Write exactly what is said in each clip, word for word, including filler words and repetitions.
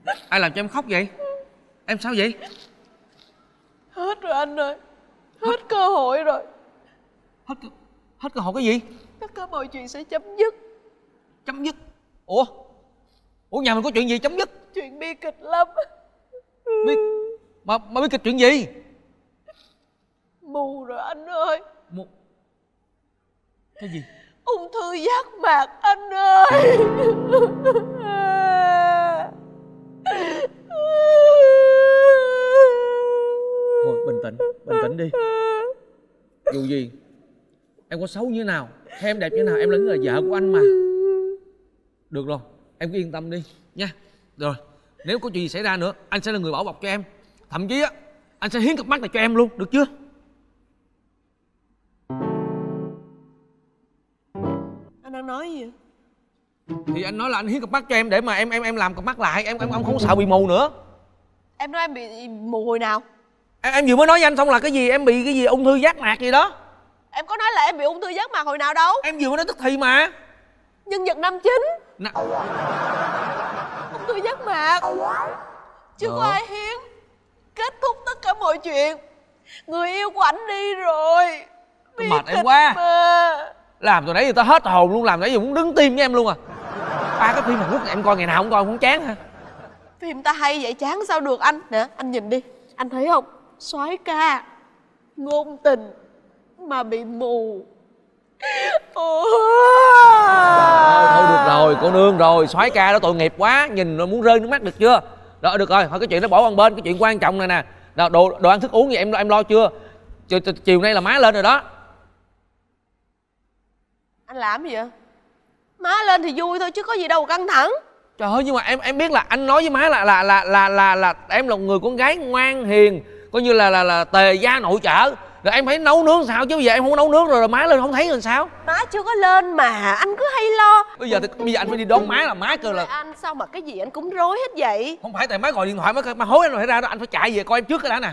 Ai làm cho em khóc vậy? Em sao vậy? Hết rồi anh ơi. Hết cơ hội rồi. Hết cơ, hết cơ hội cái gì? Tất cả mọi chuyện sẽ chấm dứt. Chấm dứt? Ủa? Ủa nhà mình có chuyện gì chấm dứt? Chuyện bi kịch lắm. Bi... Mà, mà bi kịch chuyện gì? Mù rồi anh ơi. Mù... Cái gì? Ung thư giác mạc anh ơi. Thôi bình tĩnh, bình tĩnh đi. Dù gì em có xấu như thế nào hay em đẹp như thế nào, em là người vợ của anh mà. Được rồi, em cứ yên tâm đi nha. Rồi, nếu có chuyện gì xảy ra nữa, anh sẽ là người bảo bọc cho em. Thậm chí á, anh sẽ hiến cặp mắt này cho em luôn, được chưa? Anh đang nói gì vậy? Thì anh nói là anh hiến cặp mắt cho em để mà em em em làm cặp mắt lại, em em, em không sợ bị mù nữa. Em nói em bị mù hồi nào? Em, em vừa mới nói với anh xong là cái gì em bị cái gì ung thư giác mạc gì đó. Em có nói là em bị ung thư giác mạc hồi nào đâu. Em vừa mới nói tức thì mà. Nhân vật năm chín. Nè. Ung thư giác mạc. Chứ Ờ. có ai hiến. Kết thúc tất cả mọi chuyện. Người yêu của ảnh đi rồi. Bi Mệt em kịch quá mà. Làm từ nãy giờ tao hết hồn luôn, làm nãy giờ muốn đứng tim với em luôn à. Ba cái phim Hàn Quốc này em coi ngày nào không coi không chán hả? Phim ta hay vậy chán sao được anh. Nè anh nhìn đi. Anh thấy không? Soái ca ngôn tình mà bị mù. Ôi. Thôi, thôi được rồi cô nương rồi, soái ca đó tội nghiệp quá, nhìn rồi muốn rơi nước mắt được chưa? Đó được rồi, thôi cái chuyện đó bỏ qua bên, cái chuyện quan trọng này nè. Đồ, đồ, đồ ăn thức uống gì em em lo chưa? Chiều, chiều nay là má lên rồi đó. Anh làm gì vậy? Má lên thì vui thôi chứ có gì đâu căng thẳng. Trời ơi nhưng mà em em biết là anh nói với má là là là là là, là em là một người con gái ngoan hiền, coi như là là là tề gia nội trợ, rồi em phải nấu nướng sao chứ bây giờ em không nấu nướng rồi, rồi má lên không thấy rồi sao? Má chưa có lên mà anh cứ hay lo. Bây giờ thì bây giờ anh phải đi đón má, là má kêu là Anh sao mà cái gì anh cũng rối hết vậy? không phải tại má gọi điện thoại má má hối anh rồi ra đó, anh phải chạy về coi em trước cái đã nè.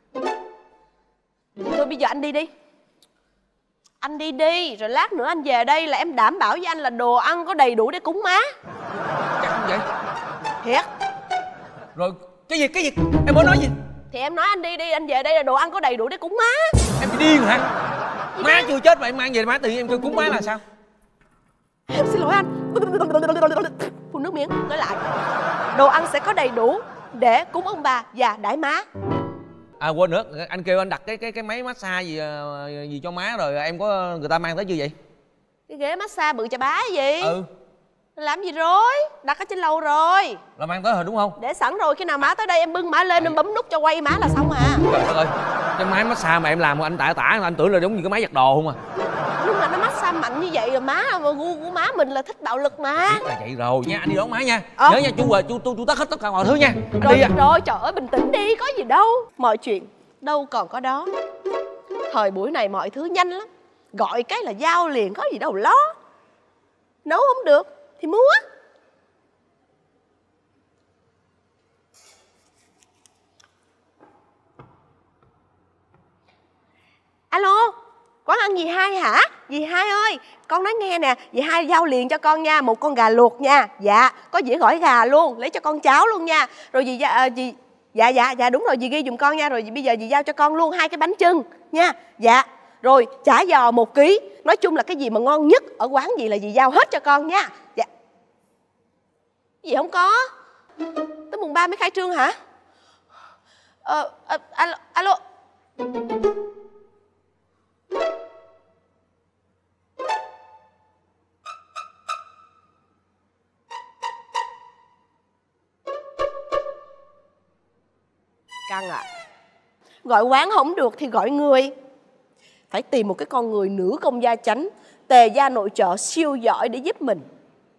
Thôi bây giờ anh đi đi. Anh đi đi, rồi lát nữa anh về đây là em đảm bảo với anh là đồ ăn có đầy đủ để cúng má. Chắc không vậy? Thiệt. Rồi cái gì cái gì em mới nói gì? Thì em nói anh đi đi, anh về đây là đồ ăn có đầy đủ để cúng má. Em bị điên hả? Má chưa chết mà em mang về má tự nhiên em kêu cúng má là sao? Em xin lỗi anh. Phun nước miếng, nói lại. Đồ ăn sẽ có đầy đủ để cúng ông bà và đãi má. À quên nữa, anh kêu anh đặt cái cái cái máy massage gì gì cho má rồi em có người ta mang tới chưa vậy? Cái ghế massage bự chà bá gì? Ừ. Làm gì rối, đặt ở trên lầu rồi. Là mang tới rồi đúng không? Để sẵn rồi, khi nào má tới đây em bưng má lên, em bấm nút cho quay má là xong à. Trời đất ơi, cái máy massage mà em làm mà anh tả tả anh tưởng là giống như cái máy giặt đồ không à. Nhưng mà nó massage mạnh như vậy rồi má, mà gu của má mình là thích bạo lực mà. Biết là vậy rồi nha, anh đi đón má nha. Ờ. Nhớ nha chú về chú chú tất hết tất cả mọi thứ nha. Anh Rồi đi à. rồi, trời ơi bình tĩnh đi, có gì đâu. Mọi chuyện đâu còn có đó. Thời buổi này mọi thứ nhanh lắm. Gọi cái là giao liền, có gì đâu lo. Nấu không được thì mua. Alo, quán ăn dì Hai hả? Dì Hai ơi, con nói nghe nè, dì Hai giao liền cho con nha, một con gà luộc nha. Dạ, có dĩa gỏi gà luôn, lấy cho con cháo luôn nha. Rồi dì, à, dì dạ dạ dạ đúng rồi, dì ghi giùm con nha. Rồi bây giờ dì giao cho con luôn hai cái bánh chưng nha. Dạ. Rồi chả giò một ký. Nói chung là cái gì mà ngon nhất ở quán gì là dì giao hết cho con nha. Dạ. Gì không có? Tới mùng ba mới khai trương hả? Ờ, à, alo, alo. Căng à. Gọi quán không được thì gọi người. Phải tìm một cái con người nữ công gia chánh, tề gia nội trợ siêu giỏi để giúp mình.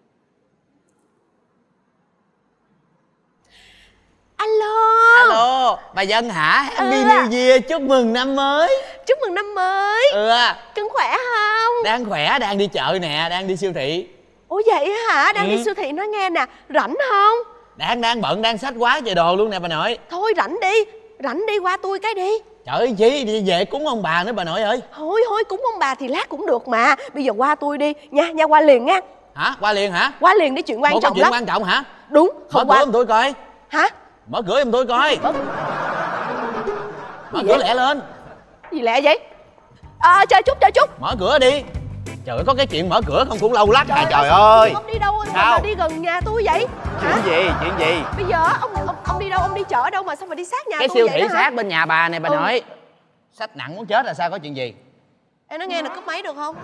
Alo. Alo, bà Dân hả? Happy Ừ. New Year, chúc mừng năm mới. Chúc mừng năm mới. Ừ. Cưng khỏe không? Đang khỏe, đang đi chợ nè, đang đi siêu thị. Ủa vậy hả? Đang Ừ. đi siêu thị, nói nghe nè. Rảnh không? Đang đang bận, đang xách quá trời đồ luôn nè bà nội. Thôi rảnh đi. Rảnh đi qua tôi cái đi. Trời ơi chí, đi về cúng ông bà nữa bà nội ơi. Thôi thôi cúng ông bà thì lát cũng được mà. Bây giờ qua tôi đi nha, nha qua liền nha. Hả? Qua liền hả? Qua liền để chuyện quan Một cái trọng chuyện lắm. quan trọng hả? Đúng, Mở không cửa qua. giùm tôi coi. Hả? Mở cửa giùm tôi coi. Mở, Mở cửa lẹ lên. gì lẹ vậy? À, chờ chút chờ chút. Mở cửa đi. Trời ơi, có cái chuyện mở cửa không cũng lâu lắc à, trời ơi. ơi. Ông đi đâu Sao? mà đi gần nhà tôi vậy? Chuyện Hả? gì, chuyện gì? Bây giờ ông ông ông đi đâu, ông đi chợ đâu mà sao mà đi sát nhà Cái tôi siêu vậy thị đó hả? sát bên nhà bà này bà Ừ. nội. Sách nặng muốn chết là sao, có chuyện gì? Em nói nghe nè, cúp máy được không?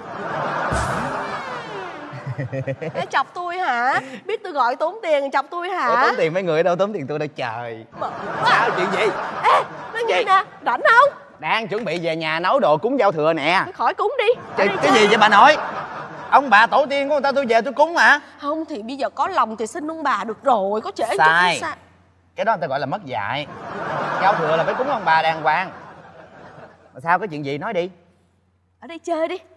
Để chọc tôi hả? Biết tôi gọi tốn tiền chọc tôi hả? Ủa, tốn tiền mấy người đâu, tốn tiền tôi đâu trời. Mà- Sao, chuyện gì? Ê, nói nghe nè, rảnh không? Đang chuẩn bị về nhà nấu đồ cúng giao thừa nè. Thôi khỏi cúng đi. Ở Cái, đây cái chơi. gì vậy bà nội? Ông bà tổ tiên của người ta tôi về tôi cúng mà. Không thì bây giờ có lòng thì xin ông bà được rồi, có trễ chút Sai. sao? Cái đó người ta gọi là mất dạy. Giao thừa là phải cúng ông bà đàng hoàng. Mà sao, có chuyện gì nói đi. Ở đây chơi đi.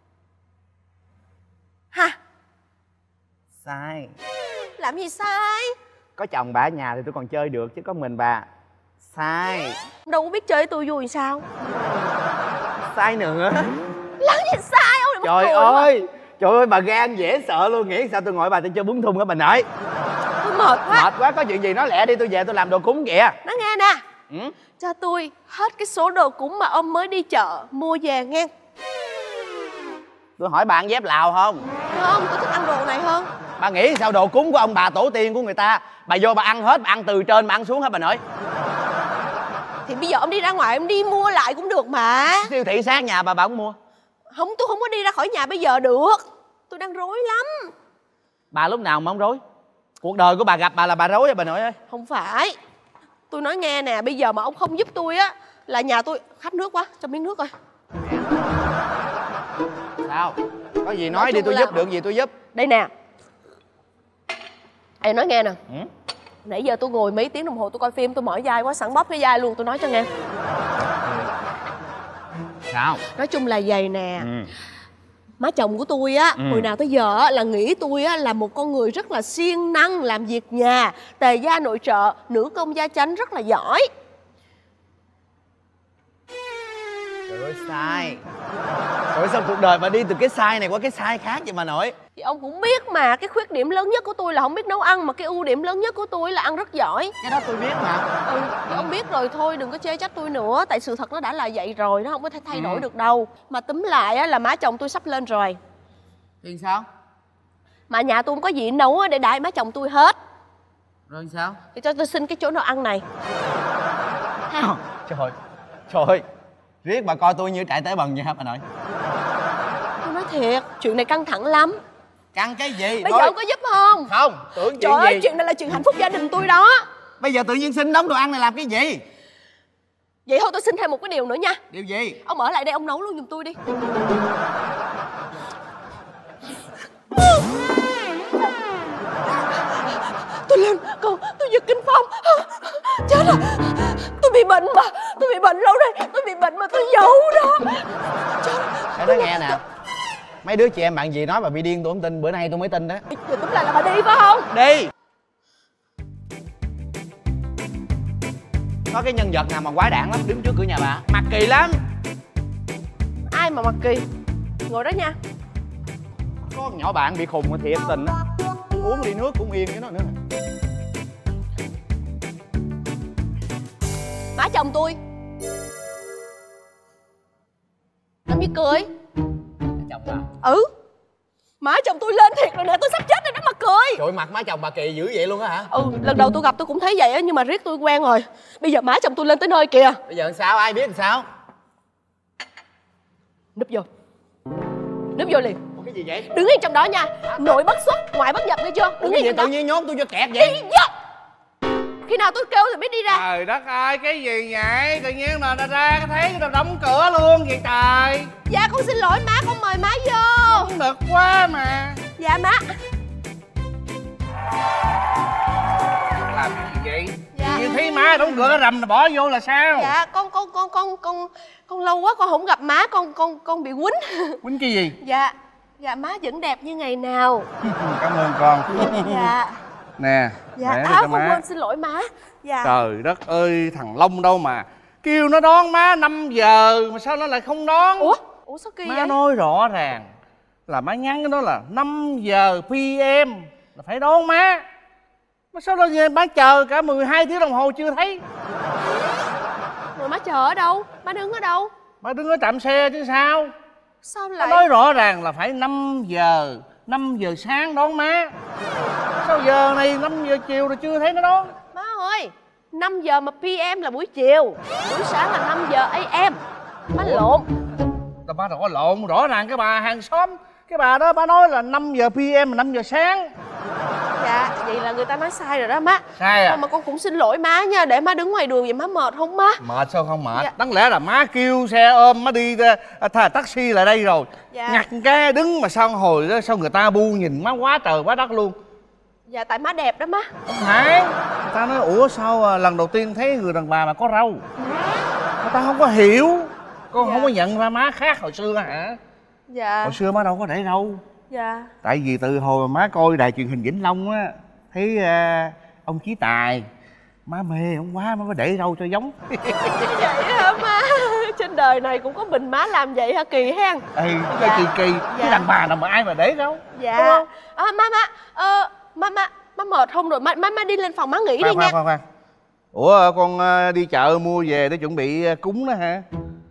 Hả? Sai. Làm gì sai? Có chồng bà ở nhà thì tôi còn chơi được, chứ có mình bà. Sai. Đâu có biết chơi với tôi vui sao? Sai nữa. Làm gì sai ông? Trời ơi, trời ơi, bà gan dễ sợ luôn. Nghĩ sao tôi ngồi bà tôi chơi bún thun á bà nội. Tôi mệt quá. Mệt quá, có chuyện gì nói lẹ đi, tôi về tôi làm đồ cúng kìa. Nói nghe nè, Ừ? cho tôi hết cái số đồ cúng mà ông mới đi chợ mua về nghe. Tôi hỏi bà ăn dép Lào không? Không, tôi thích ăn đồ này hơn. Bà nghĩ sao đồ cúng của ông bà tổ tiên của người ta, bà vô bà ăn hết, bà ăn từ trên bà ăn xuống hết bà nội. Thì bây giờ ông đi ra ngoài ông đi mua lại cũng được mà. Siêu thị sát nhà bà bà không mua. Không, tôi không có đi ra khỏi nhà bây giờ được. Tôi đang rối lắm. Bà lúc nào mà không rối? Cuộc đời của bà gặp bà là bà rối á bà nội ơi. Không phải. Tôi nói nghe nè, bây giờ mà ông không giúp tôi á là nhà tôi khát nước quá, cho miếng nước coi. Sao? Có gì Nói nói đi, chung tôi là- giúp được gì tôi giúp. Đây nè. Em nói nghe nè. Ừ? Nãy giờ tôi ngồi mấy tiếng đồng hồ tôi coi phim, tôi mỏi vai quá, sẵn bóp cái vai luôn, tôi nói cho nghe. Sao? Nói chung là vậy nè. Ừ. Má chồng của tôi á, Ừ. hồi nào tới giờ á, là nghĩ tôi á là một con người rất là siêng năng, làm việc nhà, tề gia nội trợ, nữ công gia chánh, rất là giỏi. Trời ơi, sai. Trời ơi, sao cuộc đời bà đi từ cái sai này qua cái sai khác vậy bà nội? Thì ông cũng biết mà, cái khuyết điểm lớn nhất của tôi là không biết nấu ăn, mà cái ưu điểm lớn nhất của tôi là ăn rất giỏi. Cái đó tôi biết mà. Ừ, thì ông biết rồi thôi, đừng có chê trách tôi nữa, tại sự thật nó đã là vậy rồi, nó không có thể thay đổi Ừ. được đâu. Mà túm lại á là má chồng tôi sắp lên rồi, Thì sao? mà nhà tôi không có gì nấu á để đãi má chồng tôi hết, Rồi sao? thì cho tôi xin cái chỗ nấu ăn này. Ha. Trời, trời ơi. Riết bà coi tôi như trại tế bần vậy hả bà nội? Tôi nói thiệt, chuyện này căng thẳng lắm. Căng cái gì? Bây Thôi. giờ ông có giúp không? Không, tưởng chuyện Trời ơi, gì? chuyện này là chuyện hạnh phúc gia đình tôi đó. Bây giờ tự nhiên xin đóng đồ ăn này làm cái gì? Vậy thôi tôi xin thêm một cái điều nữa nha. Điều gì? Ông ở lại đây ông nấu luôn giùm tôi đi. Tôi lên, con, tôi giật kinh phong. Chết rồi, tôi bị bệnh mà, tôi bị bệnh lâu đây, tôi bị bệnh mà tôi giấu đó. Chết. Hãy nói nghe nè. Mấy đứa chị em bạn gì nói bà bị điên tôi không tin, bữa nay tôi mới tin đó. Giờ túm lại là bà đi phải không? Đi. Có cái nhân vật nào mà quái đản lắm đứng trước cửa nhà bà, mặt kỳ lắm. Ai mà mặc kỳ? Ngồi đó nha. Có con nhỏ bạn bị khùng mà thiệt tình á, uống ly nước cũng yên với nó nữa. Má chồng tôi. Làm gì cười? Chồng bà. Ừ. Má chồng tôi lên thiệt rồi nè, tôi sắp chết rồi đó mà cười. Trời ơi, mặt má chồng bà kỳ dữ vậy luôn á hả? Ừ, lần đầu tôi gặp tôi cũng thấy vậy á, nhưng mà riết tôi quen rồi. Bây giờ má chồng tôi lên tới nơi kìa. Bây giờ làm sao, ai biết làm sao? Núp vô. Núp vô liền. Ủa, cái gì vậy? Đứng yên trong đó nha. Nội bất xuất, ngoại bất nhập, nghe chưa? Ủa, Đứng cái yên gì trong đó. tự nhiên nhốt tôi cho kẹt Đi vậy? vô. Khi nào tôi kêu thì biết đi ra. Trời đất ơi, cái gì vậy? Tự nhiên là ra ra cái thấy tao đóng cửa luôn vậy trời. Dạ con xin lỗi má, con mời má vô. Không được quá mà. Dạ má. Làm cái gì vậy? Dạ. Như thấy má đóng cửa rầm là bỏ vô là sao? Dạ con con con con con con lâu quá con không gặp má, con con con bị quýnh. Quýnh cái gì? Dạ. Dạ má vẫn đẹp như ngày nào. Cảm ơn con. Dạ. Nè, Dạ. để À cho con má. quên xin lỗi má. Dạ. Trời đất ơi, thằng Long đâu mà kêu nó đón má năm giờ mà sao nó lại không đón? Ủa? Ủa sao kỳ Má vậy? nói rõ ràng là má nhắn cái đó là năm giờ pê em là phải đón má. Má Mà sao đó về má chờ cả mười hai tiếng đồng hồ chưa thấy? Rồi má chờ ở đâu? Má đứng ở đâu? Má đứng ở trạm xe chứ sao? Sao Má lại... nói rõ ràng là phải năm giờ, năm giờ sáng đón má. Sao giờ này năm giờ chiều rồi chưa thấy nó đón? Má ơi, năm giờ mà pê em là buổi chiều, buổi sáng là năm giờ a em. Má lộn. Tao má đâu có lộn, rõ ràng cái bà hàng xóm, cái bà đó bà nói là năm giờ pê em là năm giờ sáng. Dạ, vậy là người ta nói sai rồi đó má. Sai à? Mà con cũng xin lỗi má nha, để má đứng ngoài đường vậy má mệt không má? Mệt sao không mệt? Dạ. Đáng lẽ là má kêu xe ôm má đi thà taxi lại đây rồi. Dạ. Nhặt cái đứng mà sao hồi đó sao người ta bu nhìn má quá trời quá đất luôn. Dạ tại má đẹp đó má. Không phải. Người ta nói ủa sao lần đầu tiên thấy người đàn bà mà có râu. Người ta không có hiểu. Con Dạ. không có nhận ra má khác hồi xưa hả? Dạ. Hồi xưa má đâu có để râu. Dạ. Tại vì từ hồi mà má coi đài truyền hình Vĩnh Long á, thấy uh, ông Chí Tài, má mê ông quá má mới để râu cho giống. Vậy hả má? Trên đời này cũng có mình má làm vậy hả? Kỳ hen. Ê, cái Dạ. kỳ kỳ, Dạ. cái đàn bà nào mà ai mà để râu. Dạ. Đúng không? À, má má, ờ, má má, má mệt không rồi, má má, má đi lên phòng má nghỉ đi Khoan, nha. khoan, khoan, khoan. Ủa con uh, đi chợ mua về để chuẩn bị uh, cúng đó hả?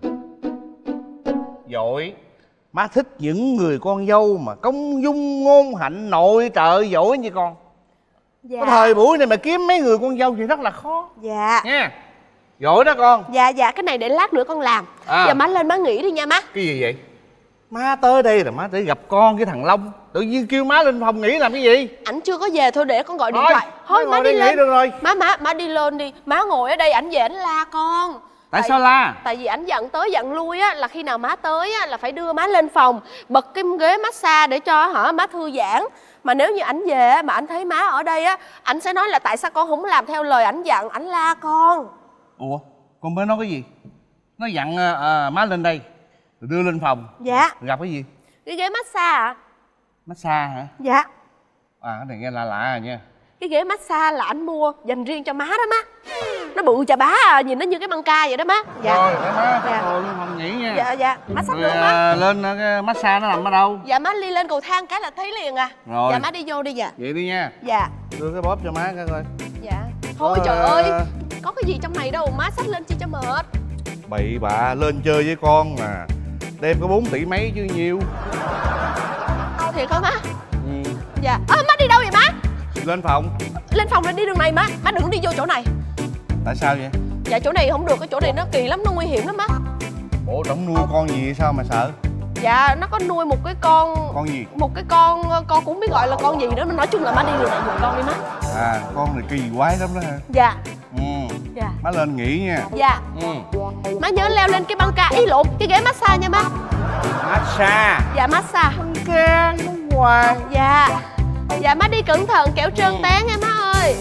Dội. Má thích những người con dâu mà công dung ngôn hạnh nội trợ giỏi như con. Dạ. Cái thời buổi này mà kiếm mấy người con dâu thì rất là khó Dạ. nha. Giỏi đó con. Dạ dạ, cái này để lát nữa con làm. À. Giờ má lên má nghỉ đi nha má. Cái gì vậy? Má tới đây là má để gặp con với thằng Long. Tự nhiên kêu má lên phòng nghỉ làm cái gì? Ảnh chưa có về, thôi để con gọi điện Thôi, thoại. Thôi má má ngồi đi đây nghỉ lên. được rồi. Má má má đi lên đi. Má ngồi ở đây ảnh về ảnh la con. Tại sao la? Tại vì ảnh dặn tới dặn lui á, là khi nào má tới á là phải đưa má lên phòng, bật cái ghế massage để cho hả má thư giãn. Mà nếu như ảnh về á, mà ảnh thấy má ở đây á, ảnh sẽ nói là tại sao con không làm theo lời ảnh dặn, ảnh la con. Ủa con mới nói cái gì? Nó dặn uh, má lên đây rồi đưa lên phòng. Dạ. Gặp cái gì? Cái ghế massage ạ. Massage hả? Dạ. À cái này nghe lạ lạ rồi nha. Cái ghế massage là ảnh mua dành riêng cho má đó má. Nó bự chà bá à, nhìn nó như cái băng ca vậy đó má. Dạ. Rồi cái má Dạ. ngồi lên phòng nghỉ nha. Dạ dạ, má sắp Rồi luôn má. uh, lên uh, cái massage nó nằm ở đâu? Dạ má đi lên cầu thang cái là thấy liền à. Rồi. Dạ má đi vô đi dạ. Vậy đi nha. Dạ. Đưa cái bóp cho má cái coi. Dạ. Thôi Ờ. trời ơi, có cái gì trong này đâu, má xách lên chi cho mệt. Bậy bạ lên chơi với con mà đem có bốn tỷ mấy chứ nhiều. Thiệt hả má? Ừ. Dạ. Ơ má đi đâu vậy má? Lên phòng. Lên phòng lên đi đường này má. Má đừng đi vô chỗ này. Tại sao vậy? Dạ chỗ này không được, cái chỗ này nó kỳ lắm, nó nguy hiểm lắm má. Ủa đổng nuôi con gì sao mà sợ? Dạ nó có nuôi một cái con. Con gì? Một cái con, con cũng biết gọi là con gì nữa. Nói chung là má đi đường này giùm con đi má. À con này kỳ quái lắm đó hả? Dạ. Ừ. Dạ. Má lên nghỉ nha. Dạ. Ừ. Má nhớ leo lên cái băng ca, ý lộn, cái ghế massage nha má. Massage. Dạ massage. Ca nó hoài. Dạ. Dạ má đi cẩn thận kẻo trơn té nha má ơi.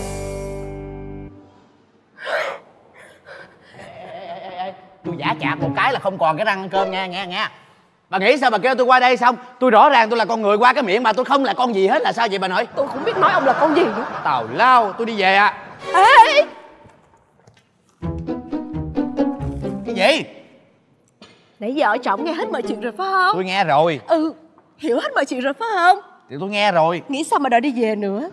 Tôi giả chạc một cái là không còn cái răng ăn cơm nha nghe nghe. Bà nghĩ sao bà kêu tôi qua đây xong? Tôi rõ ràng tôi là con người, qua cái miệng mà tôi không là con gì hết là sao vậy bà nội? Tôi cũng biết nói ông là con gì nữa. Tào lao, tôi đi về à. Ê, Cái gì? nãy giờ ở trọng nghe hết mọi chuyện rồi phải không? Tôi nghe rồi. Ừ, hiểu hết mọi chuyện rồi phải không? Thì tôi nghe rồi. Nghĩ sao mà đòi đi về nữa?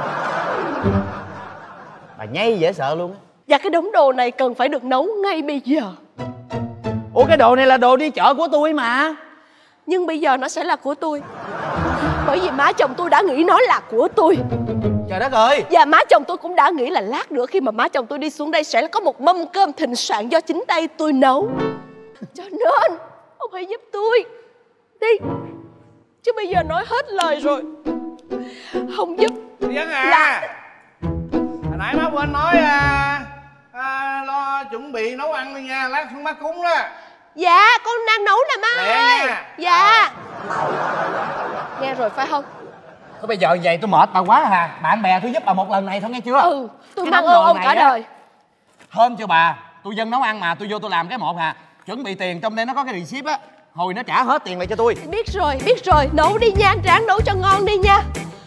Bà nhây dễ sợ luôn á. Và cái đống đồ này cần phải được nấu ngay bây giờ. Ủa cái đồ này là đồ đi chợ của tôi mà. Nhưng bây giờ nó sẽ là của tôi. Bởi vì má chồng tôi đã nghĩ nó là của tôi. Trời đất ơi. Và má chồng tôi cũng đã nghĩ là lát nữa khi mà má chồng tôi đi xuống đây sẽ có một mâm cơm thịnh soạn do chính tay tôi nấu. Cho nên ông hãy giúp tôi đi. Chứ bây giờ nói hết lời rồi, không giúp Dân à là... hồi nãy má quên nói à, à, lo chuẩn bị nấu ăn đi nha, lát xuống má cúng đó. Dạ con đang nấu nè má Lẹ ơi. nha. Dạ. Nghe rồi phải không? Thôi bây giờ vậy tôi mệt bà quá à. Bạn bè tôi giúp bà một lần này thôi nghe chưa? Ừ, tôi Cái mang đống ơn đồ ông này cả á, đời. Thơm chưa bà? Tôi dân nấu ăn mà, tôi vô tôi làm cái một hà. Chuẩn bị tiền trong đây nó có cái receipt á. Hồi nó trả hết tiền lại cho tôi. Biết rồi, biết rồi, nấu đi nha, ráng nấu cho ngon đi nha.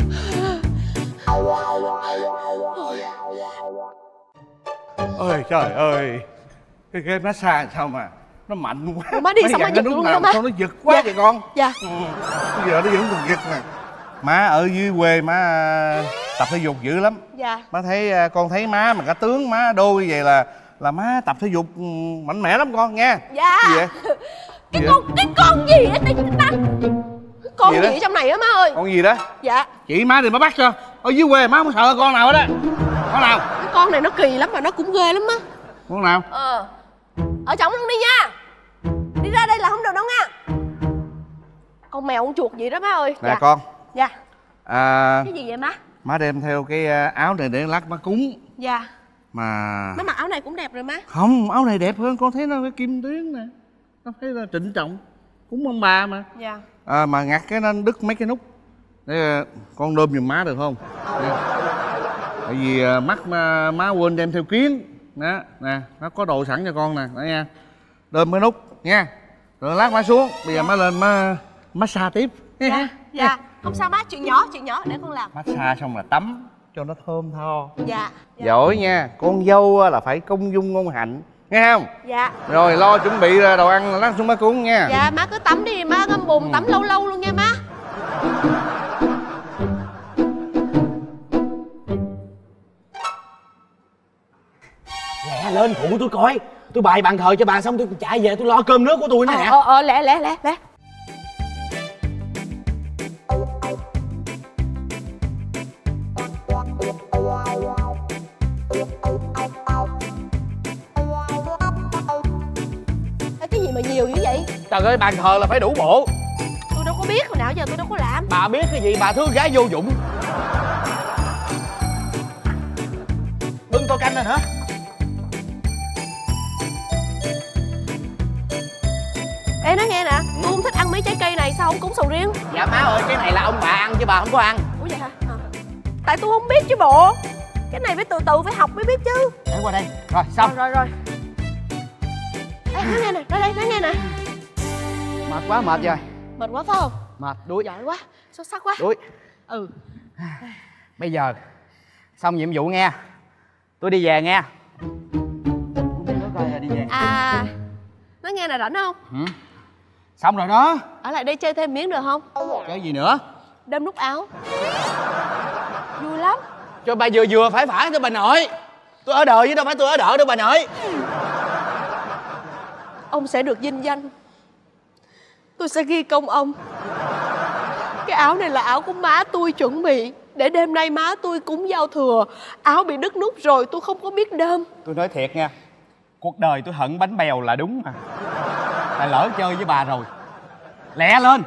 Ôi trời ơi, cái ghế massage sao mà nó mạnh quá. Ủa, má đi Mấy xong má dặn giật lúc luôn nào hả má? sao nó giật quá Dạ. vậy con? Dạ. Ừ. Bây giờ nó vẫn còn giật nè. Má ở dưới quê má tập thể dục dữ lắm. Dạ. Má thấy con thấy má mà cả tướng má đô như vậy là là má tập thể dục mạnh mẽ lắm con nghe. Dạ. Gì vậy? Cái Gì con vậy? Cái con gì vậy Tí Tăng? Cái con Gì gì, đó? ở trong này á má ơi? Con gì đó? Dạ. Chị má thì má bắt cho. Ở dưới quê má không sợ con nào hết á. Con nào? Cái con này nó kỳ lắm mà nó cũng ghê lắm á. Con nào? Ờ. Ở trong luôn đi nha. Đi ra đây là không được đâu nha. Con mèo con chuột gì đó má ơi. Nè Dạ. con. Dạ. À, Cái gì vậy má? má đem theo cái áo này để lát má cúng. Dạ. Mà Má mặc áo này cũng đẹp rồi má. không, áo này đẹp hơn. Con thấy nó cái kim tuyến nè, nó thấy là trịnh trọng, cúng ông bà mà. Dạ. À, mà ngặt cái nên đứt mấy cái nút để con đơm giùm má được không? Nè. Tại vì mắt má, má quên đem theo kiến nè, nè nó có đồ sẵn cho con nè, đó nha. Đơm cái nút nha, rồi lát má xuống, bây giờ má lên má massage tiếp. Dạ. Dạ. Không sao má, chuyện nhỏ, chuyện nhỏ để con làm. Massage xong là tắm cho nó thơm tho. Dạ. Dạ. Giỏi nha, con dâu là phải công dung ngôn hạnh, nghe không? Dạ. Rồi lo chuẩn bị đồ ăn lát xuống má cúng nha. Dạ má cứ tắm đi má, ngâm bùn tắm lâu lâu luôn nha má. Lẹ lên phụ tôi coi. Tôi bày bàn thờ cho bà xong tôi chạy về tôi lo cơm nước của tôi nữa nè. Ờ ờ lẹ lẹ lẹ lẹ. Cái gì mà nhiều dữ vậy? Trời ơi, bàn thờ là phải đủ bộ. Tôi đâu có biết, hồi nào giờ tôi đâu có làm. Bà biết cái gì, bà thương gái vô dụng. Bưng tô canh lên hả? Ê nói nghe nè, tôi không thích ăn mấy trái cây này, sao không cúng sầu riêng? Dạ má ơi, cái này là ông bà ăn chứ bà không có ăn. Ủa vậy hả? À. Tại tôi không biết chứ bộ. Cái này phải từ từ phải học mới biết chứ. Để qua đây. Rồi, xong. Rồi rồi rồi. Ê nói nghe nè, nói đây, nói nghe nè. Mệt quá, mệt rồi. Mệt quá phải không? Mệt, đuối. Giỏi quá, xuất sắc quá. Đuối. Ừ. Bây giờ xong nhiệm vụ nghe. Tôi đi về nghe. Đi về. À, nói nghe nè, rảnh không? Ừ. Xong rồi đó. Ở lại đây chơi thêm miếng được không? Cái gì nữa? Đâm nút áo. Vui lắm. Cho bà vừa vừa phải phải thôi bà nội. Tôi ở đời chứ đâu phải tôi ở đợi đâu bà nội. Ông sẽ được vinh danh. Tôi sẽ ghi công ông. Cái áo này là áo của má tôi chuẩn bị để đêm nay má tôi cúng giao thừa. Áo bị đứt nút rồi, tôi không có biết đơm. Tôi nói thiệt nha, cuộc đời tôi hận bánh bèo là đúng mà. Tại lỡ chơi với bà rồi. Lẹ lên.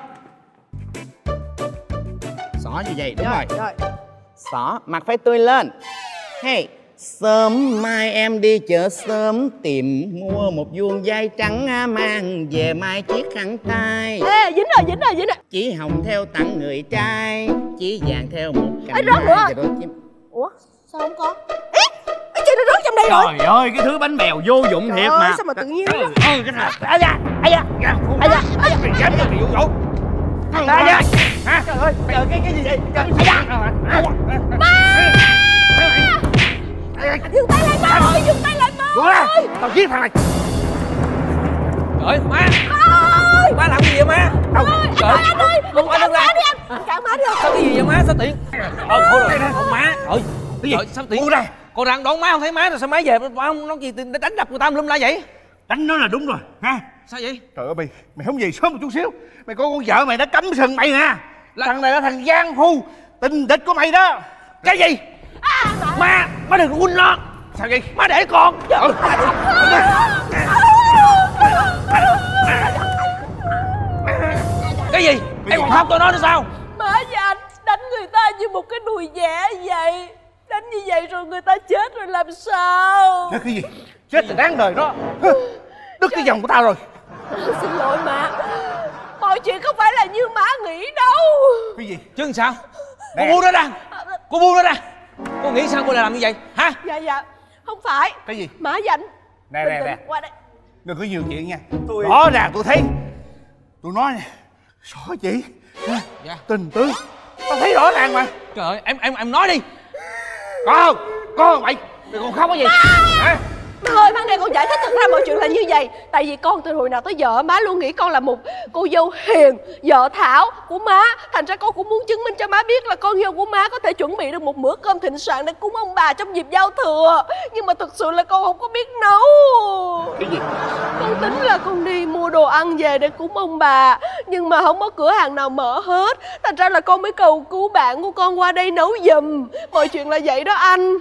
Xỏ như vậy, đúng rồi, Rồi. Xỏ, mặt phải tươi lên. Hey, sớm mai em đi chợ sớm tìm mua một vuông dây trắng mang về mai chiếc khăn tay. Ê, dính rồi, dính rồi, dính rồi. Chỉ hồng theo tặng người trai, chỉ vàng theo một cành. Ê, rớt nữa. Rồi chim. Ủa, sao không có? Ê, cái chuyện nó rớt trong đây rồi. Trời ơi, cái thứ bánh bèo vô dụng Trời thiệt ơi, mà. sao mà tự nhiên Trời nó rớt? ơi, cái thằng. Ây da, ây da, ây da, ây da. Dám cho thì vô dụng. Ây da. Hả? Trời ơi, trời cái cái gì vậy? Ây da. Dừng tay lại ba ơi, dừng tay lại ba ơi. Tao giết thằng này. Trời ơi, má. Ba ơi. Má làm gì vậy má? Ba ơi, anh ơi, anh ơi. Không, Anh anh cản đừng má làm. đi anh. Anh cản má đi anh. Sao cái gì vậy má? Sao tiện? Ờ thôi rồi, con má. Trời trời sao tiện? Buông ra. Con đang đón má không thấy má rồi sao má về má không nói gì đánh đập người ta lum la vậy? Đánh nó là đúng rồi ha. Sao vậy? Trời ơi mày, mày không về sớm một chút xíu. Mày coi con vợ mày nó cấm sừng mày nè. Thằng này là thằng giang hồ tình địch của mày đó. Cái gì? À, Má, má đừng có quýnh nó. Sao vậy? Má để con. Trời cái gì? Em còn khóc tôi nói nữa sao? má và anh đánh người ta như một cái đùi vẽ vậy. Đánh như vậy rồi người ta chết rồi làm sao? Chết cái gì? Chết thì đáng đời đó. Đứt cái vòng của tao rồi. Xin lỗi má. Mọi chuyện không phải là như má nghĩ đâu. Cái gì? Chứ sao? Cô Nè. buông nó ra. Cô buông nó ra. Cô nghĩ sao cô lại làm như vậy? Hả? Dạ dạ. Không phải. Cái gì? Má và anh Nè bình nè tĩnh, nè. qua đây. Đừng có nhiều chuyện nha. Tôi... Rõ ràng tôi thấy. Tôi nói nè. Xỏ chỉ. Dạ. Tình tứ. Tao thấy rõ ràng mà. Trời ơi, em em em nói đi. Có không? Có không mày? Mày còn khóc cái gì? Hả? Má ơi, má nghe con giải thích, thật ra mọi chuyện là như vậy. Tại vì con từ hồi nào tới giờ má luôn nghĩ con là một cô dâu hiền, vợ thảo của má. Thành ra con cũng muốn chứng minh cho má biết là con dâu của má có thể chuẩn bị được một bữa cơm thịnh soạn để cúng ông bà trong dịp giao thừa. Nhưng mà thực sự là con không có biết nấu. Cái gì? Con tính là con đi mua đồ ăn về để cúng ông bà, nhưng mà không có cửa hàng nào mở hết. Thành ra là con mới cầu cứu bạn của con qua đây nấu giùm. Mọi chuyện là vậy đó anh.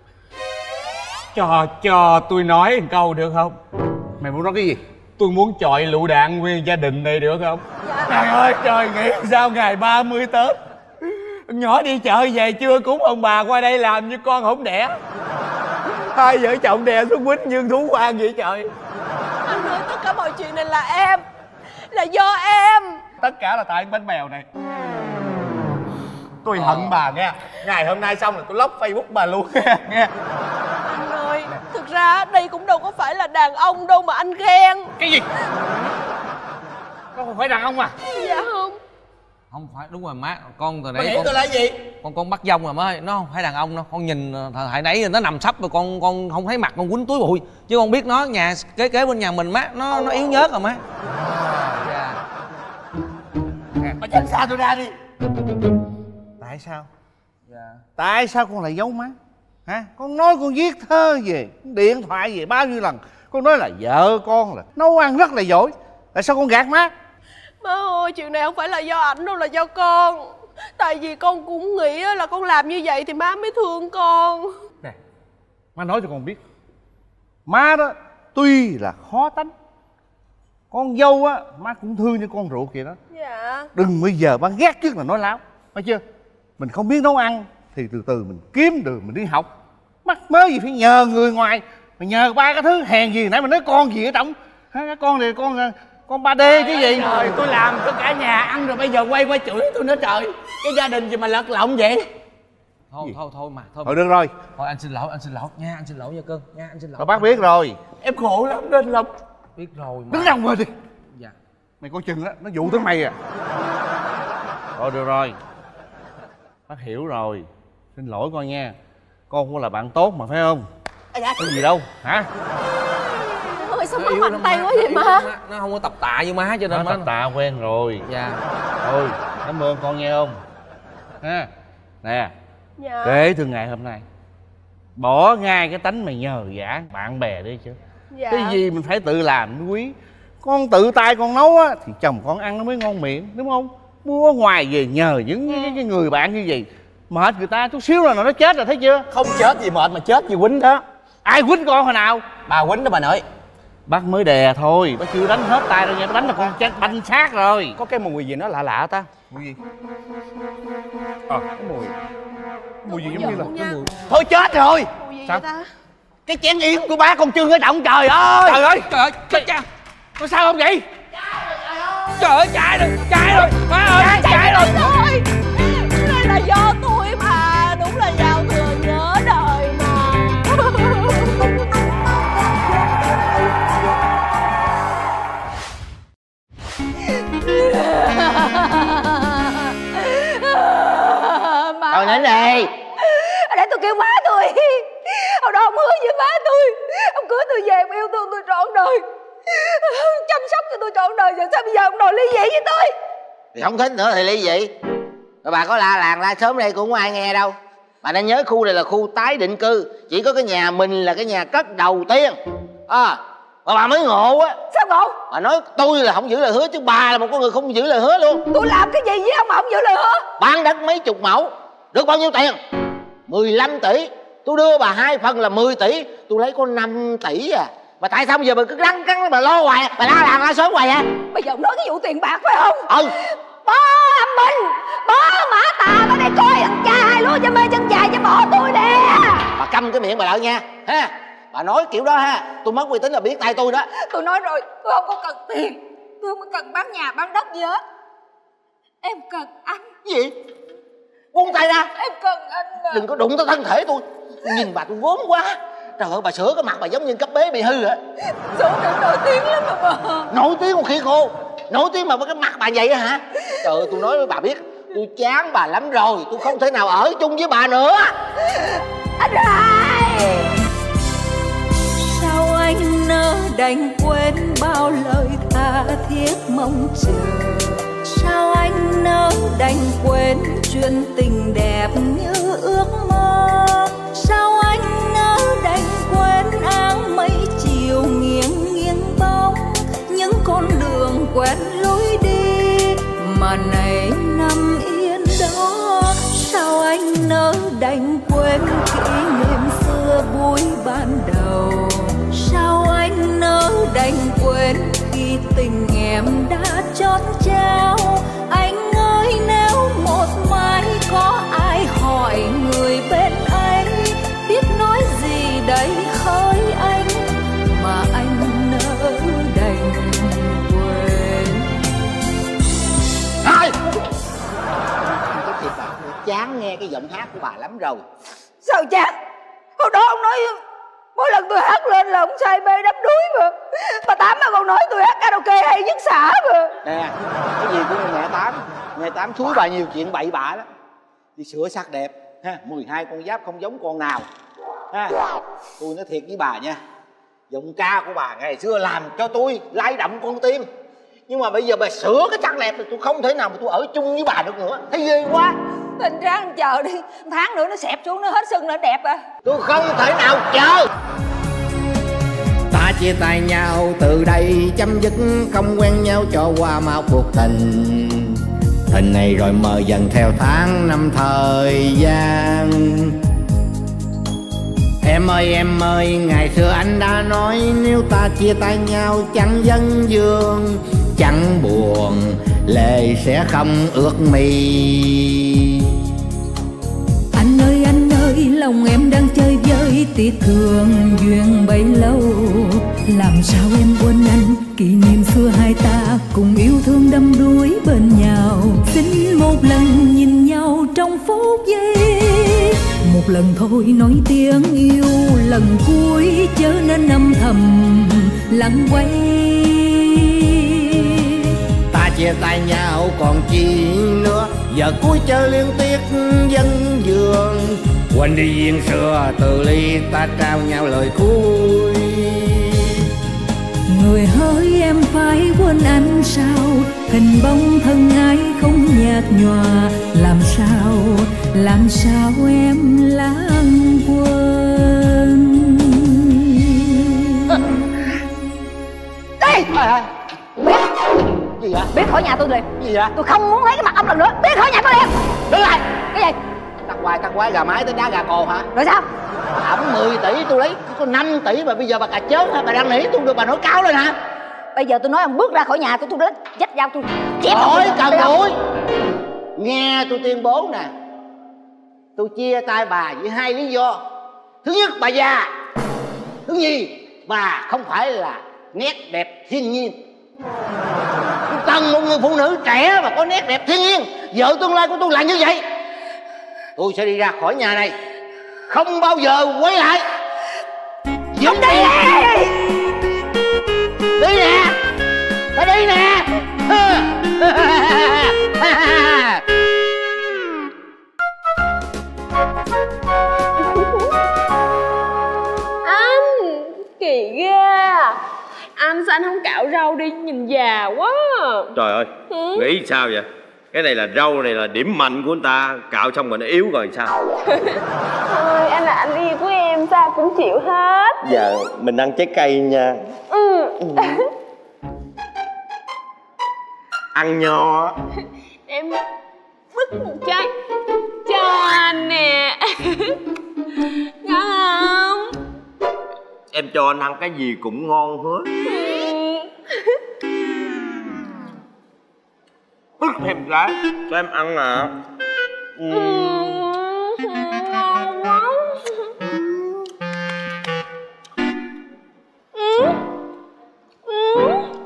Cho cho tôi nói một câu được không? Mày muốn nói cái gì? Tôi muốn chọi lựu đạn nguyên gia đình này được không? Trời ơi trời, nghĩ sao ngày ba mươi Tết nhỏ đi chợ về chưa cúng ông bà qua đây làm như con không đẻ. Hai vợ chồng đè xuống quýnh như thú quan vậy trời. Anh ơi, tất cả mọi chuyện này là em, là do em. Tất cả là tại bánh bèo này. Tôi hận bà nghe. Ngày hôm nay xong là tôi lóc Facebook bà luôn nghe. Anh ơi, thực ra đây cũng đâu có phải là đàn ông đâu mà anh ghen. Cái gì? Con không phải đàn ông à? Dạ không. Không phải, đúng rồi má. Con từ Mày nãy nghĩ con tôi là gì? con con bắt dông rồi má ơi. Nó không phải đàn ông đâu. Con nhìn hồi nãy nó nằm sấp rồi con con không thấy mặt con quýnh túi bụi. Chứ con biết nó nhà kế kế bên nhà mình má, nó nó yếu nhớt rồi má. Dạ. Bà tránh xa tôi ra đi. Tại sao? Dạ. Tại sao con lại giấu má? Hả? Con nói con viết thơ về, điện thoại về bao nhiêu lần. Con nói là vợ con là nấu ăn rất là giỏi. Tại sao con gạt má? Má ơi, chuyện này không phải là do ảnh đâu, là do con. Tại vì con cũng nghĩ là con làm như vậy thì má mới thương con. Nè, má nói cho con biết, má đó tuy là khó tánh, con dâu á má cũng thương như con ruột vậy đó. Dạ. Đừng bây giờ má ghét trước là nói láo, phải chưa? Mình không biết nấu ăn thì từ từ mình kiếm đường mình đi học. Mắc mớ gì phải nhờ người ngoài, mà nhờ ba cái thứ hèn gì. Nãy mình nói con gì ở trong hả? Con này con con ba D chứ gì. Trời, tôi làm cho cả nhà ăn rồi bây giờ quay qua chửi tôi nữa trời. Cái gia đình gì mà lật lọng vậy? Thôi Gì? thôi thôi mà thôi. Thôi được rồi, Thôi anh xin lỗi, anh xin lỗi nha, anh xin lỗi nha cưng, nha anh xin lỗi. rồi bác biết rồi. Em khổ lắm nên lắm. Biết rồi mà. Đứng ra ngoài đi. Dạ. Mày coi chừng á, nó dụ tới mày à. Thôi được rồi, bác hiểu rồi. Xin lỗi con nha. Con cũng là bạn tốt mà phải không? Dạ. Có gì đâu, hả? Ôi sao Nó má yếu mạnh lắm tay má, quá nó vậy yếu má? lắm má. Nó không có tập tạ như má cho Nó nên má. tập tạ quen rồi. Dạ. Thôi, cảm ơn con nghe không? Ha. Nè, Dạ. kể từ ngày hôm nay bỏ ngay cái tánh mày nhờ vả bạn bè đi chứ. Dạ. Cái gì mình phải tự làm mới quý. Con tự tay con nấu á thì chồng con ăn nó mới ngon miệng, đúng không? Mua ở ngoài về nhờ những cái, cái người bạn như vậy, mệt người ta chút xíu là nó chết rồi, thấy chưa? Không chết gì mệt mà chết gì quýnh đó. Ai quýnh con hồi nào? Bà quýnh đó bà nội. Bác mới đè thôi, bác chưa đánh hết tay đâu nha, bác đánh là con chết banh xác rồi. Có cái mùi gì nó lạ lạ ta? Mùi gì? Ờ, à, cái mùi mùi gì giống như là cái mùi. Thôi chết rồi. Mùi gì Sao? vậy ta? Cái chén yến của bác còn chưa ở động trời ơi. Trời ơi, Trời ơi, chết cha. có sao không vậy? Trời ơi, chạy rồi, chạy rồi. Má ơi, chạy rồi. Thôi, cái này là do tôi mà. Đúng là giao thừa nhớ đời mà. Má Thôi nín đi. để tôi kêu má tôi. Hồi đó ông hứa với má tôi, ông cưới tôi về, ông yêu thương tôi trọn đời, chăm sóc cho tôi trọn đời. Giờ sao bây giờ ông đòi ly dị với tôi? Thì không thích nữa thì ly dị. Rồi bà có la làng la sớm đây cũng không ai nghe đâu. Bà nên nhớ khu này là khu tái định cư, chỉ có cái nhà mình là cái nhà cất đầu tiên à. Mà bà mới ngộ á. Sao ngộ? Bà nói tôi là không giữ lời hứa, chứ bà là một con người không giữ lời hứa luôn. Tôi làm cái gì với ông mà ông giữ lời hứa? Bán đất mấy chục mẫu được bao nhiêu tiền? mười lăm tỷ. Tôi đưa bà hai phần là mười tỷ, tôi lấy có năm tỷ à. Mà tại sao bây giờ bà cứ rắn cắn bà lo hoài, bà la làng la sớm hoài hả? Bây giờ ông nói cái vụ tiền bạc phải không? Ừ. Bó âm binh, bó mã tà ở đây coi thằng cha hai lúa cho mê chân dài cho bỏ tôi nè. Bà câm cái miệng bà lại nha ha. Bà nói kiểu đó ha, tôi mất uy tín là biết tay tôi đó. Tôi nói rồi, tôi không có cần tiền, tôi không có cần bán nhà bán đất gì hết. Em cần anh. Gì? Buông tay ra. Em cần anh à. Đừng có đụng tới thân thể tôi. Nhìn bà tôi gốm quá. Trời ơi, bà sửa cái mặt bà giống như cấp bế bị hư hả? Số này nổi tiếng lắm mà bà. Nổi tiếng con khỉ khô. Nổi tiếng mà với cái mặt bà vậy á hả? Trời ơi, tôi nói với bà biết, tôi chán bà lắm rồi. Tôi không thể nào ở chung với bà nữa. Anh hai. Sau đành quên bao lời tha thiết mong chờ. Sao anh nỡ đành quên chuyện tình đẹp như ước mơ. Sao anh nỡ đành quên áng mây chiều nghiêng nghiêng bóng những con đường quen lối đi mà nay nằm yên đó. Sao anh nỡ đành quên kỷ niệm xưa buổi ban đầu. Sao anh nỡ đành quên khi tình em đã chót trao. Anh ơi nếu một mai có ai hỏi người bên ấy biết nói gì đây hỡi anh mà anh nỡ đành quên. Thôi cái thiệt bà chán nghe cái giọng hát của bà lắm rồi. Sao chán? Hồi đó ông nói mỗi lần tôi hát lên là ông say mê đắm đuối mà. Bà Tám mà còn nói tôi hát karaoke hay nhất xã mà. Nè, cái gì của mẹ Tám. Mẹ Tám thúi bà nhiều chuyện bậy bạ lắm. Đi sửa sắc đẹp ha, mười hai con giáp không giống con nào ha. Tôi nói thiệt với bà nha, giọng ca của bà ngày xưa làm cho tôi lay động con tim. Nhưng mà bây giờ bà sửa cái sắc đẹp thì tôi không thể nào mà tôi ở chung với bà được nữa. Thấy ghê quá. Tình ráng chờ đi, tháng nữa nó xẹp xuống, nó hết sưng nó đẹp à. Tôi không thể nào chờ. Ta chia tay nhau từ đây chấm dứt, không quen nhau cho qua mau cuộc tình. Tình này rồi mờ dần theo tháng năm thời gian. Em ơi em ơi, ngày xưa anh đã nói nếu ta chia tay nhau chẳng vấn vương, chẳng buồn, lệ sẽ không ướt mi. Anh ơi anh ơi, lòng em đang chơi với tiếc thương duyên bấy lâu. Làm sao em quên anh, kỷ niệm xưa hai ta cùng yêu thương đắm đuối bên nhau. Xin một lần nhìn nhau trong phút giây, một lần thôi nói tiếng yêu, lần cuối chớ nên âm thầm lặng quay. Ta chia tay nhau còn chi nữa, giờ cuối chơi liên tiếc dân dương. Quên đi duyên xưa từ ly ta trao nhau lời cuối. Người hỡi em phải quên anh sao, hình bóng thân ai không nhạt nhòa. Làm sao, làm sao em lãng quên. Đi! Biết! Gì vậy? Biết khỏi nhà tôi liền. Gì vậy? Tôi không muốn thấy cái mặt ông lần nữa. Biết khỏi nhà tôi liền. Đứng lại! Cái gì? Tắc quái tắc quái gà mái tới đá gà cồ hả? Rồi sao? Ẩm mười tỷ tôi lấy có năm tỷ mà bây giờ bà cà chớn hả? Bà đang nỉ tôi được bà nói cáo lên hả? Bây giờ tôi nói ông bước ra khỏi nhà tôi, tôi lấy dắt dao tôi chém ông. Ôi cầm đuổi! Nghe tôi tuyên bố nè, tôi chia tay bà với hai lý do. Thứ nhất bà già, thứ nhì bà không phải là nét đẹp thiên nhiên. Tôi cần một người phụ nữ trẻ mà có nét đẹp thiên nhiên. Vợ tương lai của tôi là như vậy. Tôi sẽ đi ra khỏi nhà này, không bao giờ quay lại. Ông đi! Đi nè! Ta đi nè! Anh kỳ ghê à. Anh sao anh không cạo râu đi, nhìn già quá à. Trời ơi, ừ? nghĩ sao vậy? Cái này là râu này là điểm mạnh của người ta, cạo xong rồi nó yếu rồi sao? Thôi anh là anh yêu của em, sao cũng chịu hết. Dạ, mình ăn trái cây nha. Ừ, ừ. Ăn nho. em vứt một trái cho anh nè. Ngon không? Em cho anh ăn cái gì cũng ngon hết. Bứt thêm cái cho em ăn à. Ừ. Ừ, ngon quá. Ừ. Ừ.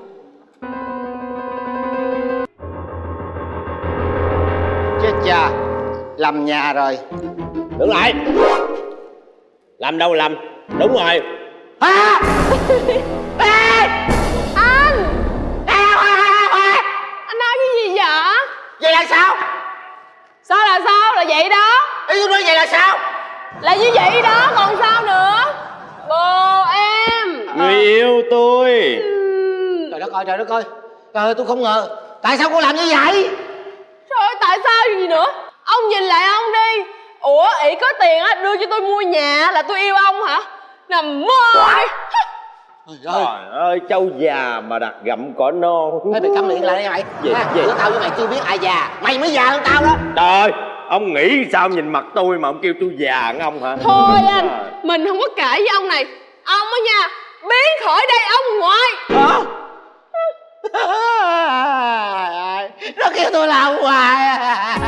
Chết cha, làm nhà rồi. Đứng lại. Làm đâu làm. Đúng rồi. À! À! Anh À! À! Anh nói cái gì vậy? Vậy là sao? Sao là sao? Là vậy đó. Ý tôi nói vậy là sao? Là như vậy đó, còn sao nữa? Bồ em. Người yêu tôi. ơi, trời đất ơi. Trời ơi, tôi không ngờ. Tại sao cô làm như vậy? Trời ơi, tại sao gì nữa? Ông nhìn lại ông đi. Ủa, ỷ có tiền á đưa cho tôi mua nhà là tôi yêu ông hả? Nằm mơ đi. Trời ơi, trâu già mà đặt gặm cỏ non. Mày mày câm miệng lại đi mày. Gì, à, gì? bữa tao với mày chưa biết ai già, mày mới già hơn tao đó. Trời ơi, ông nghĩ sao nhìn mặt tôi mà ông kêu tôi già hơn ông hả? Thôi anh, mình không có cãi với ông này. Ông á nha, biến khỏi đây ông ngoại. Hả? Nó kêu tôi làm hoài.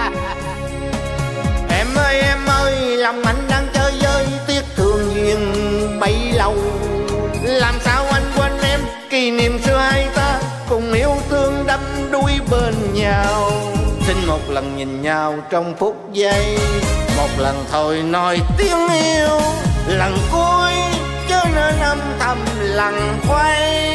Em ơi em ơi, lòng anh đang chơi với tiếc thương duyên bấy lâu. Làm sao anh quên em kỷ niệm xưa hai ta cùng yêu thương đắm đuối bên nhau. Xin một lần nhìn nhau trong phút giây, một lần thôi nói tiếng yêu, lần cuối chớ nên âm thầm lặng quay.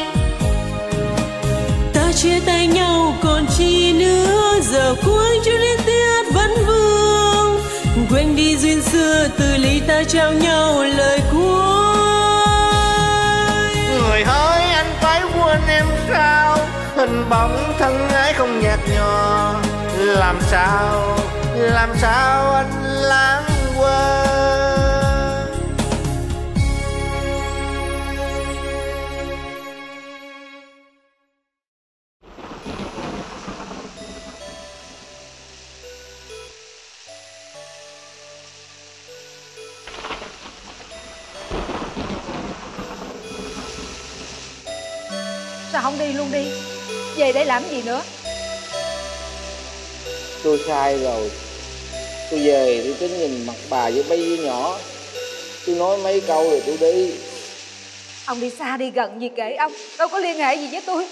Ta chia tay nhau còn chi nữa, giờ cuối cho liên tiết vẫn vương. Quên đi duyên xưa từ ly ta trao nhau lời cuối. Người hỡi anh phải quên em sao, hình bóng thân ái không nhạt nhòa. Làm sao, làm sao anh lãng quên. Sao không đi luôn đi? Về đây làm gì nữa? Tôi sai rồi. Tôi về tôi tính nhìn mặt bà với mấy đứa nhỏ. Tôi nói mấy câu rồi tôi đi. Ông đi xa đi gần gì kệ ông, đâu có liên hệ gì với tôi.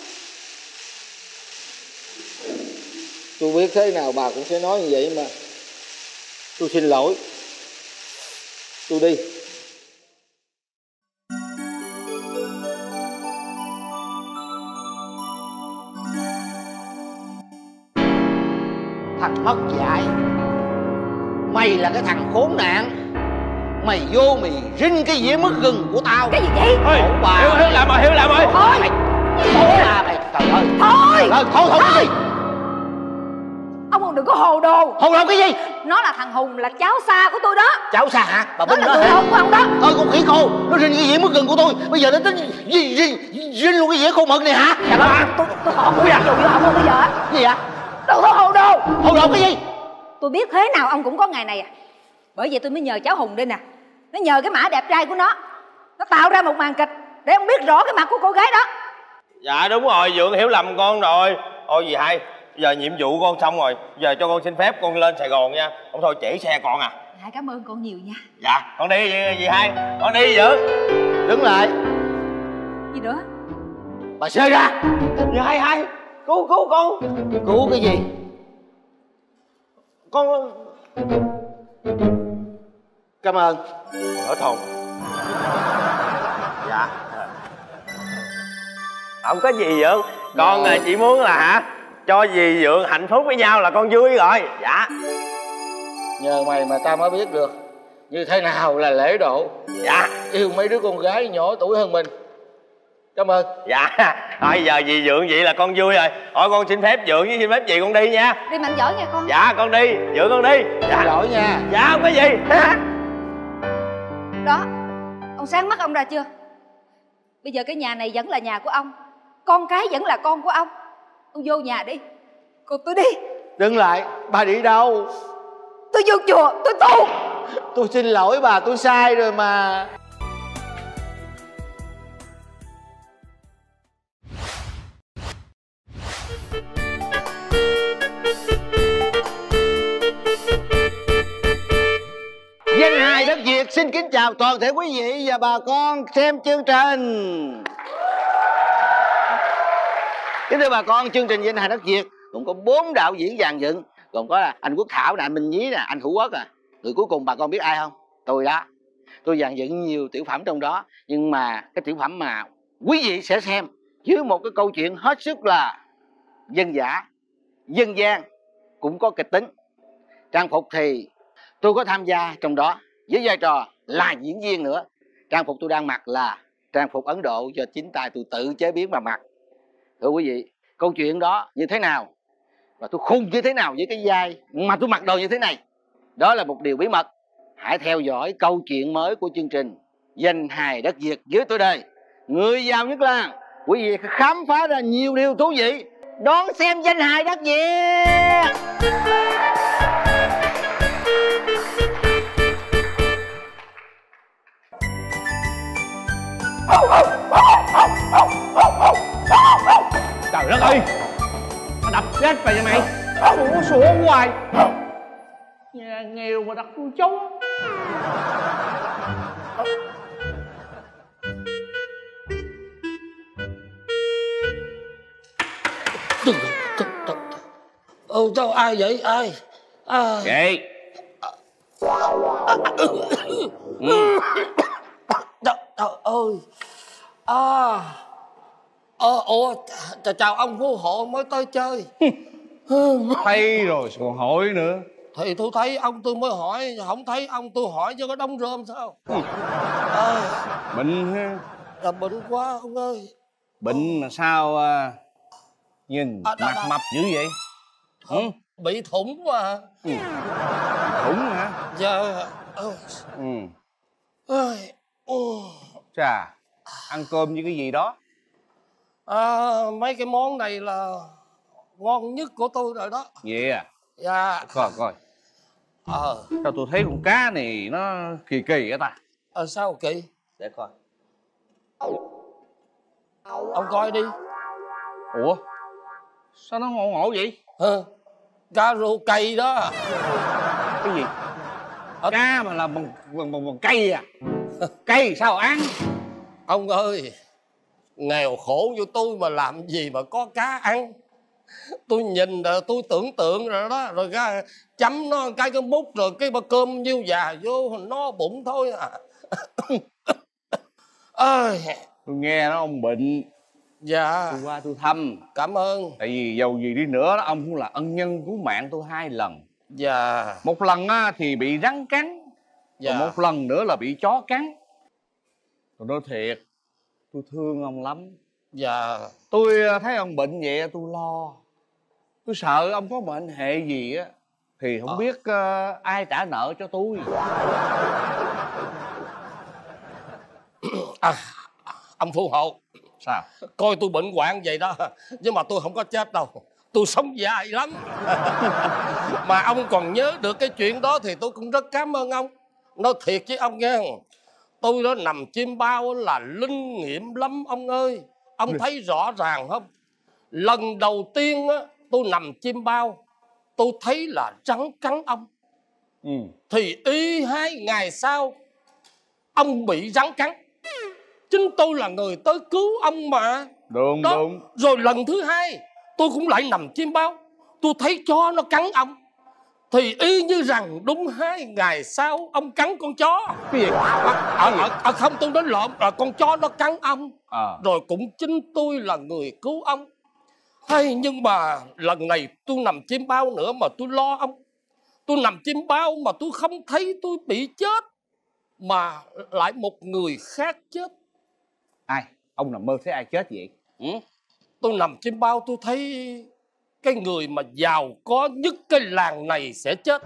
Tôi biết thế nào bà cũng sẽ nói như vậy mà. Tôi xin lỗi. Tôi đi. Thằng mất dạy, mày là cái thằng khốn nạn. Mày vô mày rinh cái dĩa mứt gừng của tao. Cái gì vậy? Ê, bà Hiếu, Hiếu làm rồi, Hiếu làm rồi. Thôi mày, thôi bà mày, trời ơi. Thôi Trời ơi, thôi thôi cái gì? Ông còn đừng có hồ đồ. Hồ đồ cái gì? Nó là thằng Hùng, là cháu xa của tôi đó. Cháu xa hả? Bà Nó Binh là đó người hả? hôn của ông đó. Ơi con khỉ cô, nó rinh cái dĩa mứt gừng của tôi. Bây giờ nó tính rinh, rinh, rinh luôn cái dĩa khô mực này hả? Dạ vâng, tôi tôi hỏi Ủa dạ? dù với ông không bây giờ á. Gì vậy? Đừng có hồ đồ. Hồ đồ cái gì? Tôi biết thế nào ông cũng có ngày này à. Bởi vậy tôi mới nhờ cháu Hùng đây nè. Nó nhờ cái mã đẹp trai của nó, nó tạo ra một màn kịch để ông biết rõ cái mặt của cô gái đó. Dạ đúng rồi, Dượng hiểu lầm con rồi. Ôi gì hay, giờ nhiệm vụ con xong rồi, giờ cho con xin phép con lên Sài Gòn nha. Không thôi trễ xe con à. Dạ cảm ơn con nhiều nha. Dạ con đi gì, gì hay, con đi Dượng. Đứng lại. Gì nữa? Bà xơi ra. Gì hay hay, cứu cứu con. Cứu cái gì? Con Cảm ơn. ở thùng. Dạ không có gì Dượng, con là chỉ muốn là hả cho dì Dượng hạnh phúc với nhau là con vui rồi. Dạ Nhờ mày mà tao mới biết được như thế nào là lễ độ. dạ Yêu mấy đứa con gái nhỏ tuổi hơn mình. Cảm ơn. dạ thôi giờ dì Dượng vậy là con vui rồi. Thôi con xin phép Dượng với xin phép dì con đi nha. Đi mạnh giỏi nha con. Dạ con đi, Dượng con đi. Dạ Xin lỗi nha. dạ không có gì. Đó, ông sáng mắt ông ra chưa? Bây giờ cái nhà này vẫn là nhà của ông, con cái vẫn là con của ông. Ông vô nhà đi, còn tôi đi. Đừng lại. Bà đi đâu? Tôi vô chùa, tôi tu. Tôi xin lỗi bà, tôi sai rồi mà. Danh hài đất Việt xin kính chào toàn thể quý vị và bà con xem chương trình. Kính thưa bà con, chương trình Danh hài đất Việt cũng có bốn đạo diễn dàn dựng, gồm có là anh Quốc Thảo nè, anh Minh Nhí nè, anh Hữu Quốc à. Người cuối cùng bà con biết ai không? Tôi đó. Tôi dàn dựng nhiều tiểu phẩm trong đó, nhưng mà cái tiểu phẩm mà quý vị sẽ xem với một cái câu chuyện hết sức là dân dã, dân gian, cũng có kịch tính. Trang phục thì tôi có tham gia trong đó với vai trò là diễn viên nữa. Trang phục tôi đang mặc là trang phục Ấn Độ do chính tay tôi tự chế biến mà mặc. Thưa quý vị, câu chuyện đó như thế nào và tôi khùng như thế nào với cái vai mà tôi mặc đồ như thế này, đó là một điều bí mật. Hãy theo dõi câu chuyện mới của chương trình Danh hài đất Việt với tôi đây, Người giàu nhất làng. Quý vị khám phá ra nhiều điều thú vị. Đón xem Danh hài đất Việt. Trời đất ơi, nó đập chết mày vậy mày. Sủa sủa hoài. Nhà nghèo mà đặt con chó. Ồ, đâu ai vậy? Ai? À... Kệ. Ừ. Trời ơi. À. Ờ, ủa, chào ông phú hộ mới tới chơi. Thấy rồi còn hỏi nữa. Thì tôi thấy ông tôi mới hỏi, không thấy ông tôi hỏi cho có đống rơm sao? À, Bệnh ha. là bệnh quá ông ơi. Bệnh mà sao à, nhìn À, mặt đó, đó. mập dữ vậy? Ừ? Bị thủng mà. Ừ. Thủng hả? Dạ. Ừ. Ừ. Ôi, ừ. Chà, ăn cơm với cái gì đó? À, mấy cái món này là ngon nhất của tôi rồi đó. Vậy à? Dạ. Coi coi. Ờ. Sao tôi thấy con cá này nó kỳ kỳ vậy ta? Ờ sao kỳ? Để coi. Ông coi đi. Ủa? Sao nó ngộ ngộ vậy? Hừ. Cá rô cây đó. Cái gì? Cá mà làm bằng, bằng, bằng, bằng cây à? Cây sao ăn? Ông ơi, nghèo khổ như tôi mà làm gì mà có cá ăn. Tôi nhìn rồi tôi tưởng tượng rồi đó. Rồi cái chấm nó cái cái mút rồi cái bát cơm nhiêu già vô nó bụng thôi à. Ơi. Tôi nghe nó ông bệnh. Dạ. Tôi qua tôi thăm. Cảm ơn. Tại vì dầu gì đi nữa đó, ông cũng là ân nhân cứu mạng tôi hai lần. Dạ. Một lần á, thì bị rắn cắn. Dạ. Còn một lần nữa là bị chó cắn. Tôi nói thiệt, tôi thương ông lắm. Dạ. Tôi thấy ông bệnh vậy tôi lo. Tôi sợ ông có mệnh hệ gì á thì không à. biết uh, ai trả nợ cho tôi. À, ông phù hộ. Sao? Coi tôi bệnh hoạn vậy đó, nhưng mà tôi không có chết đâu. Tôi sống dài lắm. Mà ông còn nhớ được cái chuyện đó thì tôi cũng rất cảm ơn ông. Nói thiệt với ông nghe, tôi đó nằm chim bao là linh nghiệm lắm ông ơi. Ông thấy rõ ràng không? Lần đầu tiên á, tôi nằm chim bao, tôi thấy là rắn cắn ông. Ừ. Thì y hai ngày sau, ông bị rắn cắn. Chính tôi là người tới cứu ông mà. Đúng, đó. đúng. Rồi lần thứ hai, tôi cũng lại nằm chim bao, tôi thấy chó nó cắn ông. Thì y như rằng đúng hai ngày sau ông cắn con chó. Cái gì? À, à, à, à, không, tôi nói lộn, là con chó nó cắn ông. À. Rồi cũng chính tôi là người cứu ông. Hay nhưng mà lần này tôi nằm chim bao nữa mà tôi lo ông. Tôi nằm chim bao mà tôi không thấy tôi bị chết, mà lại một người khác chết. Ai? Ông nằm mơ thấy ai chết vậy? Ừ? Tôi nằm chim bao tôi thấy cái người mà giàu có nhất cái làng này sẽ chết.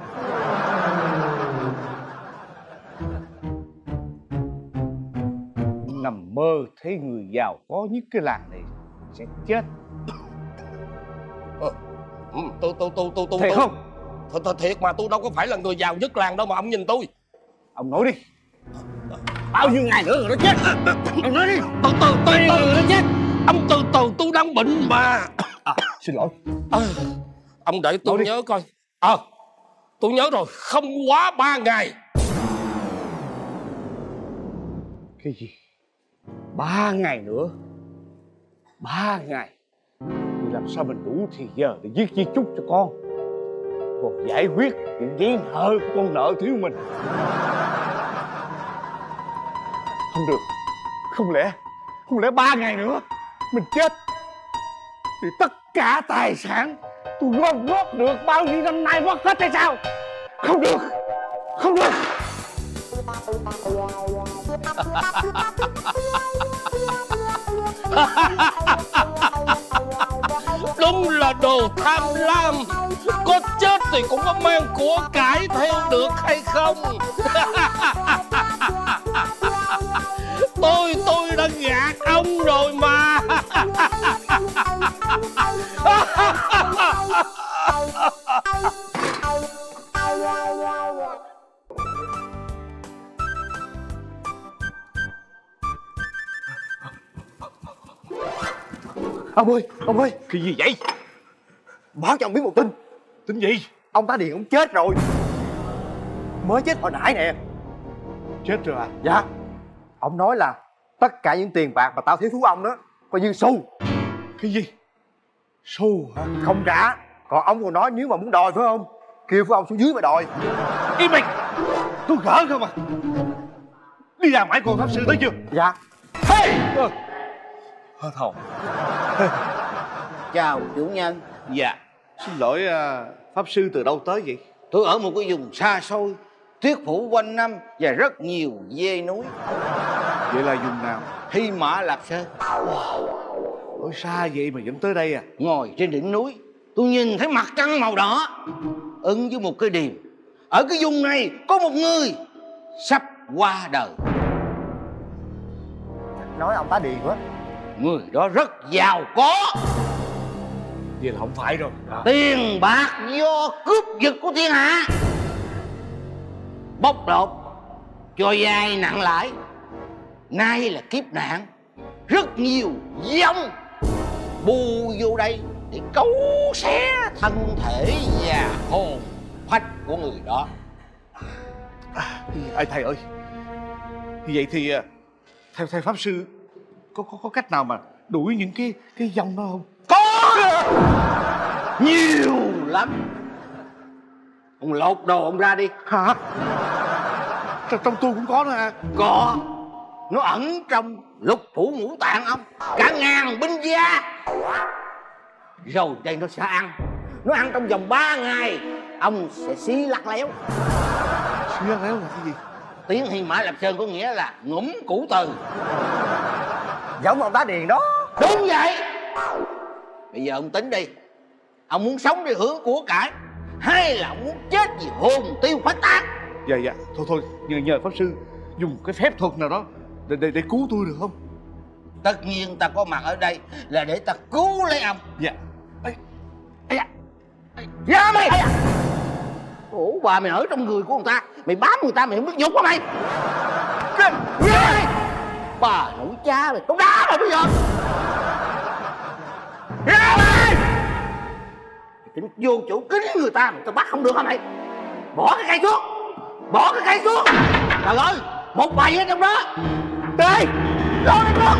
Nằm mơ thấy người giàu có nhất cái làng này sẽ chết. Ờ, tôi tôi tôi tôi tôi thiệt tôi, không? Th th thiệt mà tôi đâu có phải là người giàu nhất làng đâu mà ông nhìn tôi. Ông nói đi. Bao nhiêu ngày nữa rồi nó chết? Ông nói đi. Từ từ từ từ nó chết. Ông từ từ tôi đang bệnh mà. À, xin lỗi. À, ông để tôi nhớ coi. Ờ, à, tôi nhớ rồi, không quá ba ngày. Cái gì? Ba ngày nữa? Ba ngày? Thì làm sao mình đủ thì giờ để viết di chúc cho con, còn giải quyết những giấy nợ của con nợ thiếu mình. Không được. Không lẽ Không lẽ ba ngày nữa mình chết thì tất cả tài sản tôi góp góp được bao nhiêu năm nay mất hết hay sao? Không được. Không được. Đồ tham lam, có chết thì cũng có mang của cải theo được hay không? Tôi tôi đã gạt ông rồi mà. Ông ơi, ông ơi. Cái gì vậy? Báo cho ông biết một tin. Tin gì? Ông tá Điền ông chết rồi. Mới chết hồi nãy nè. Chết rồi à? Dạ. Ông nói là tất cả những tiền bạc mà tao thiếu thú ông đó coi như xu. Cái gì? Xu hả? Không trả. Còn ông còn nói nếu mà muốn đòi phải không, kêu phú ông xuống dưới mà đòi. Im mày. Tôi gỡ không à. Đi ra mãi con pháp sư thấy chưa? Dạ. Hey! Ờ. Hơ thầu. Chào chủ nhân. Dạ. Xin lỗi, pháp sư từ đâu tới vậy? Tôi ở một cái vùng xa xôi, tuyết phủ quanh năm và rất nhiều dê núi. Vậy là vùng nào? Hy Mã Lạp Sơn. Ở xa vậy mà vẫn tới đây à? Ngồi trên đỉnh núi, tôi nhìn thấy mặt trăng màu đỏ ứng với một cái điềm. Ở cái vùng này có một người sắp qua đời. Nói ông tá Điền quá. Người đó rất giàu có. Vậy là không phải rồi. À. Tiền bạc do cướp giật của thiên hạ, bóc lột, cho vay nặng lãi. Nay là kiếp nạn, rất nhiều dông bù vô đây để cấu xé thân thể và hồn phách của người đó. À, thầy ơi, như vậy thì theo thầy pháp sư có có có cách nào mà đuổi những cái cái dông đó không? Có nhiều lắm. Ông lột đồ ông ra đi. Hả? Trong, trong tôi cũng có nữa à? Có. Nó ẩn trong lục phủ ngũ tạng ông, cả ngàn binh gia. Rồi đây nó sẽ ăn. Nó ăn trong vòng ba ngày, ông sẽ xí lắc léo. Xí lắc léo là cái gì? Tiếng Hy Mã Lạp Sơn có nghĩa là ngủm củ từ. Giống ông tá Điền đó. Đúng vậy. Bây giờ ông tính đi, ông muốn sống để hưởng của cải, hay là ông muốn chết vì hồn tiêu phách tán? Dạ dạ, thôi thôi, nhờ nhờ pháp sư dùng cái phép thuật nào đó để để, để cứu tôi được không? Tất nhiên ta có mặt ở đây là để ta cứu lấy ông. Dạ. Ê, ê da. Ra mày. Ủa bà mày ở trong người của người ta, mày bám người ta mày không biết nhục hả mày? Ra mày. Bà nội cha mày, tao đá mày bây giờ. Ra mày. Tính vô chỗ kính người ta mày tao bắt không được hả mày? Bỏ cái cây xuống. Bỏ cái cây xuống. Trời ơi, một bầy ở trong đó. Đây, lôi đi con.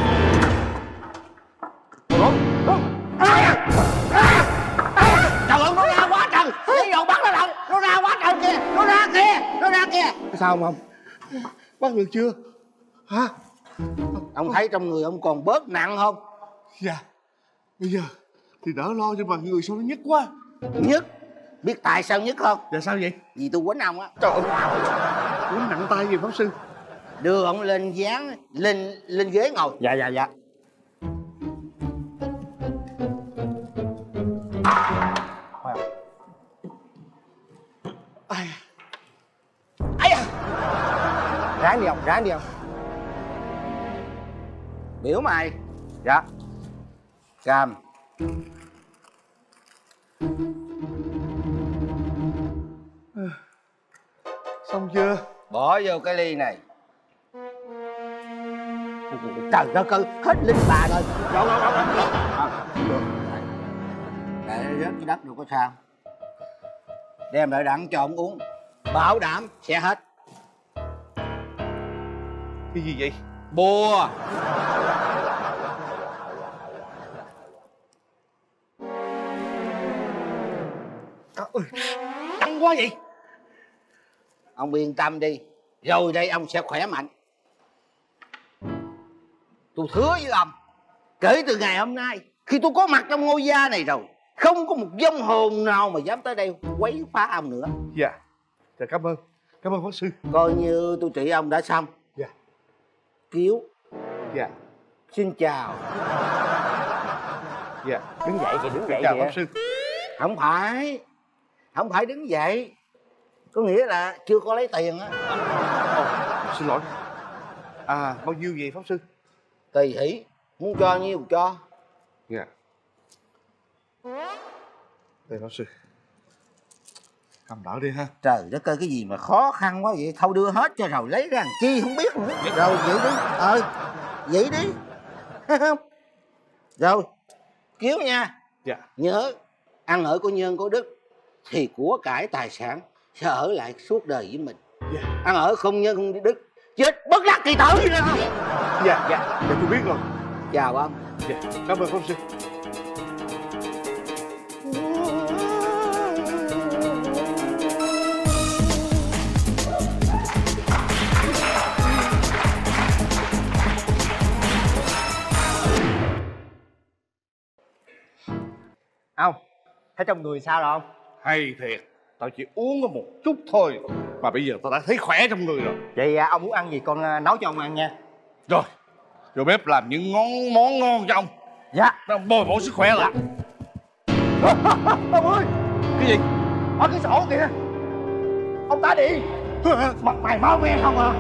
Trời ơi, nó ra quá trời. Lấy đồ bắt nó lại. Nó ra quá trời kìa. Nó ra kìa. Nó ra kìa. Sao không? Bắt được chưa? Hả? Ông thấy trong người ông còn bớt nặng không? Dạ. Bây giờ thì đỡ lo cho mà người sao nó nhức quá. Nhức? Biết tại sao nhức không? Dạ sao vậy? Vì tôi quýnh ông á. Trời ơi, quýnh nặng tay gì pháp sư? Đưa ông lên dán, lên lên ghế ngồi. Dạ dạ dạ. Ai à. Ráng đi ông, ráng đi ông. Biểu mày. Dạ. Cam. Xong chưa? Bỏ vô cái ly này. Trời đất ơi, hết linh bà rồi. Đâu đâu đâu đâu. Để nó rớt dưới đất đâu có sao. Đem lại đặng cho ông uống, bảo đảm sẽ hết. Cái gì vậy? Bùa. Ôi, đắng quá vậy. Ông yên tâm đi, rồi đây ông sẽ khỏe mạnh. Tôi hứa với ông, kể từ ngày hôm nay, khi tôi có mặt trong ngôi gia này rồi, không có một vong hồn nào mà dám tới đây quấy phá ông nữa. Dạ. Dạ cảm ơn. Cảm ơn pháp sư. Coi như tôi trị ông đã xong. Dạ. Kiếu. Dạ. Xin chào. Dạ. Đứng dậy kìa, đứng dậy chào kìa. pháp sư. Không phải, không phải đứng dậy, có nghĩa là chưa có lấy tiền á. Ồ, xin lỗi. À, bao nhiêu vậy pháp sư? Tùy hỷ, muốn cho nhiêu cho. Dạ. Đây pháp sư, cầm đỡ đi ha. Trời đất ơi, cái gì mà khó khăn quá vậy? Thôi đưa hết cho rồi lấy ra làm chi không biết nữa. Rồi vậy đi, ờ vậy đi. Rồi Kiếu nha. Dạ. Nhớ ăn ở của nhân của đức thì của cải tài sản sẽ ở lại suốt đời với mình. Dạ. Ăn ở không nhân không đức chết bất đắc kỳ tử. Dạ, dạ, dạ tôi biết rồi. Chào ông. Dạ, cảm ơn pháp sư. Ông thấy trong người sao rồi không? Hay thiệt, tao chỉ uống có một chút thôi mà bây giờ tao đã thấy khỏe trong người rồi. Vậy à, ông muốn ăn gì con à, nấu cho ông ăn nha. Rồi, vô bếp làm những món món ngon cho ông. Dạ. Nó bồi bổ sức khỏe lại. Ông ơi, Cái gì? ở cái sổ kìa, ông ta đi. Mặt mày máu me không à?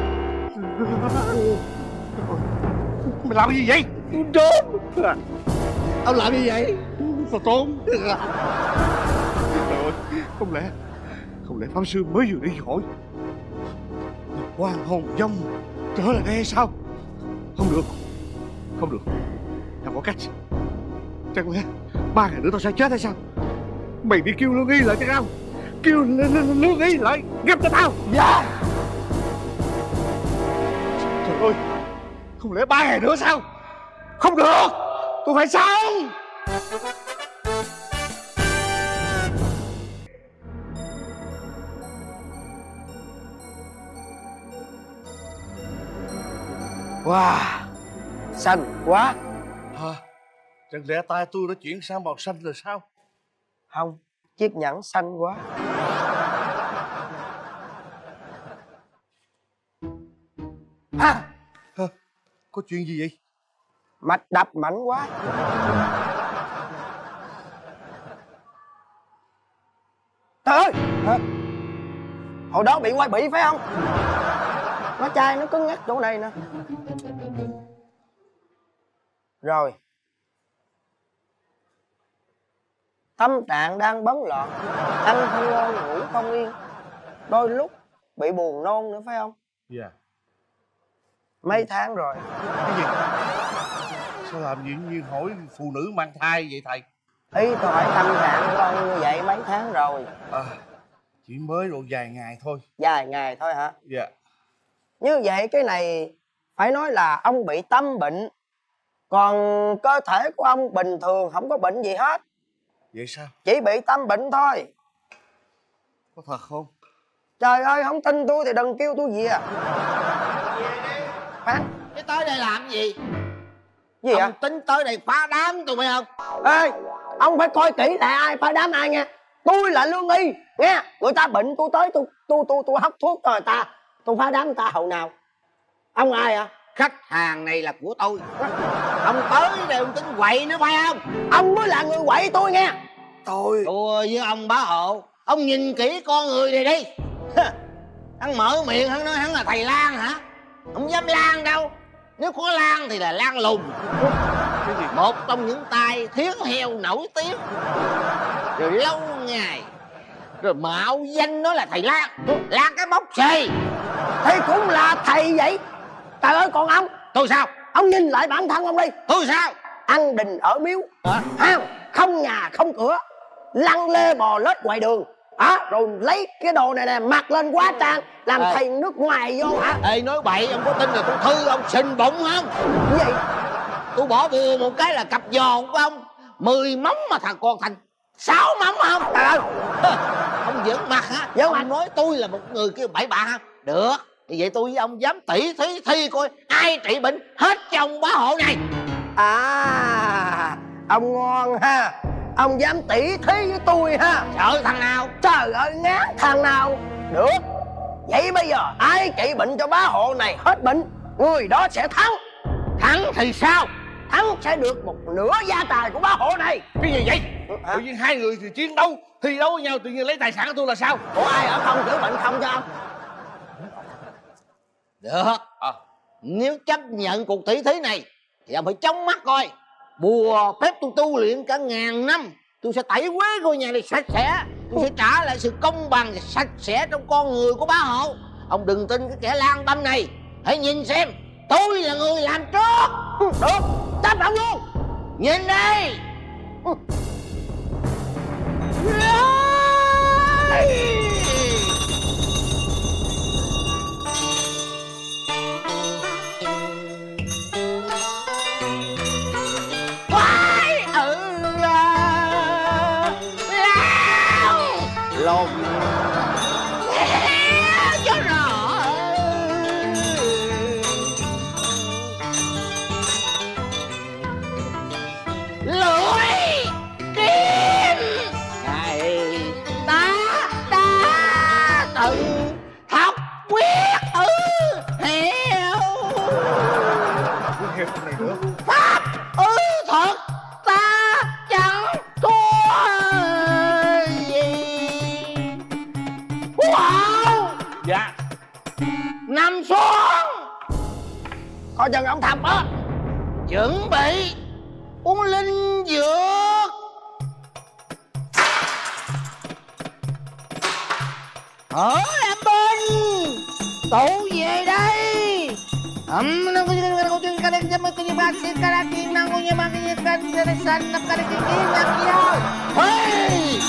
Mày làm cái gì vậy? Trốn. Ông làm gì vậy? Tao trốn. Trời ơi, không lẽ không lẽ pháp sư mới vừa đi hỏi quan hồn vong trở lại đây hay sao? Không được, không được, tao có cách. Chẳng lẽ ba ngày nữa tao sẽ chết hay sao? Mày đi kêu Lương Y lại cho tao, kêu Lương Y lại gặp cho tao. Dạ. Trời ơi, không lẽ ba ngày nữa sao? Không được, tôi phải sống. Wow, xanh quá. Hả? Chẳng lẽ tay tôi đã chuyển sang màu xanh rồi sao? Không, chiếc nhẫn xanh quá. À, Hả? Có chuyện gì vậy? mạch đập mạnh quá. Trời ơi, hả? Hồi đó bị quay bị phải không? Nó chai nó cứng ngắc chỗ này nè. Rồi, tâm trạng đang bấn loạn, ăn không ngon ngủ không yên, đôi lúc bị buồn nôn nữa phải không? Dạ. Yeah. Mấy tháng rồi. Cái gì? Sao làm gì như hỏi phụ nữ mang thai vậy thầy? Ý tôi hỏi tâm trạng của ông như vậy mấy tháng rồi. À, chỉ mới rồi vài ngày thôi. Vài ngày thôi hả? Dạ. Yeah. Như vậy cái này phải nói là ông bị tâm bệnh, còn cơ thể của ông bình thường, không có bệnh gì hết. Vậy sao? Chỉ bị tâm bệnh thôi. Có thật không? Trời ơi, không tin tôi thì đừng kêu tôi gì à. Khoan, Cái tới đây làm gì? gì ông ạ? tính tới đây phá đám tôi phải không? Ê, ông phải coi kỹ là ai phá đám ai nha. Tôi là Lương Y nghe. Người ta bệnh tôi tới tôi tôi tôi tôi hấp thuốc cho người ta, tôi phá đám người ta hậu nào. Ông ai à? Khách hàng này là của tôi. Ông tới đây ông tính quậy nữa phải không? Ông mới là người quậy tôi nghe. Tôi Tôi với ông bá hộ, ông nhìn kỹ con người này đi. Hắn mở miệng hắn nói hắn là thầy lang hả? Không dám lang đâu. Nếu có lang thì là lang lùn. Một trong những tay thiến heo nổi tiếng, rồi lâu ngày rồi mạo danh nói là thầy lang. Lang cái bóc xì thì cũng là thầy vậy. Trời ơi, còn ông, tôi sao? ông nhìn lại bản thân ông đi. Tôi sao? Ăn đình ở miếu Hả? à, không nhà không cửa, lăn lê bò lết ngoài đường à, rồi lấy cái đồ này nè mặc lên quá trang làm Ê. thầy nước ngoài vô hả? Ê, nói bậy, ông có tin là tôi thư ông xình bụng không? Cái gì? Tôi bỏ bùa một cái là cặp giò của ông mười móng mà thằng còn thành sáu móng không? Trời ơi, Ông giỡn mặt hả? Giỡn Ông mặt. nói tôi là một người kêu bậy bạ hả? Được, thì vậy tôi với ông dám tỉ thí thi coi ai trị bệnh hết trong bá hộ này. à ông ngon ha, ông dám tỉ thí với tôi ha? Sợ thằng nào? Trời ơi, ngán thằng nào. Được, vậy bây giờ ai trị bệnh cho bá hộ này hết bệnh, người đó sẽ thắng. Thắng thì sao? thắng sẽ được một nửa gia tài của bá hộ này. Cái gì vậy? Hả? Tự nhiên hai người thì chiến đấu thi đấu với nhau, tự nhiên lấy tài sản của tôi là sao? Ủa ai ở không chữa bệnh không cho ông? Được. À. Nếu chấp nhận cuộc tỷ thí này thì ông phải chống mắt coi. Bùa phép tôi tu luyện cả ngàn năm, tôi sẽ tẩy quế ngôi nhà này sạch sẽ. Tôi sẽ trả lại sự công bằng và sạch sẽ trong con người của bá hộ. Ông đừng tin cái kẻ lang tâm này. Hãy nhìn xem, tôi là người làm trước. Được, chấp nhận luôn. Nhìn đây. Quái ừ lao lồn cho rõ lưỡi kiếm này ta ta tự học quyết ừ hiểu pháp ừ thật ta chẳng thua gì. Wow. Dạ. Nằm xuống. Coi chừng ông thầm á. Chuẩn bị uống linh dược. Ở làm bên tụ về đây. Ấm nó có những cái chuyện cái cái cái cái bác sĩ cái cái nó có những cái cái cái cái san nó cái cái cái làm gì đâu. Hey.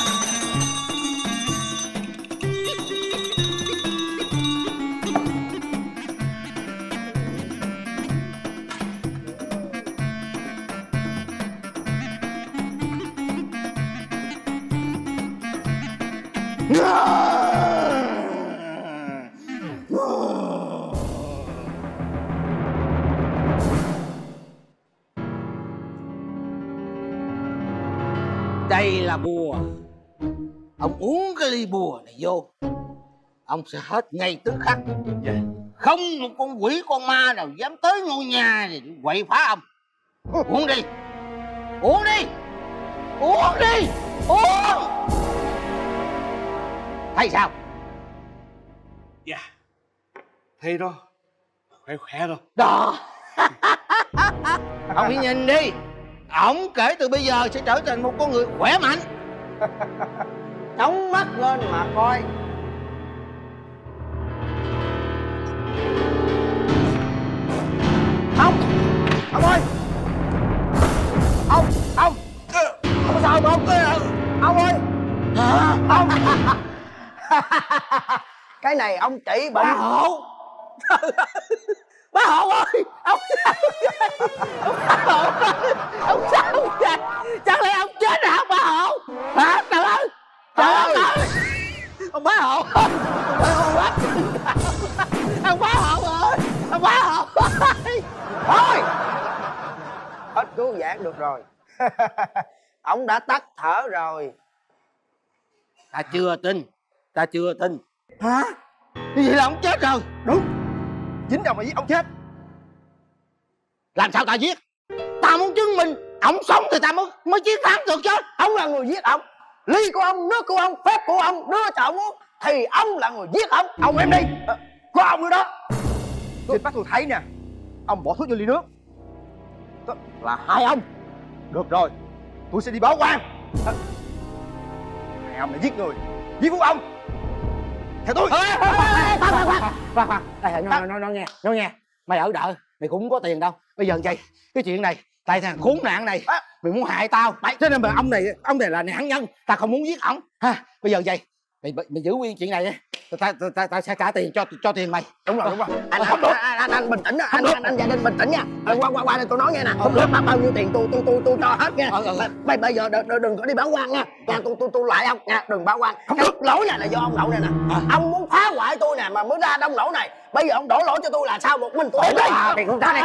Đây là bùa. Ông uống cái ly bùa này vô, ông sẽ hết ngay tức khắc. Dạ. Không một con quỷ con ma nào dám tới ngôi nhà này để quậy phá ông. Uống đi. Uống đi. Uống đi. Uống. Thấy sao? Dạ. Thấy đó. Khỏe khỏe rồi. Đó. Ông hãy nhìn đi. Ổng kể từ bây giờ sẽ trở thành một con người khỏe mạnh. Đóng mắt lên mà coi. Ông, ông ơi. Ông, ông. Ông sao không? Ông ơi. Hả? Ông. Cái này ông trị bệnh. Bá hộ. Bá hộ ơi. Ông sao vậy? Ông bá hộ ơi. Ông sao vậy? Chẳng lẽ ông chết hả bá hộ? Hả? Trời ơi. Trời ơi. Ông bá hộ ơi. Ông bá Ông bá hộ ơi. Ông bá hộ ơi. Thôi. Hết cứu giãn được rồi. Ông đã tắt thở rồi. Ta chưa tin. Ta chưa tin. Hả? Như vậy là ông chết rồi. Đúng. Dính đâu mà giết ông chết. Làm sao ta giết? Ta muốn chứng minh ông sống thì ta mới mới chiến thắng được chứ. Ông là người giết ông. Ly của ông, nước của ông, phép của ông đưa cho ông uống thì ông là người giết ông. Ông em đi. À, có ông nữa đó. Tôi bắt tôi thấy nè. Ông bỏ thuốc vô ly nước. Đó là hai ông. Được rồi. Tôi sẽ đi báo quan. À, hai ông đã giết người. Giết của ông. Theo tôi. Khoan khoan khoan khoan khoan. Đây nó nó nó nghe, nó nghe. Mày ở đợi, mày cũng không có tiền đâu. Bây giờ vậy, cái chuyện này tại thằng khốn nạn này à, mày muốn hại tao. Mày cho nên mà ông này, ông này là nạn nhân, ta không muốn giết ổng. Ha, bây giờ vậy, mày mày giữ nguyên chuyện này đi. Ta ta ta, ta sẽ trả tiền cho cho tiền mày. Đúng rồi, đúng rồi. Anh anh, anh, anh, anh bình tĩnh đó, anh, anh anh gia đình bình tĩnh nha. À, qua qua qua đây tôi nói nghe nè. Không được bao nhiêu tiền tôi tôi tôi tôi cho hết nha. Bây bây giờ đừng, đừng có đi báo quan nha. Nha tôi tôi tôi lại ông nha, đừng báo quan. Không được. Lỗi này là do ông Đậu này nè. Ông muốn phá hoại tôi nè mà mới ra đông lỗi này. Bây giờ ông đổ lỗi cho tôi là sao một mình tôi đi. Thì không ra đây.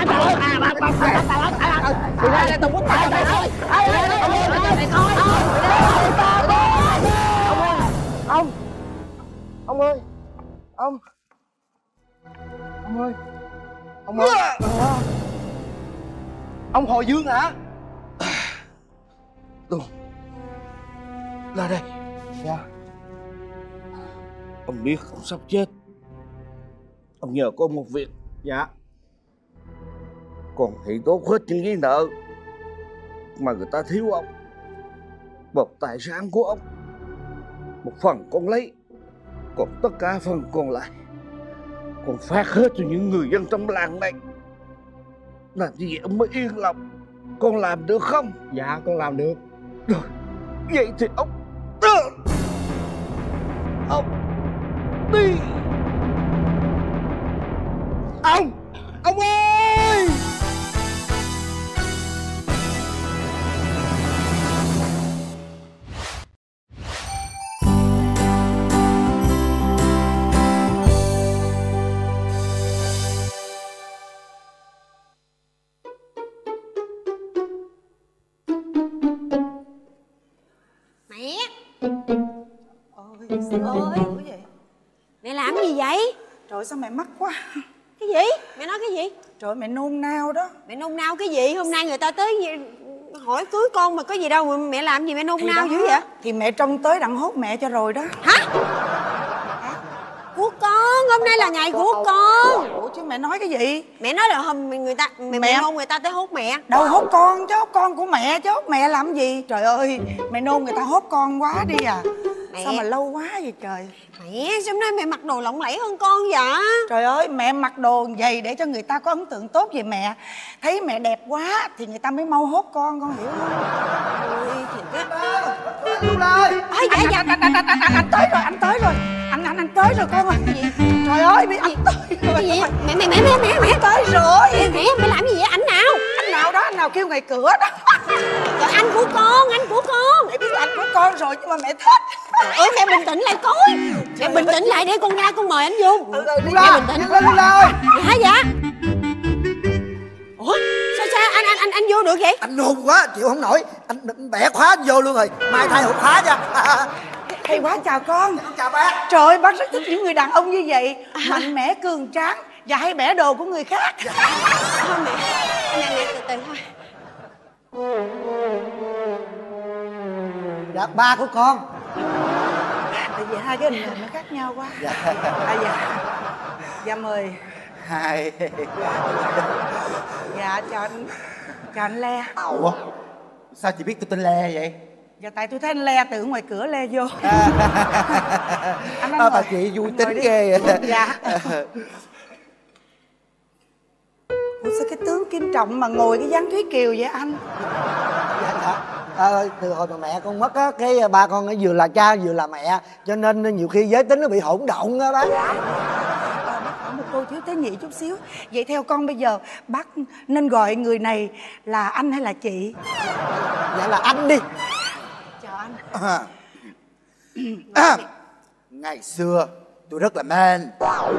Thì ra đây tôi muốn tay tay thôi. Ông ông ơi, ông ông ơi, ông ơi, Ông Hồi Dương hả? Tôi ra đây. Dạ. Ông biết ông sắp chết. Ông nhờ con một việc. Dạ. Con hãy tốt hết những cái nợ mà người ta thiếu ông. Một tài sản của ông, một phần con lấy, còn tất cả phần còn lại con phát hết cho những người dân trong làng này. Làm như vậy ông mới yên lòng. Con làm được không? Dạ con làm được. Rồi, vậy thì ông Ông đi. Ông Ông ơi! Mẹ. Ôi ơi. Mẹ làm gì vậy? Trời sao mẹ mắc quá. Cái gì? Mẹ nói cái gì? Trời mẹ nôn nao đó. Mẹ nôn nao cái gì? Hôm nay người ta tới hỏi cưới con mà có gì đâu mà mẹ làm gì mẹ nôn Thì nao đó, dữ vậy? Thì mẹ trông tới đặng hốt mẹ cho rồi đó. Hả? Của con, hôm nay là ngày của con. Ủa chứ mẹ nói cái gì? Mẹ nói là hôm người ta mẹ, mẹ... mẹ nôn người ta tới hốt mẹ. Đâu hốt con chứ, hốt con của mẹ chứ, hốt mẹ làm gì? Trời ơi, mẹ nôn người ta hốt con quá đi à. Mẹ... Sao mà lâu quá vậy trời? Mẹ, sao hôm nay mẹ mặc đồ lộng lẫy hơn con vậy? Trời ơi, mẹ mặc đồ vậy để cho người ta có ấn tượng tốt về mẹ. Thấy mẹ đẹp quá thì người ta mới mau hốt con, con hiểu không? Ôi, thiệt á. Đúng rồi. Ôi, dạ, dạ, anh, anh, anh, anh, anh tới rồi, anh tới rồi. Anh, anh, anh tới rồi con ơi. Gì? Trời ơi, bị anh tới rồi. Cái gì? Mẹ, mẹ, mẹ, mẹ, mẹ, mẹ tới rồi. Mẹ, mẹ, mẹ làm gì vậy? Anh nào? Anh nào đó, anh nào kêu ngoài cửa đó. Trời, anh của con, anh của con. Mẹ biết là anh của con rồi nhưng mà mẹ thích. Trời ơi, mẹ bình tĩnh lại coi. Mẹ bình tĩnh lại để con ra con mời anh vô. Ừ, ừ, đi mẹ ra. bình tĩnh. Lên lên lên. Hả dạ? Ủa, sao sao anh anh anh anh vô được vậy? Anh nôn quá, chịu không nổi. Anh định bẻ khóa anh vô luôn rồi. Mai thay hộp khóa nha. Hay quá, chào con. Chào bác. Trời ơi, bác rất thích những người đàn ông như vậy. Mạnh mẽ, cường tráng và hay bẻ đồ của người khác. Thôi mẹ, nè nè từ từ thôi. Dạ, ba của con. Tại vì hai cái hình này nó khác nhau quá. Dạ. À, dạ. Dạ mời. Hai. Dạ chào anh. Chào anh Le. Ủa? Sao chị biết tôi tên Le vậy? Dạ tại tôi thấy anh Le từ ngoài cửa le vô. À, anh à, bà chị vui tính ghê. Dạ. Ủa sao cái tướng Kim Trọng mà ngồi cái dáng Thúy Kiều vậy anh? Dạ dạ. À, từ hồi mà mẹ con mất á, cái ba con nó vừa là cha vừa là mẹ, cho nên nhiều khi giới tính nó bị hỗn độn á bác. À, bác hỏi một câu thiếu tế nhị chút xíu. Vậy theo con bây giờ bác nên gọi người này là anh hay là chị? Dạ là anh đi. Chào anh. À. À. Ngày xưa tôi rất là men.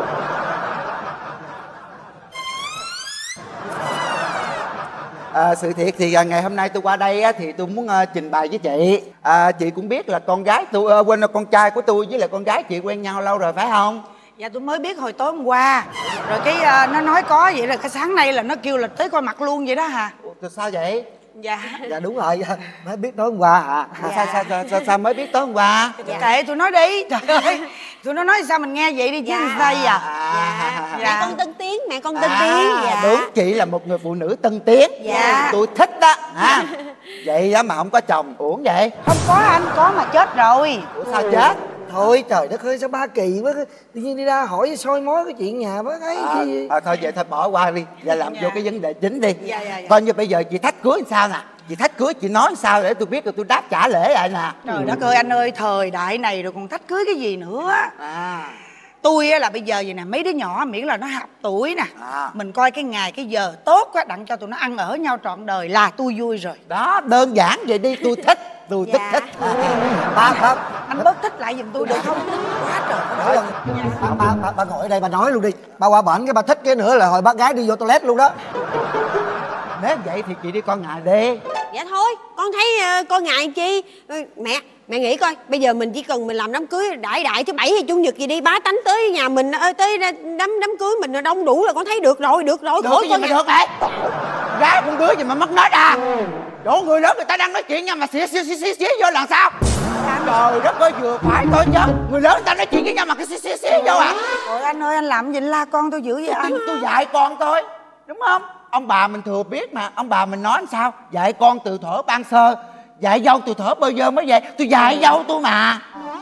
À, sự thiệt thì à, ngày hôm nay tôi qua đây á, thì tôi muốn à, trình bày với chị. À, chị cũng biết là con gái tôi à, quên là con trai của tôi với lại con gái chị quen nhau lâu rồi phải không? Dạ tôi mới biết hồi tối hôm qua. Rồi cái uh, nó nói có vậy là cái sáng nay là nó kêu là tới coi mặt luôn vậy đó hả? Ủa, sao vậy? Dạ. Dạ đúng rồi, mới biết tối hôm qua hả? Dạ. Sao, sao, sao, sao, sao mới biết tối hôm qua? Dạ. Kệ tôi nói đi. Trời ơi. Tụi nó nói sao mình nghe vậy đi chứ dạ. Sao vậy? Dạ. Dạ. Mẹ con tân tiến, mẹ con tân à, tiến. Dạ. Đúng, chị là một người phụ nữ tân tiến. Dạ. Tôi thích đó. À, vậy đó mà không có chồng, uổng vậy? Không có anh, có mà chết rồi. Ủa sao ừ. chết? Thôi trời đất ơi sao ba kỳ quá, tự nhiên đi ra hỏi soi mói cái chuyện nhà bác ấy à, gì. À, thôi vậy thôi bỏ qua đi, giờ làm dạ. vô cái vấn đề chính đi. Dạ, dạ, dạ. Coi như bây giờ chị thách cưới sao nè, chị thách cưới chị nói sao để tôi biết rồi tôi đáp trả lễ lại nè. Trời đất ơi anh ơi, thời đại này rồi còn thách cưới cái gì nữa. À. Tôi là bây giờ vậy nè, mấy đứa nhỏ miễn là nó hợp tuổi nè, à. mình coi cái ngày cái giờ tốt á, đặng cho tụi nó ăn ở nhau trọn đời là tôi vui rồi. Đó, đơn giản vậy đi, tôi thích. Tôi dạ. thích thích ba không anh bớt thích lại giùm tôi được không? Quá trời. Đó, bà, bà, bà, bà ngồi ở đây bà nói luôn đi. Bà qua bển cái bà thích cái nữa là hồi bác gái đi vô toilet luôn đó. Nếu vậy thì chị đi con ngày đi. Dạ thôi, con thấy uh, con ngày chi. uh, Mẹ, mẹ nghĩ coi, bây giờ mình chỉ cần mình làm đám cưới đại đại thứ bảy hay chủ nhật gì đi, bá tánh tới nhà mình, ơi tới đám đám cưới mình đông đủ là con thấy được rồi, được rồi. Được cái gì mà được vậy? con gái con đứa gì mà mất nết à? Chỗ người lớn người ta đang nói chuyện nha mà xía xía xía xía, xía vô làm sao? Trời đất ơi, vừa phải thôi chứ. Người lớn người ta nói chuyện với nhau mà cái xía xía xía vô à? Trời anh ơi, anh làm gì la con tôi dữ vậy anh? Tôi dạy con tôi, đúng không? Ông bà mình thừa biết mà. Ông bà mình nói làm sao? Dạy con từ thuở ban sơ, dạy dâu từ thuở bơ vơ mới vậy. Tôi dạy dâu tôi mà.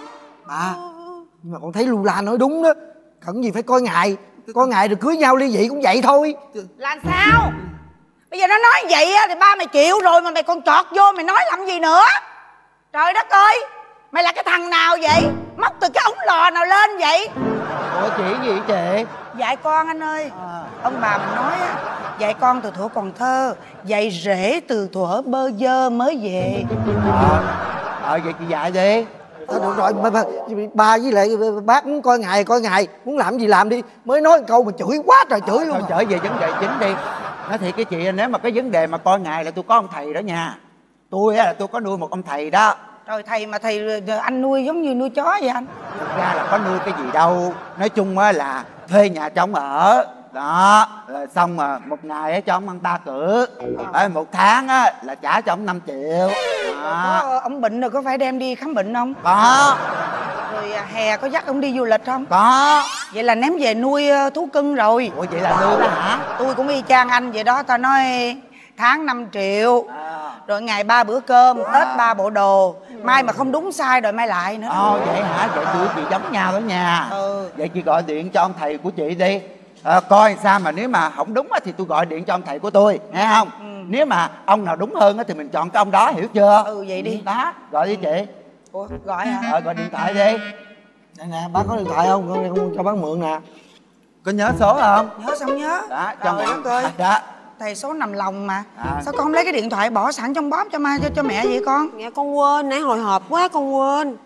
À, nhưng mà con thấy Lula nói đúng đó. Cần gì phải coi ngày. Coi ngày rồi cưới nhau ly dị cũng vậy thôi. Là sao? Bây giờ nó nói vậy á thì ba mày chịu rồi mà mày còn chọt vô mày nói làm gì nữa? Trời đất ơi, mày là cái thằng nào vậy? Móc từ cái ống lò nào lên vậy? Ủa chị gì chị? Dạy con anh ơi. À. Ông bà mình nói á, dạy con từ thuở còn thơ, dạy rể từ thuở bơ vơ mới về. Ờ, ờ vậy chị dạy đi. Thôi được rồi, ba, ba, ba với lại bác muốn coi ngày coi ngày, muốn làm gì làm đi. Mới nói câu mà chửi quá trời chửi à, luôn. Thôi trở về vấn đề chính đi. Nói thiệt cái chị, nếu mà cái vấn đề mà coi ngày là tôi có ông thầy đó nha. Tôi á là tôi có nuôi một ông thầy đó. Trời, thầy mà thầy anh nuôi giống như nuôi chó vậy anh? Thực ra là có nuôi cái gì đâu. Nói chung á là thuê nhà cho ông ở. Đó, rồi xong mà một ngày á cho ông ăn ba cử. à. Một tháng á là trả cho ông năm triệu. à. Có ông bệnh rồi có phải đem đi khám bệnh không? Có. Rồi hè có dắt ông đi du lịch không? Có. Vậy là ném về nuôi thú cưng rồi. Ủa vậy là nuôi đó hả? Tôi cũng y chang anh vậy đó. Tao nói tháng năm triệu à. Rồi ngày ba bữa cơm, à. Tết ba bộ đồ. Mai mà không đúng sai rồi mai lại nữa. Ồ vậy hả? Vậy tụi chị giống nhau đó nha. ừ. Vậy chị gọi điện cho ông thầy của chị đi. À, coi sao mà nếu mà không đúng thì tôi gọi điện cho ông thầy của tôi, nghe không? ừ. Nếu mà ông nào đúng hơn thì mình chọn cái ông đó, hiểu chưa? Ừ vậy đi. Đó, gọi đi chị. Ủa, gọi hả? Ờ, gọi điện thoại đi. Nè nè, bác có điện thoại không? Con, con cho bác mượn nè. Có nhớ số không? Nhớ xong nhớ. Đó, cho trời đất ơi. Đó. Thầy số nằm lòng mà. À. Sao con không lấy cái điện thoại bỏ sẵn trong bóp cho mai cho, cho mẹ vậy con? Dạ con quên, nãy hồi hộp quá con quên.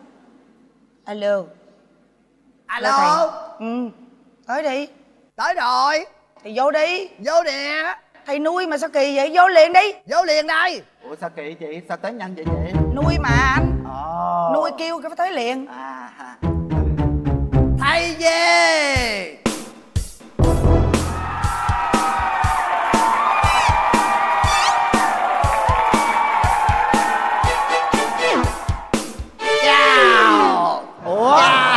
Alo. Alo. Ừ, tới đi. Tới rồi. Thì vô đi. Vô nè. Thầy nuôi mà sao kỳ vậy? Vô liền đi. Vô liền đây. Ủa sao kỳ chị? Sao tới nhanh vậy chị? Nuôi mà anh. Ồ. Nuôi kêu cái phải tới liền. À. Thầy về. Chào. Ủa.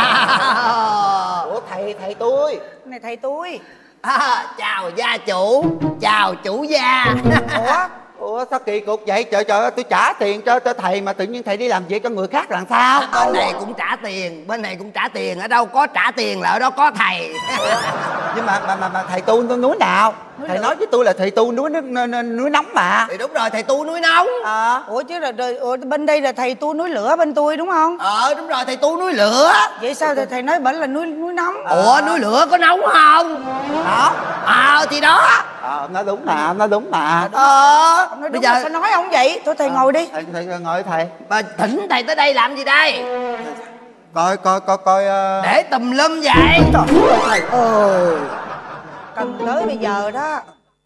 Chào. Ủa thầy thầy tôi. Này thầy tôi. À, chào gia chủ. Chào chủ gia. Ủa? Ủa sao kỳ cục vậy? Trời trời ơi, tôi trả tiền cho, cho thầy mà tự nhiên thầy đi làm việc cho người khác làm sao? Bên này cũng trả tiền, bên này cũng trả tiền. Ở đâu có trả tiền là ở đó có thầy. Nhưng mà mà mà, mà thầy tu núi nào? Núi thầy lửa. Nói với tôi là thầy tu núi núi, núi nóng mà. Thì đúng rồi, thầy tu núi nóng. À. Ủa chứ là ủa, bên đây là thầy tu núi lửa bên tôi đúng không? Ờ đúng rồi, thầy tu núi lửa. Vậy sao thầy, thầy nói bển là núi núi nóng? À. Ủa núi lửa có nóng không? Đó. Ờ thì đó. Ờ nó đúng mà, nó đúng mà. Ờ. Ông nói đúng. Bây giờ sao nói ông vậy? Thôi thầy à. ngồi đi. Thầy, thầy ngồi thầy. Mà thỉnh thầy tới đây làm gì đây? Coi coi coi coi. Uh... Để tùm lum vậy. Trời ơi thầy ơi. Cần tới bây giờ đó.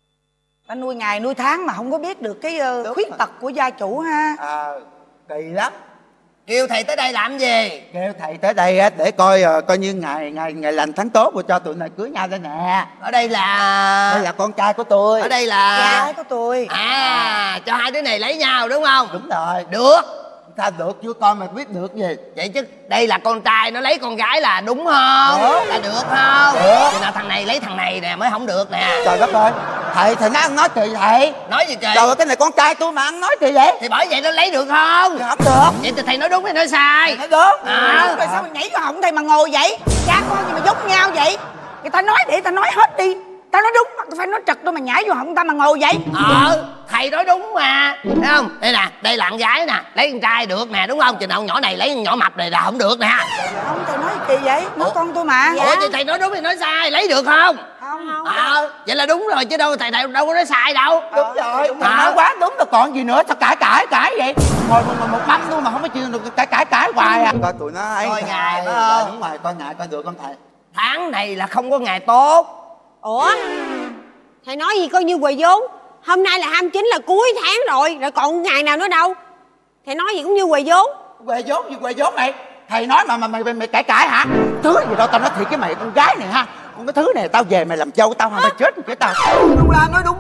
Ta nuôi ngày nuôi tháng mà không có biết được cái uh, khuyết tật của gia chủ ha. À, kỳ lắm. Kêu thầy tới đây làm gì? Kêu thầy tới đây á để coi uh, coi như ngày ngày ngày lành tháng tốt rồi cho tụi này cưới nhau đây nè. Ở đây là đây là con trai của tôi. Ở đây là trai của tôi. À, cho hai đứa này lấy nhau đúng không? Đúng rồi. Được. Sao được chưa con mà biết được gì? Vậy chứ đây là con trai nó lấy con gái là đúng không? Được. Là được không? Được. Thì nào thằng này lấy thằng này nè mới không được nè. Trời đất ơi. Thầy thầy nói ăn nói kỳ thầy. Nói gì kỳ? Trời ơi cái này con trai tôi mà ăn nói kỳ vậy? Thì bởi vậy nó lấy được không? Thì không được. Vậy thì thầy nói đúng hay nói sai? Thầy nói đúng. À. Rồi sao mà nhảy vào họng thầy mà ngồi vậy? Cha con gì mà giống nhau vậy? Người ta nói để ta nói hết đi. Tao nói đúng mà tao phải nói trật đâu mà nhảy vô họng ta mà ngồi vậy. Ờ thầy nói đúng mà, thấy không? Đây nè, đây là con gái nè, lấy con trai được nè đúng không? Chừng nào con nhỏ này lấy con nhỏ mập này là không được nè. Không, thầy nói kỳ vậy, nói con tôi mà. Ủa thì thầy nói đúng thì nói sai, lấy được không? Không, không. Ờ vậy là đúng rồi chứ đâu thầy thầy đâu có nói sai đâu. Đúng rồi, thầy nói quá đúng rồi còn gì nữa, sao cãi cãi cãi vậy? Ngồi một, một băm luôn mà không có chịu được cãi cãi cãi hoài à. Coi tụi nó ấy. Coi ngày phải không? Đúng rồi, coi ngày coi được không thầy? Tháng này là không có ngày tốt. Ủa thầy nói gì coi như quầy vốn. Hôm nay là hai mươi chín là cuối tháng rồi. Rồi còn ngày nào nữa đâu. Thầy nói gì cũng như quầy vốn. Quầy vốn gì quầy vốn mày? Thầy nói mà mày mày, mày cãi cãi hả? Thứ gì đâu tao nói thiệt cái mày con gái này ha. Con cái thứ này tao về mày làm dâu tao hả? Mày chết cái tao. Lula nói đúng rồi.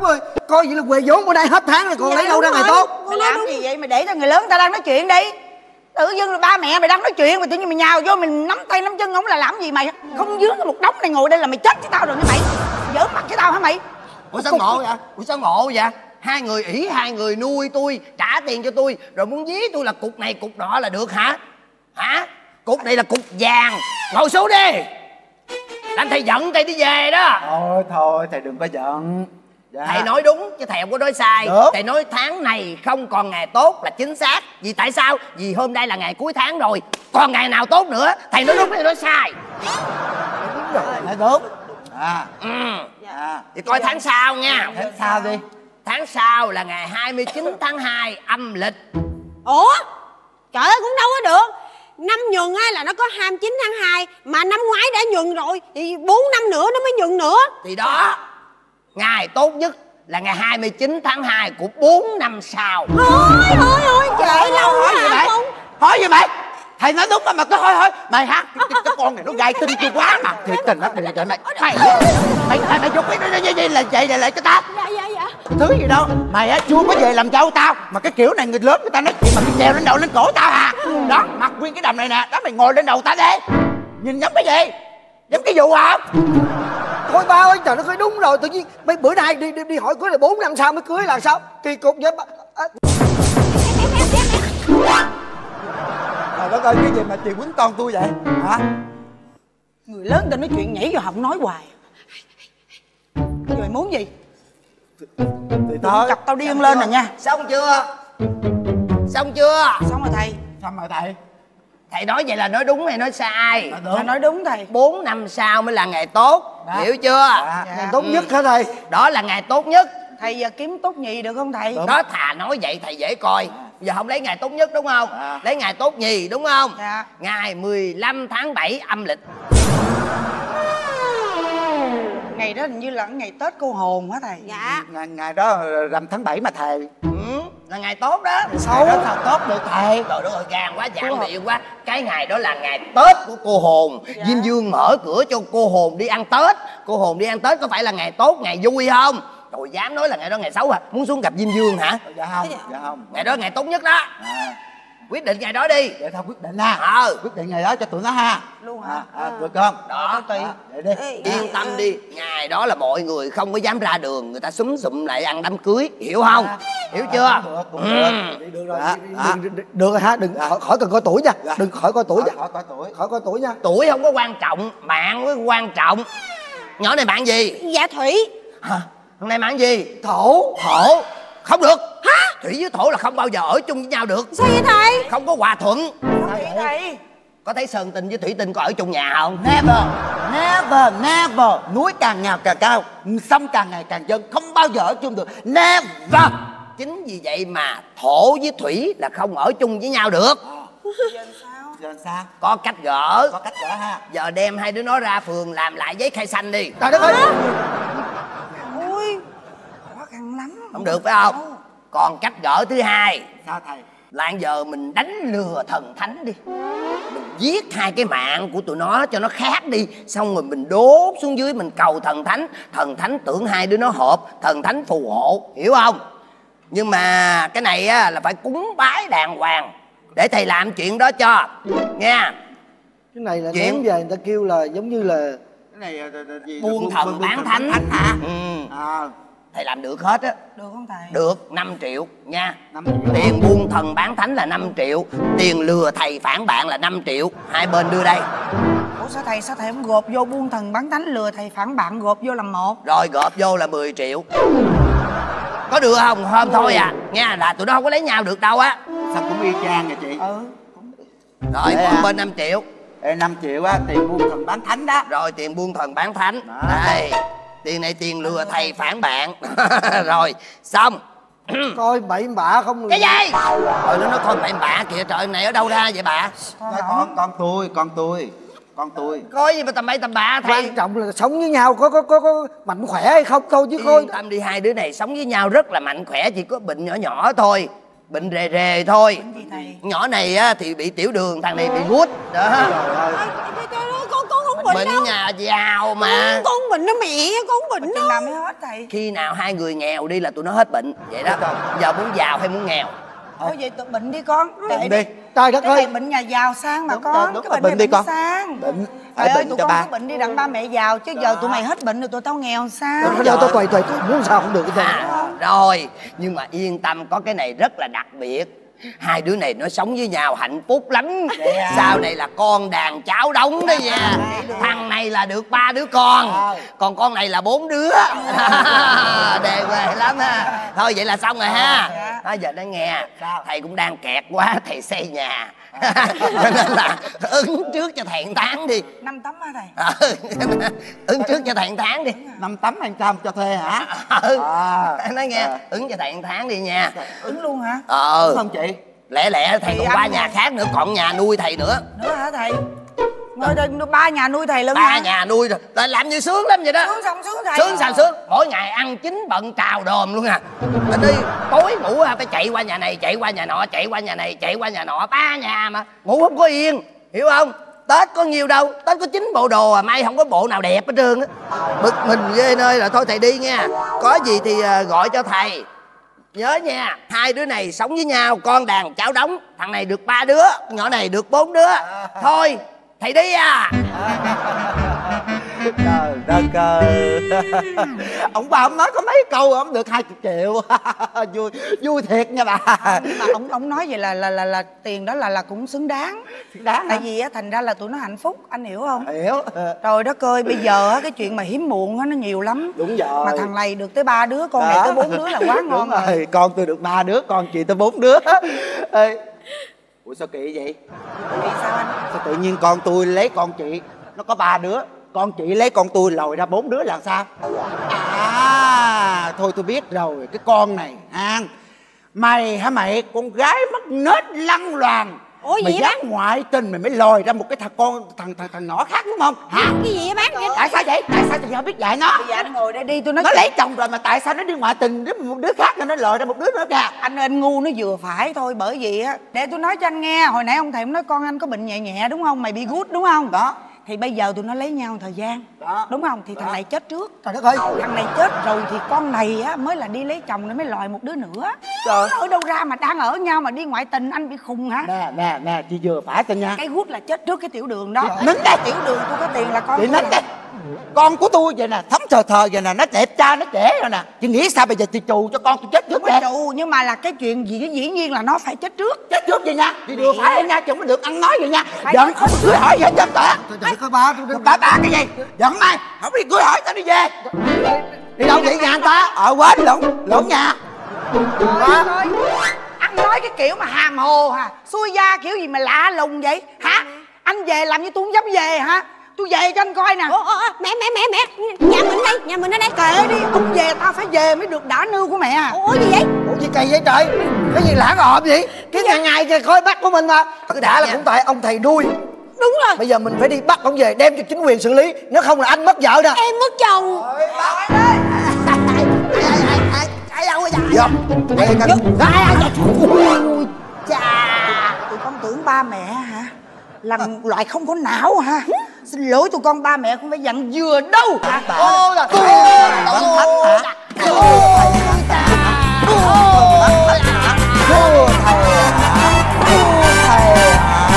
coi vậy là quề vốn bữa nay hết tháng rồi còn Dạ, lấy đâu ra đúng ngày rồi. tốt. Mày làm gì vậy? Mày để cho người lớn người ta đang nói chuyện đi. Tự dưng là ba mẹ mày đang nói chuyện mà tự nhiên mày nhào vô mình nắm tay nắm chân, không là làm gì mày? Không dướng một đống này ngồi đây là mày chết với tao rồi nha mày. Giỡn mặt với tao hả mày? Ủa sao ngộ vậy? Ủa sao ngộ vậy? Hai người ỷ hai người nuôi tôi, trả tiền cho tôi, rồi muốn dí tôi là cục này cục nọ là được hả? Hả? Cục này là cục vàng. Ngồi xuống đi. Làm thầy giận thầy đi về đó. Thôi thôi thầy đừng có giận. Dạ. Thầy nói đúng chứ thầy không có nói sai. Được. Thầy nói tháng này không còn ngày tốt là chính xác. Vì tại sao? Vì hôm nay là ngày cuối tháng rồi, còn ngày nào tốt nữa. Thầy nói đúng hay nói sai? Đúng rồi, thầy đúng. À. Ừ. Dạ. Thì coi tháng sau nha. Tháng sau đi. Tháng sau là ngày hai mươi chín tháng hai âm lịch. Ủa trời ơi, cũng đâu có được. Năm nhuần á là nó có hai mươi chín tháng hai, mà năm ngoái đã nhuần rồi thì bốn năm nữa nó mới nhuần nữa. Thì đó, ngày tốt nhất là ngày hai mươi chín tháng hai của bốn năm sau. Thôi thôi thôi trễ lâu quá à không. Hỏi gì mày? Thầy nói đúng mà mà cứ hỏi hỏi mày hát cái, cái, cái con này nó gai tinh tôi quá mà. Thiệt tình đó, mày mày mày mày mày mày mày chụp cái gì là vậy lại lại cho tao. Dạ dạ dạ. Thứ gì đâu, mày á chưa có về làm dâu tao mà cái kiểu này người lớn người ta nói chuyện mà cái treo lên đầu lên cổ tao à. Đó, mặc nguyên cái đầm này nè, đó mày ngồi lên đầu tao đi. Nhìn giống cái gì? Giống cái vụ không? Thôi ba ơi, trời nó nói đúng rồi, tự nhiên mấy bữa nay đi đi, đi hỏi cưới là bốn năm sau mới cưới là sao? Kỳ cục vậy ba. À. Trời đất ơi, cái gì mà chị quýnh con tôi vậy? Hả? Người lớn người ta nói chuyện nhảy vô họng nói hoài. Bây giờ mày muốn gì? Thì thôi. Chọc tao điên lên nè nha. Xong chưa? Xong chưa? Xong rồi thầy. Xong rồi thầy. Thầy nói vậy là nói đúng hay nói sai? Thầy nói đúng thầy. Bốn năm sau mới là ngày tốt. Đã. Hiểu chưa? Dạ. Ngày tốt nhất hả thầy? Đó là ngày tốt nhất. Thầy giờ kiếm tốt nhì được không thầy? Đó, thà nói vậy thầy dễ coi. Giờ không lấy ngày tốt nhất đúng không? À. Lấy ngày tốt nhì đúng không? Dạ. Ngày mười lăm tháng bảy âm lịch. Ngày đó hình như là ngày Tết cô hồn hả thầy? Dạ. Ngày, ngày đó rằm tháng bảy mà thầy. Ừ, là ngày tốt đó. Xấu đó sao tốt được thầy? Trời đất ơi, gan quá, giản biện quá. Cái ngày đó là ngày Tết của cô hồn. Dạ. Diêm Dương mở cửa cho cô hồn đi ăn Tết. Cô hồn đi ăn Tết có phải là ngày tốt, ngày vui không? Rồi dám nói là ngày đó ngày xấu à? Muốn xuống gặp Diêm Dương hả? Dạ không, dạ không. Ngày đó ngày tốt nhất đó. À. Quyết định ngày đó đi. Để thôi quyết định ha. Ờ. Quyết định ngày đó cho tụi nó ha. Luôn hả? À, à, được không? Đó. Tùy. À, để đi. Yên tâm đi. Ngày đó là mọi người không có dám ra đường. Người ta súm sụm lại ăn đám cưới. Hiểu không? À. Hiểu chưa? À, được, cũng được. Đi, được rồi, Dạ, đi, đi, dạ. được, được, được rồi ha, đừng Dạ. khỏi, khỏi cần coi tuổi nha. Dạ. Đừng khỏi coi tuổi nha. Khỏi coi tuổi. Khỏi coi tuổi nha. Tuổi không có quan trọng, mạng mới quan trọng. Nhỏ này bạn gì? Dạ Thủy. Hả? Hôm nay bạn gì? Thổ. Thổ. Không được. Hả? Thủy với Thổ là không bao giờ ở chung với nhau được. Sao vậy thầy? Không có hòa thuận. Sao vậy thầy? Có thấy Sơn Tinh với Thủy Tinh có ở chung nhà không? Never, never, never. Núi càng ngào càng cao, sông càng ngày càng dâng, không bao giờ ở chung được. Never. Chính vì vậy mà Thổ với Thủy là không ở chung với nhau được. Giờ sao? Giờ sao? Có cách gỡ. Có cách gỡ ha. Giờ đem hai đứa nó ra phường làm lại giấy khai xanh đi. Trời đất ơi. Ôi, khó khăn lắm. Không được phải không? Còn cách gỡ thứ hai. Sao thầy? Là giờ mình đánh lừa thần thánh đi. Mình giết hai cái mạng của tụi nó cho nó khác đi. Xong rồi mình đốt xuống dưới, mình cầu thần thánh. Thần thánh tưởng hai đứa nó hợp, thần thánh phù hộ. Hiểu không? Nhưng mà cái này á, là phải cúng bái đàng hoàng. Để thầy làm chuyện đó cho. Nha. Cái này là Chuyện- ném về người ta kêu là giống như là Cái này là- là- là gì? Buôn thần bán thánh. hả? Ừ. À, Thầy làm được hết á. Được không thầy? Được năm triệu nha. năm triệu. Tiền buôn thần bán thánh là năm triệu. Tiền lừa thầy phản bạn là năm triệu. Hai bên đưa đây. Ủa sao thầy, sao thầy không gộp vô buôn thần bán thánh lừa thầy phản bạn gộp vô làm một? Rồi gộp vô là mười triệu. Có được không? Hôm thôi à. Nha, là tụi nó không có lấy nhau được đâu á. Sao cũng y chang vậy chị? Ừ. Rồi Để còn à. bên năm triệu. Ê, năm triệu á, tiền buôn thần bán thánh đó. Rồi tiền buôn thần bán thánh. Đó. Đây. Tiền này tiền lừa thầy phản bạn. Rồi xong. coi bậy bạ không. Cái gì? Rồi nó nói coi bậy bạ kìa. Trời này ở đâu ra vậy bà? Nói con con tôi, con tôi, con tôi. Coi gì mà tầm bậy tầm bạ thầy. Quan trọng là sống với nhau có có có, có mạnh khỏe hay không thôi chứ coi. Yên tâm đi, hai đứa này sống với nhau rất là mạnh khỏe. Chỉ có bệnh nhỏ nhỏ thôi. Bệnh rề rề thôi. Bệnh gì thầy? Nhỏ này á, thì bị tiểu đường, thằng này bị gút. Đó. Con con không không bệnh Bệnh đâu. nhà giàu mà. Ừ, con không bệnh đó mẹ, con không bệnh đâu. Nào mới hết thầy. Khi nào hai người nghèo đi là tụi nó hết bệnh. Vậy đó. Giờ muốn giàu hay muốn nghèo? Thôi vậy tự bệnh đi con. Bệnh đi. Trời đất Cái ơi. này bệnh nhà giàu sang mà Đúng, con. đúng, Cái bệnh bệnh này đi bệnh con. sang. Bệnh. Trời Phải ơi, bệnh tụi cho con ba. cứ bệnh đi đặng ba mẹ giàu. Chứ giờ tụi mày hết bệnh rồi tụi tao nghèo sao? Thôi thôi tôi tùy tùy muốn sao cũng được cái À, rồi. Nhưng mà yên tâm, có cái này rất là đặc biệt. Hai đứa này nó sống với nhau hạnh phúc lắm. À. Sau này là con đàn cháu đống đó nha. Thằng này là được ba đứa con, còn con này là bốn đứa. Đề về lắm ha. Thôi vậy là xong rồi ha. Thôi giờ nó nghe, thầy cũng đang kẹt quá, thầy xây nhà. Cho nên là ứng trước cho thầy một tháng đi. Năm tấm hả thầy? Ừ. Ứng trước cho thầy một tháng đi. Năm tấm anh trăm cho thuê hả? Ừ. À. Nói nghe, ứng cho thầy một tháng đi nha. Ứng luôn hả? Ờ. Đúng không chị? Lẹ lẹ, thầy Thì còn ba anh- nhà khác nữa, còn nhà nuôi thầy nữa. Nữa hả thầy? Ngồi đây ba nhà nuôi thầy luôn Ba hả? nhà nuôi rồi, là làm như sướng lắm vậy đó. Sướng xong sướng thầy. Sướng sao sướng, mỗi ngày ăn chín bận trào đồm luôn à. Mình đi tối ngủ phải chạy qua nhà này, chạy qua nhà nọ, chạy qua nhà này, chạy qua nhà nọ, ba nhà mà ngủ không có yên, hiểu không? Tết có nhiều đâu, Tết có chín bộ đồ à, may không có bộ nào đẹp hết trơn á. Bực mình ghê nơi là thôi thầy đi nha. Có gì thì à, gọi cho thầy. Nhớ nha, hai đứa này sống với nhau, con đàn cháu đống. Thằng này được ba đứa, nhỏ này được bốn đứa. Thôi, thầy đi à. Trời đất ơi. Ông bà ông nói có mấy câu ông được hai mươi triệu. Vui vui thiệt nha bà. Nhưng mà ông ông nói vậy là là là là tiền đó là là cũng xứng đáng. Xứng đáng Tại hả? vì á thành ra là tụi nó hạnh phúc, anh hiểu không? Hiểu. Trời đất ơi, bây giờ á cái chuyện mà hiếm muộn á nó nhiều lắm. Đúng rồi. Mà thằng này được tới ba đứa, con này Đó. tới bốn đứa là quá ngon Đúng rồi. Con tôi được ba đứa, con chị tôi bốn đứa. Ê. Ủa sao kỳ vậy? Vì sao anh? Sao tự nhiên con tôi lấy con chị nó có ba đứa, con chị lấy con tôi lòi ra bốn đứa làm sao? À thôi tôi biết rồi, cái con này ha. Mày hả mày, con gái mất nết lăng loàn. Ủa gì mày vậy dám ngoại tình mày mới lòi ra một cái thằng con thằng thằng thằng nhỏ khác đúng không? Hả? Cái gì vậy bác? Tại sao vậy? Tại sao tụi nhỏ biết dạy nó? Bây giờ anh ngồi đây đi, tôi nói Nó chuyện. lấy chồng rồi mà tại sao nó đi ngoại tình với một đứa khác rồi nó lòi ra một đứa nữa kìa? Anh anh ngu nó vừa phải thôi, bởi vì á để tôi nói cho anh nghe, hồi nãy ông thầy nói con anh có bệnh nhẹ nhẹ đúng không, mày bị gút đúng không? Đó. Thì bây giờ tụi nó lấy nhau một thời gian. Đó. Đúng không? Thì Đó. thằng này chết trước. Trời đất ơi. Thằng này chết rồi thì con này á mới là đi lấy chồng nó mới lòi một đứa nữa. Trời. Nó ở đâu ra mà đang ở nhau mà đi ngoại tình, anh bị khùng hả? Nè nè nè chị vừa phải tin nha. Cái gút là chết trước cái tiểu đường đó. Nín đây. Tiểu đường tôi có tiền là con Chị tôi nói là- đây. Con của tôi vậy nè, thấm thờ thờ vậy nè, nó đẹp cha nó trẻ rồi nè. Chị nghĩ sao bây giờ chị trù cho con tôi chết trước Không có vậy? trụ, nhưng mà là cái chuyện gì dĩ nhiên là nó phải chết trước. Chết trước vậy nha. Chị vừa phải đây nha, chị không có được ăn nói vậy nha. Phải Giận nói. không cưới hỏi gì hết trơn cả. Trời có ba tôi Bà bà cái gì? Giận mày, không đi cưới hỏi tao đi về. Đi đâu vậy nhà anh ta? Ở quên lộn, lộn nhà. Đó. Anh nói cái kiểu mà hàm hồ hả? Xui da kiểu gì mà lạ lùng vậy? Hả? Anh về làm như tôi không dám về hả? Tôi về cho anh coi nè. Ủa, ủa, mẹ mẹ mẹ mẹ nhà mình đây, nhà mình ở đây. Kệ đi, ông về tao phải về mới được đả nưu của mẹ à. Ủa gì vậy? Ủa gì kỳ vậy trời? Cái gì lãng ọp vậy? Cái ngày ngày cái khói bắt của mình mà. Cứ đã là cũng tại ông thầy nuôi. Đúng rồi, Bây giờ mình phải đi bắt ông về đem cho chính quyền xử lý. Nếu không là anh mất vợ nè. em mất chồng. Ai đâu bây giờ? Dâm. Đây cái Ui chà, tụi con tưởng ba mẹ hả? Là loại không có não hả? Xin lỗi tụi con, ba mẹ không phải dặn vừa đâu. Ô là thầy Văn Thánh hả? Thưa thầy hả? Thưa thầy hả?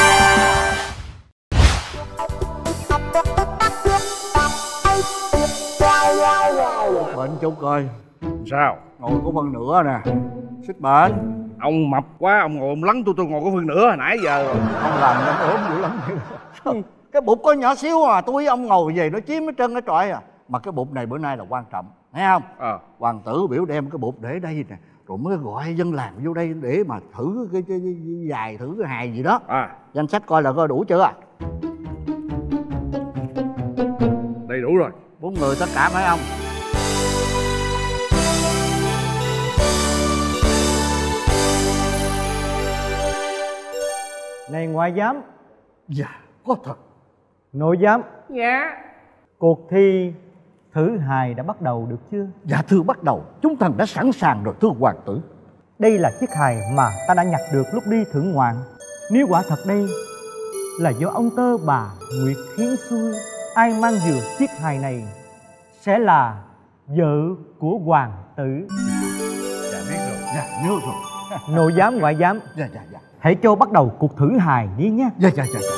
Bệnh chút coi. Sao? Ngồi có phân nửa nè. Xích bệnh. Ông mập quá, ông ngồi ông lắng tôi tôi ngồi có phân nửa hồi nãy giờ rồi. Ông làm nó ốm dữ lắm. Cái bụng có nhỏ xíu à, tôi với ông ngồi về nó chiếm hết trơn cái trọi à. Mà cái bụng này bữa nay là quan trọng, thấy không? Ờ. Hoàng tử biểu đem cái bụng để đây nè, rồi mới gọi dân làng vô đây để mà thử cái, cái, cái, cái dài, thử cái hài gì đó. À, Danh sách coi là coi đủ chưa? đầy đủ rồi. Bốn người tất cả phải không? Này ngoại giám. Dạ, có thật. Nội giám. Dạ. Cuộc thi thử hài đã bắt đầu được chưa? Dạ thưa bắt đầu, chúng thần đã sẵn sàng rồi thưa hoàng tử. Đây là chiếc hài mà ta đã nhặt được lúc đi thưởng ngoạn. Nếu quả thật đây là do ông tơ bà Nguyệt khiến xui. Ai mang dừa chiếc hài này sẽ là vợ của hoàng tử. Dạ biết rồi, dạ nhớ rồi. Nội giám ngoại giám, Dạ dạ dạ. hãy cho bắt đầu cuộc thử hài đi nhé. Dạ dạ dạ dạ.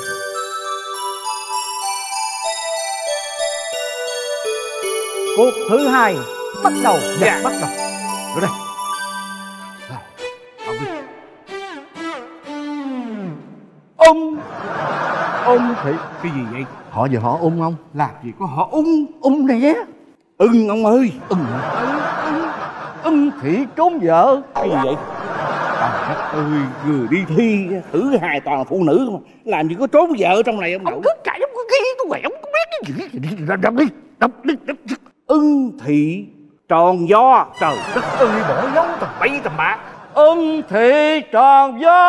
Cuộc thử hài bắt đầu. Dạ, dạ. Bắt đầu. Rồi đây. Ung. Ung thì cái gì vậy? Họ giờ họ ung không? Làm gì có họ ung. Ung này nhé. Ưng ông ơi. Ưng. Ưng. Ưng thị trốn vợ. Cái gì vậy? Trời đất ơi, vừa đi thi thử hài toàn là phụ nữ mà, làm gì có trốn vợ trong này ông Đậu. Ông cứ chạy ông cứ ghi tôi quẹo, ông có biết cái gì. Đọc đi, đọc đi, đọc đi. Ưng thị tròn do. Trời đất ơi, bỏ dấu tầm bậy tầm bạ. Ưng thị tròn do.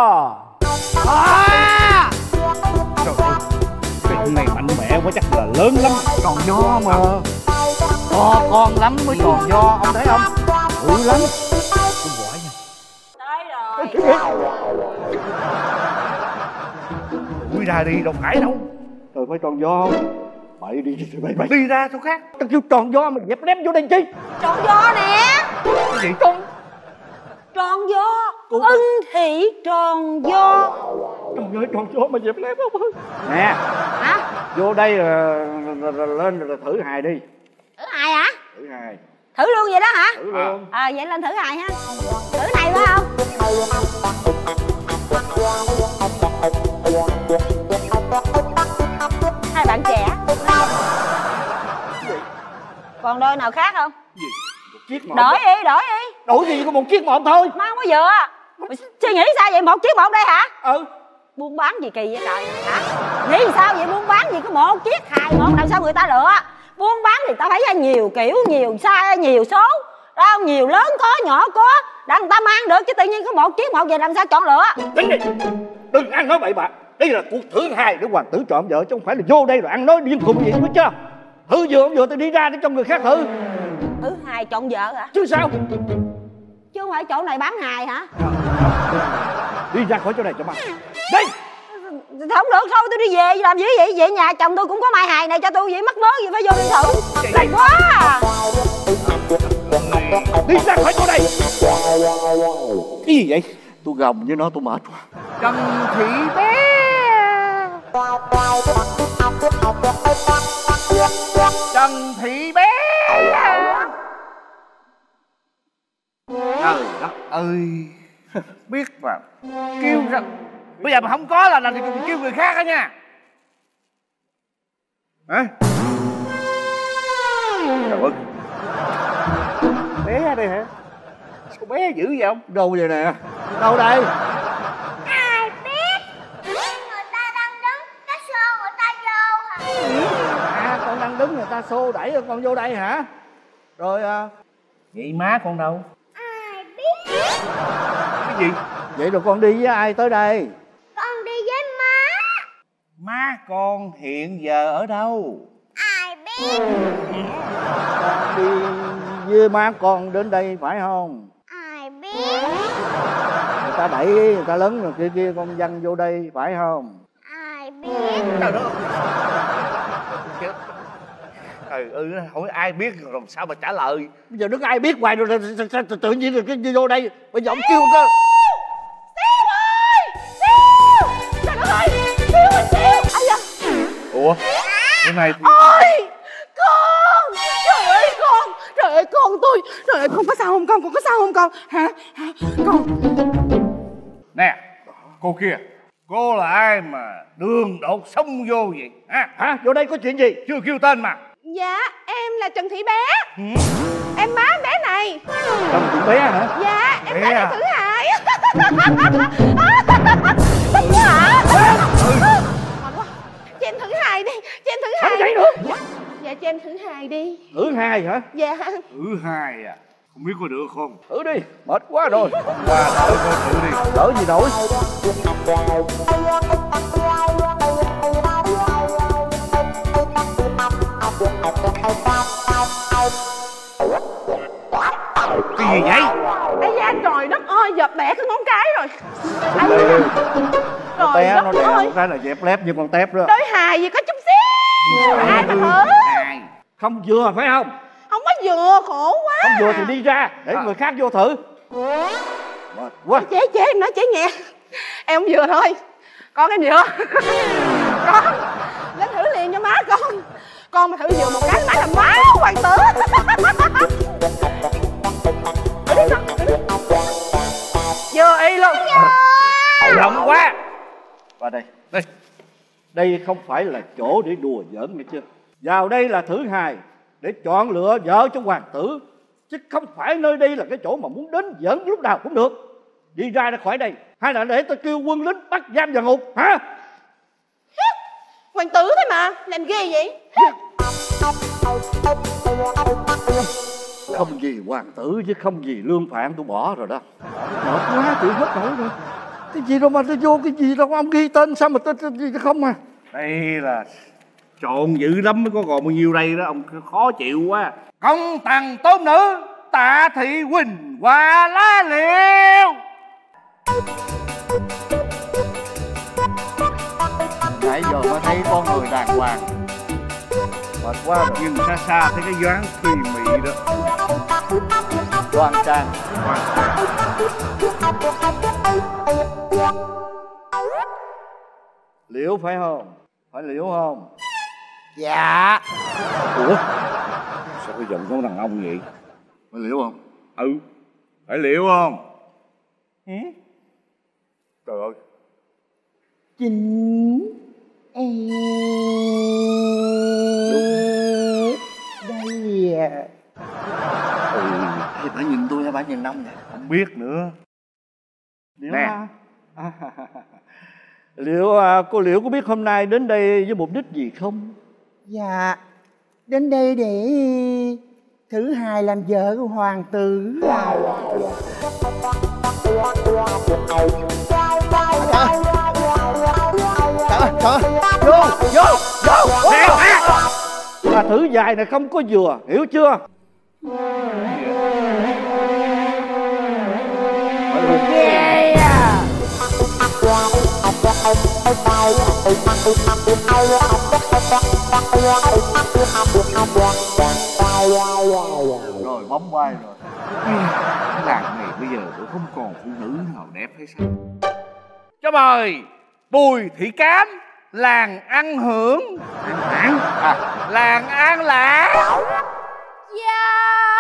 À! Trời ơi, cái này mạnh mẽ quá, chắc là lớn lắm. Tròn do mà. To con lắm mới tròn do, ông thấy không? Bự lắm. Tôi bỏ nha. Tới rồi. Ui ra đi, đâu phải đâu. Trời, phải tròn do không? Bậy đi, bậy bậy đi ra chỗ khác. Tao kêu tròn do mà dẹp ném vô đây chi? Tròn do nè. Cái gì con? Tròn do. Ưng thị tròn do. Tròn do, tròn do mà dẹp ném không ơi. Nè. Hả? Vô đây là, là, là, là lên là thử hài đi. Thử hài hả? Thử hài. Thử luôn vậy đó hả? Thử luôn. À vậy lên thử hài ha. Thử này phải không? Hai bạn trẻ. Còn đôi nào khác không? Gì? Một chiếc một. Đổi đi, đổi đi. Đổi gì có một chiếc một thôi. Má không có vừa. Suy nghĩ sao vậy? Một chiếc một đây hả? Ừ. Buôn bán gì kỳ vậy trời hả? Nghĩ sao vậy? Buôn bán gì có một chiếc hài một làm sao người ta lựa? Buôn bán thì ta phải ra nhiều kiểu, nhiều size, nhiều số đó, nhiều lớn có, nhỏ có để người ta mang được, chứ tự nhiên có một chiếc một vậy làm sao chọn lựa? Tính đi, đừng ăn nói bậy bạ. Đây là cuộc thử hài để hoàng tử chọn vợ, chứ không phải là vô đây rồi ăn nói điên khùng gì, biết chưa? Thử vừa không vừa tôi đi ra để cho người khác thử. Thử hài chọn vợ hả? Chứ sao? Chứ không phải chỗ này bán hài hả? Đi ra khỏi chỗ này cho mà. Đi. Không được, thôi tôi đi về, làm gì vậy? Về nhà chồng tôi cũng có mai hài này cho tôi, vậy mắc mớ gì phải vô đi thử. Lầy quá à. Đi ra khỏi chỗ này. Cái gì vậy? Tôi gồng với nó tôi mệt quá. Trần Thị Bé. Trần Thị Bé. Trời đất ơi. Biết mà kêu ra. Bây giờ mà không có là là thì kêu người khác á nha. Hả? Trời ơi. Bé đây hả? Sao bé dữ vậy không? Đâu vậy nè? Đâu đây? Ai biết. Người ta đang đứng, cái xô người ta vô hả? À, con đang đứng người ta xô đẩy con vô đây hả? Rồi à, vậy má con đâu? Ai biết. Cái gì? Vậy rồi con đi với ai tới đây? Con đi với má. Má con hiện giờ ở đâu? Ai biết. Con đi với má con đến đây phải không? Ai biết. Người ta đẩy người ta lớn rồi kia kia con văng vô đây phải không? Ai biết. Trời đất ơi. Trời ơi, hỏi ai biết rồi làm sao mà trả lời. Bây giờ đứng ai biết hoài rồi tự nhiên rồi cái vô đây. Bây giờ ông kêu cơ. Siêu ơi! Siêu! Trời đất ơi! Siêu ơi Siêu! Ây da! Ủa? Cái này thì... Ôi! Con! Trời ơi con! Trời ơi con tôi! Trời ơi con có sao không con? Con có sao không con? Hả? Hả? Con! Nè! Cô kia! Cô là ai mà đường đột xông vô vậy? Hả? Hả? Vô đây có chuyện gì? Chưa kêu tên mà. Dạ em là Trần Thị Bé. Ừ. Em má bé này. Trần Thị Bé hả? Dạ em bé tới à? đây thử hài. Thích quá hả? Mệt quá. Cho em thử hài đi. Cho em thử hài. Không chạy nữa. Dạ. Dạ cho em thử hài đi. Thử hài hả? Dạ. Thử hài à? Không biết có được không? Thử đi. Mệt quá rồi. Qua đỡ con thử đi. Đỡ gì nổi. Cái gì vậy? Ây da trời đất ơi, giờ bẻ cái ngón cái rồi. Ai đây đi. Trời Té đất nó đè ơi. một cái là dẹp lép như con tép đó. Đôi hài gì có chút xíu. Ai mà thử. Không vừa phải không? Không có vừa, khổ quá. Không vừa thì đi ra để người khác vô thử. Mệt quá. Chế chế em nói chế nghe. Em không vừa thôi. Con em vừa. Con lên thử liền cho má con. Con mà thử vừa một cái má là máu hoàng tử. Thử đi con, thử đi. Vừa y luôn. Rộng quá. Vào đây. Đây. Đây không phải là chỗ để đùa giỡn nghe chưa? Vào đây là thử hài để chọn lựa vợ cho hoàng tử, chứ không phải nơi đây là cái chỗ mà muốn đến giỡn lúc nào cũng được. Đi ra ra khỏi đây, hay là để tôi kêu quân lính bắt giam vào ngục hả? Hoàng tử thế mà, làm ghê vậy? Không gì hoàng tử chứ không gì lương phạn tôi bỏ rồi đó. Mệt quá chịu hết nổi rồi. Cái gì đâu mà tôi vô cái gì đâu, ông ghi tên sao mà tôi gì không à? Đây là trộn dữ lắm mới có còn bao nhiêu đây đó, ông khó chịu quá. Công tằng tôn nữ Tạ Thị Quỳnh qua lá liễu. Nãy giờ mới thấy con người đàng hoàng. Mệt quá rồi. Nhưng xa xa thấy cái dáng thùy mị đó. Đoan trang. Liễu phải không? Phải Liễu không? Dạ. Ủa? Sao cái giọng con thằng ông vậy? Phải Liễu không? Ừ. Phải Liễu không? Hả? Trời ơi. Chính em đây à. Ừ, thì bà nhìn tôi hay bà nhìn ông vậy? Không biết nữa. Liễu Nè. à? À, Liễu à, cô Liễu có biết hôm nay đến đây với mục đích gì không? Dạ, đến đây để thử hài làm vợ của hoàng tử. Trời ơi, trời ơi, vô, vô, vô. Nè, mà thử dài này không có vừa, hiểu chưa? Ghê à. Rồi bóng bay rồi. Cái làng này bây giờ cũng không còn phụ nữ nào đẹp hay sao? Cho mời Bùi Thị Cám, làng ăn hưởng. Ăn à, làng An Lạc. Dạ.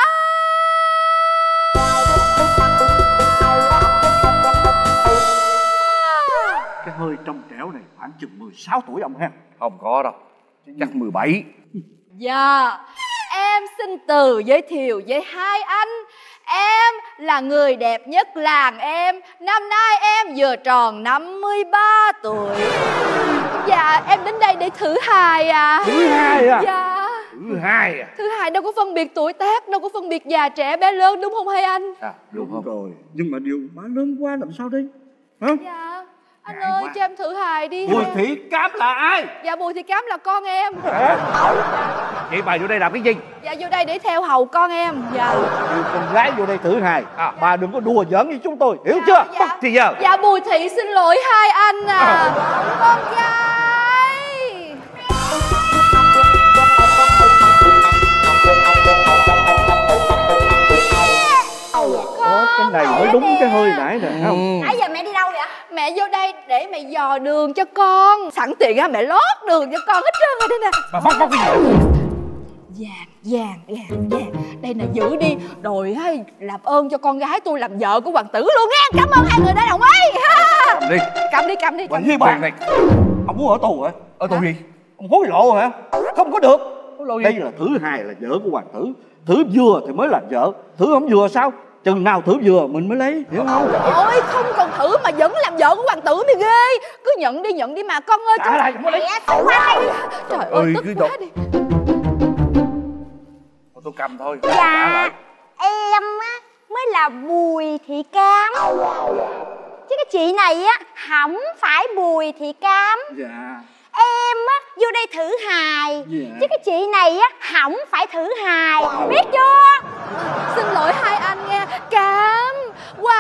Cái hơi trong trẻo này khoảng chừng mười sáu tuổi ông ha. Không có đâu, chắc mười bảy. Dạ, em xin tự giới thiệu với hai anh. Em là người đẹp nhất làng em. Năm nay em vừa tròn năm mươi ba tuổi. Dạ, em đến đây để thử hài à. Thử hài à? Dạ. Thứ hai à? Thử hài đâu có phân biệt tuổi tác, đâu có phân biệt già trẻ bé lớn, đúng không hai anh? À, đúng không? Rồi, nhưng mà điều má lớn quá làm sao đây? Hả? Dạ. Anh ơi, cho em thử hài đi. Bùi Thị Cám là ai? Dạ, Bùi Thị Cám là con em. Vậy bà vô đây làm cái gì? Dạ, vô đây để theo hầu con em. Dạ. Điều con gái vô đây thử hài à. Bà đừng có đùa giỡn với chúng tôi, hiểu Dạ, chưa? dạ. Mất thì giờ. Dạ, Bùi Thị xin lỗi hai anh à. Con trai. Có cái này mới đúng cái hơi nãy nè, thấy không? Nãy giờ mẹ đi đâu vậy? Mẹ vô đây để mẹ dò đường cho con. Sẵn tiện á, mẹ lót đường cho con hết trơn rồi đây nè. Bà bắt bắt cái gì? Vàng, vàng, vàng, vàng. Đây nè, giữ đi. Rồi á, làm ơn cho con gái tôi làm vợ của hoàng tử luôn nha. Cảm ơn hai người đã đồng ý. Cầm đi. Cầm đi, cầm đi. Bà với bà này, ông muốn ở tù hả? Ở tù gì? Ông hối lộ hả? Không có được. Đây là thử hài là vợ của hoàng tử. Thử vừa thì mới là vợ. Thử không vừa sao? Chừng nào thử vừa mình mới lấy, hiểu không? Ôi, không cần thử mà vẫn làm vợ của hoàng tử mới ghê. Cứ nhận đi, nhận đi mà con ơi. Trả lại, không có lấy. Trời ơi, tức quá đi. Tôi cầm thôi. Dạ, em á mới là Bùi Thị Cám. Chứ cái chị này á không phải Bùi Thị Cám. Dạ. Em á vô đây thử hài. Dạ. Chứ cái chị này á không phải thử hài. Biết chưa? Xin lỗi hai anh nghe. Cám,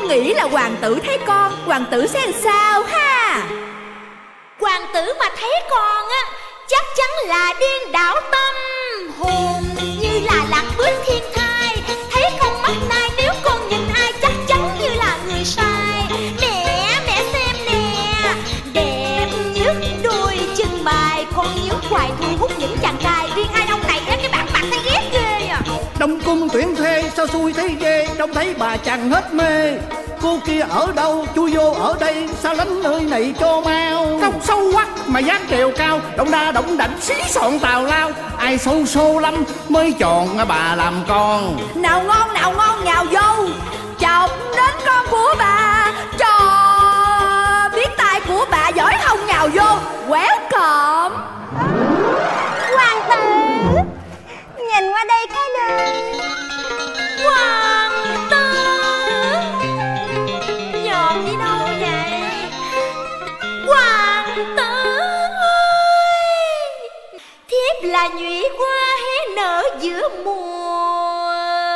con nghĩ là hoàng tử thấy con, hoàng tử sẽ làm sao ha? Hoàng tử mà thấy con á, chắc chắn là điên đảo tâm hồn, như là lạc bước thiên thai. Thấy con mắt nai, nếu con nhìn ai chắc chắn như là người sai. Mẹ, mẹ xem nè, đẹp nhất đôi chân mày, con nhớ hoài thu hút những chàng trai. Riêng hai ông này á, cái bản mặt thấy ghét ghê à. Đông cung tuyển thê sao xui thấy ghê, trông thấy bà chàng hết mê. Cô kia ở đâu, chui vô ở đây, sao lánh nơi này cho mau. Không sâu quắc mà dáng trèo cao, động đa động đảnh xí soạn tào lao. Ai sâu xô lắm mới chọn bà làm con. Nào ngon nào ngon nhào vô, chọc đến con của bà, cho biết tay của bà giỏi không nhào vô, quéo cộm. Hoàng tử, nhìn qua đây cái đi. Hoàng tử, nhòm đi đâu vậy? Hoàng tử ơi, thiếp là nhụy hoa hé nở giữa mùa.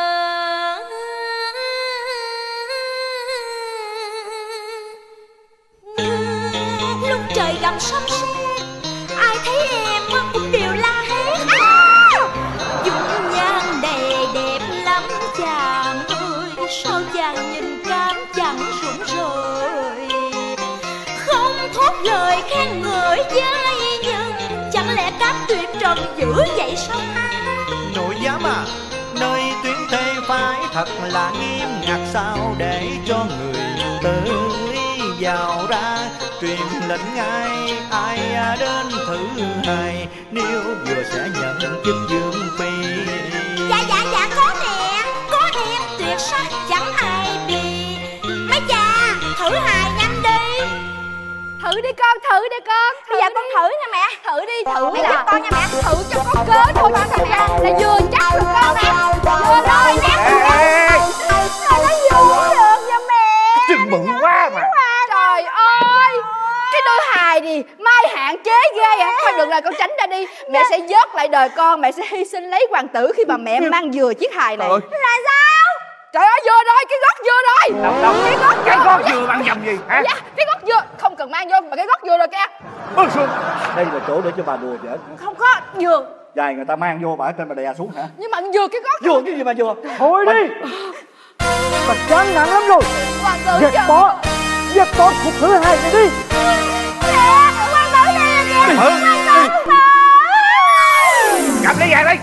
Lúc trời gặp sấm sét, ai thấy em cũng đều la hét. Dung nhan đầy đẹp lắm chàng ơi, sao chàng nhìn cam chẳng rụng rời. Không thốt lời khen ngợi với nhân, chẳng lẽ cáp tuyệt trần dữ vậy sao ha? Nội giám à, nơi tuyến thê phải thật là nghiêm ngặt, sao để cho người tới vào ra truyền lệnh ngay. Ai đến thứ hai nếu vừa sẽ nhận chức vương phi. Dạ dạ dạ có nè, có em tuyệt sắc chẳng ai bì. Mấy cha thử hài nhanh đi. Thử đi con, thử đi con. Bây giờ con thử nha mẹ. Thử đi, thử Mẹ giúp con nha mẹ. Thử cho có cớ thôi, chứ thật ra là vừa chắc được con nè. Vừa rồi nè. Sao nó vui được nha mẹ? Chừng bự quá mà. Trời ơi, cái đôi hài gì mai hạn chế ghê à. Thôi được rồi, con tránh ra đi. Mẹ sẽ vớt lại đời con, mẹ sẽ hy sinh lấy hoàng tử khi mà mẹ mang vừa chiếc hài này. Là sao? Trời ơi, vừa rồi, cái gót vừa rồi. Đâu đâu, cái gót cái vừa gót rồi. vừa bằng dầm gì hả? Dạ, cái gót vừa, không cần mang vô, mà cái gót vừa rồi kìa. Bước xuống. Đây là chỗ để cho bà đùa giỡn. Không có, vừa. Dài người ta mang vô bà ở trên bà đè xuống hả? Nhưng mà vừa cái gót. Vừa cái gì mà vừa? Thôi đi. Bà chán nản lắm rồi. Hoàng tử Dẹp chờ. bỏ, dẹp bỏ cuộc thứ hai này đi. Mẹ, hoàng tử nè kìa. Thử, Hoàng tử. Cầm lấy vàng đi.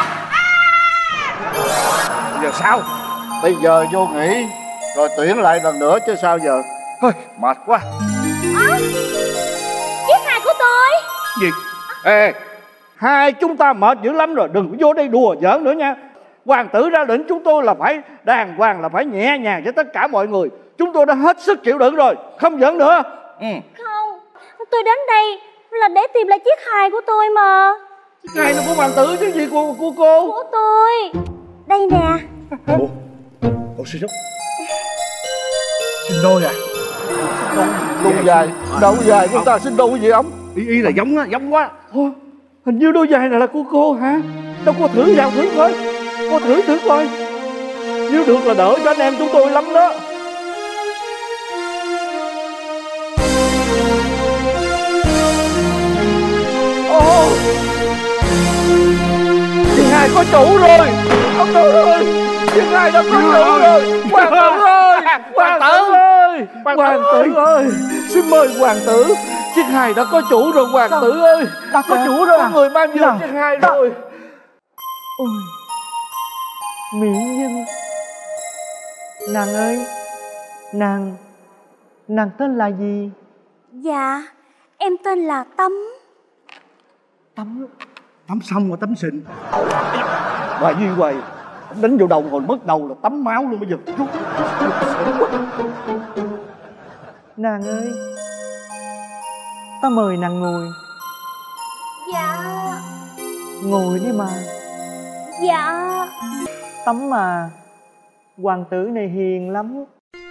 Bây giờ sao? Bây giờ vô nghỉ rồi tuyển lại lần nữa chứ sao giờ. Hơi mệt quá. À, chiếc hài của tôi. Gì? Ê, hai chúng ta mệt dữ lắm rồi, đừng có vô đây đùa giỡn nữa nha. Hoàng tử ra lệnh chúng tôi là phải đàng hoàng, là phải nhẹ nhàng với tất cả mọi người. Chúng tôi đã hết sức chịu đựng rồi, không giỡn nữa. Ừ. Không, tôi đến đây là để tìm lại chiếc hài của tôi mà. Chiếc hài nó của hoàng tử chứ gì của, của cô? Của tôi. Đây nè. Ủa? Ủa xin lỗi. Xin đôi à? Đôi dài, đâu dài chúng ta xin đôi gì ông? Ý, ý là giống á, giống quá. Ủa? Hình như đôi giày này là của cô hả? Đâu cô thử vào thử coi. Cô thử thử coi. Nếu được là đỡ cho anh em chúng tôi lắm đó. Ồ, chị hai có chủ rồi. Ông tử ơi, chị hai đã có chủ rồi. Hoàng tử ơi, hoàng tử ơi, hoàng tử ơi, xin mời hoàng tử. Chiếc hài đã có chủ rồi hoàng tử ơi. Đã có chủ rồi à? Có người mang vô chiếc hài rồi. Ôi, mỹ nhân. Nàng ơi, nàng, nàng tên là gì? Dạ, em tên là Tấm. Tắm Tắm xong rồi tắm xịn. Bà Duy Hoài đánh vào đầu hồi mất đầu là tắm máu luôn bây giờ. Nàng ơi, ta mời nàng ngồi. Dạ. Ngồi đi mà. Dạ. Tấm mà, hoàng tử này hiền lắm.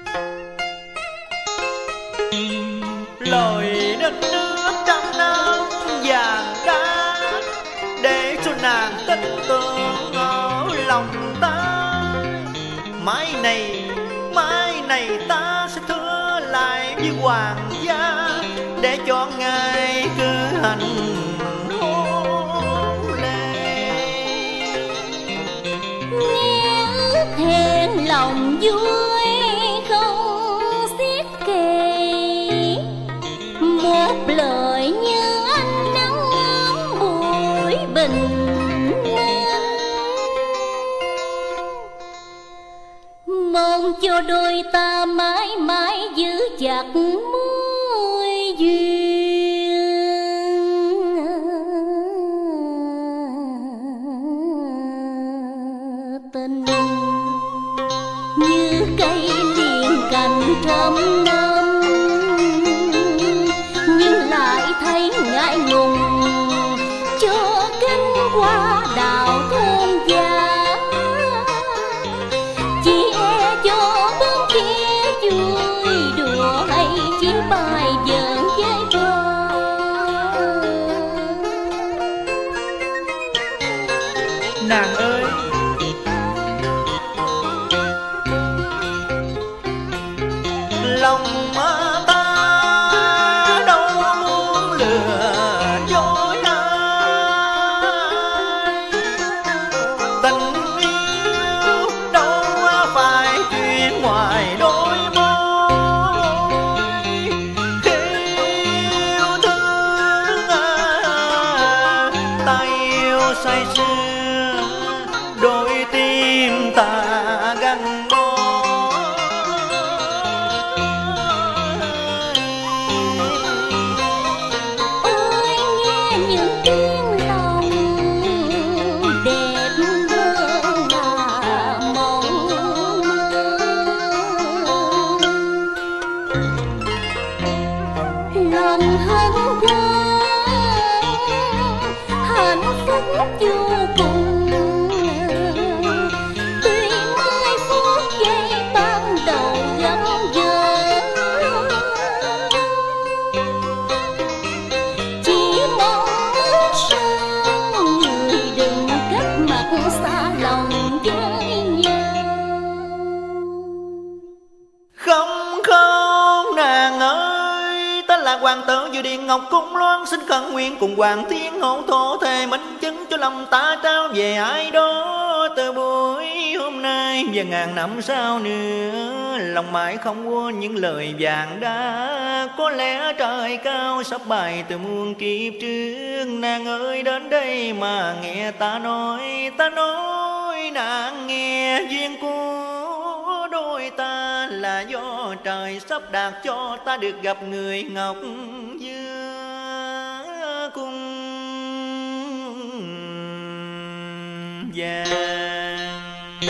Lời đất nước trăm năm vàng cát, để cho nàng tin tưởng ở lòng ta. Mai này, mai này ta sẽ hoàng gia để cho ngài cứ hành hôn lễ. Nghe hẹn lòng vui không xiết kề, một lời như ánh nắng buổi bình mong cho đôi ta mãi mãi giữ chặt mối duyên tình như cây liền cành trăm năm, nhưng lại thấy ngại ngùng cho cánh hoa đào thơm giá. Nàng ơi, lòng ta đâu muốn lừa dối ai, tình yêu đâu phải chuyện ngoài đôi môi. Khi yêu thương ta yêu say sưa, đôi tim ta gắn bó. Ôi nghe những tiếng lòng đẹp hơn là mộng mơ, lòng hân hoan hạnh phúc vô cùng. Không không nàng ơi, ta là hoàng tử Dự Điện Ngọc Cung Loan, xin khẩn nguyện cùng hoàng thiên hậu thổ thề minh chứng cho lòng ta trao về ai đó từ buổi hôm nay và ngàn năm sau nữa. Lòng mãi không quên những lời vàng đã, có lẽ trời cao sắp bày từ muôn kiếp trước. Nàng ơi đến đây mà nghe ta nói, ta nói nàng nghe duyên của đôi ta là do trời sắp đặt cho ta được gặp người ngọc giữa cung vàng.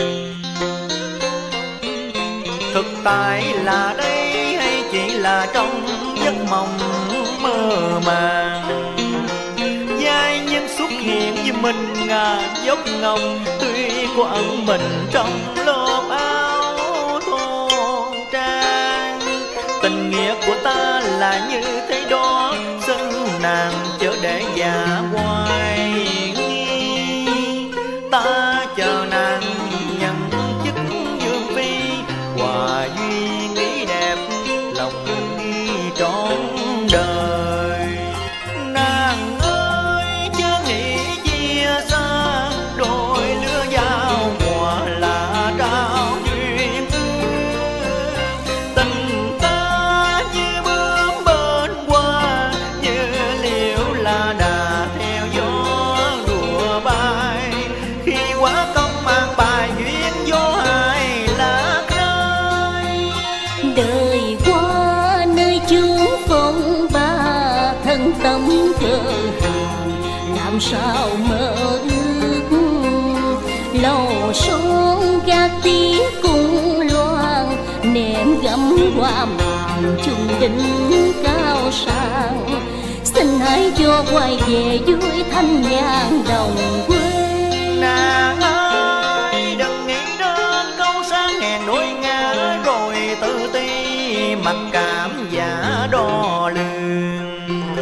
Thực tại là đây hay chỉ là trong giấc mộng mơ màng, giai nhân xuất hiện với mình ngà dốc ngông tuy có ẩn mình trong lốp áo thôn trang. Tình nghĩa của ta là như thế đó, xin nàng chớ để già hoài nghi. Ta chờ nàng nhận chức vương phi, hòa duyên ý đẹp lòng ghi trọn đời. Nàng ơi chớ nghĩ chia xa, đôi lứa giao hòa là trao duyên ước. Tình ta như bướm bên qua, như liễu là đà theo gió đùa bay. Khi quá công mang bài duyên vô hài lạc rơi. Đời qua nơi chốn phong ba, thân tâm cơ hàn làm sao mơ ước. Lầu son gác tiếng cung loan, nệm gấm hoa màng chung đỉnh cao sang. Xin hãy cho quay về vui thanh nhàn đồng quê. Nàng ơi đừng nghĩ đến câu sáng hèn đôi ngã, rồi tự ti mặc cảm giả đo lường.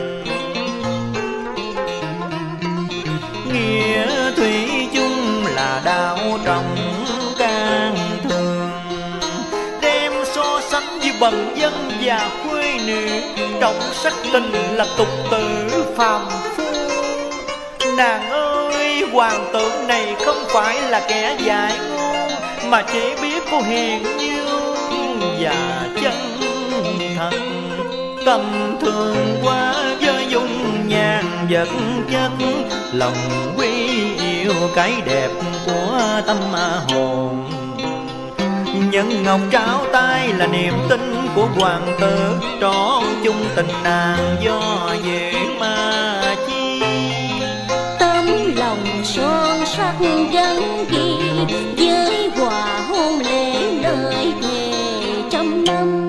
Nghĩa thủy chung là đạo trọng can thường, đem so sánh với bần dân và khuê nữ, trọng sắc tình là tục tử phàm phu. Nàng ơi, hoàng tử này không phải là kẻ dại ngu, mà chỉ biết cô hiền như và chân thật. Tầm thường quá với dung nhan vật chất, lòng quý yêu cái đẹp của tâm hồn. Nhân ngọc trao tay là niềm tin của hoàng tử, trọn chung tình nàng do vậy mà chi. Tấm lòng son sắc gắn ghi với hòa hôn lễ lời thề trăm năm.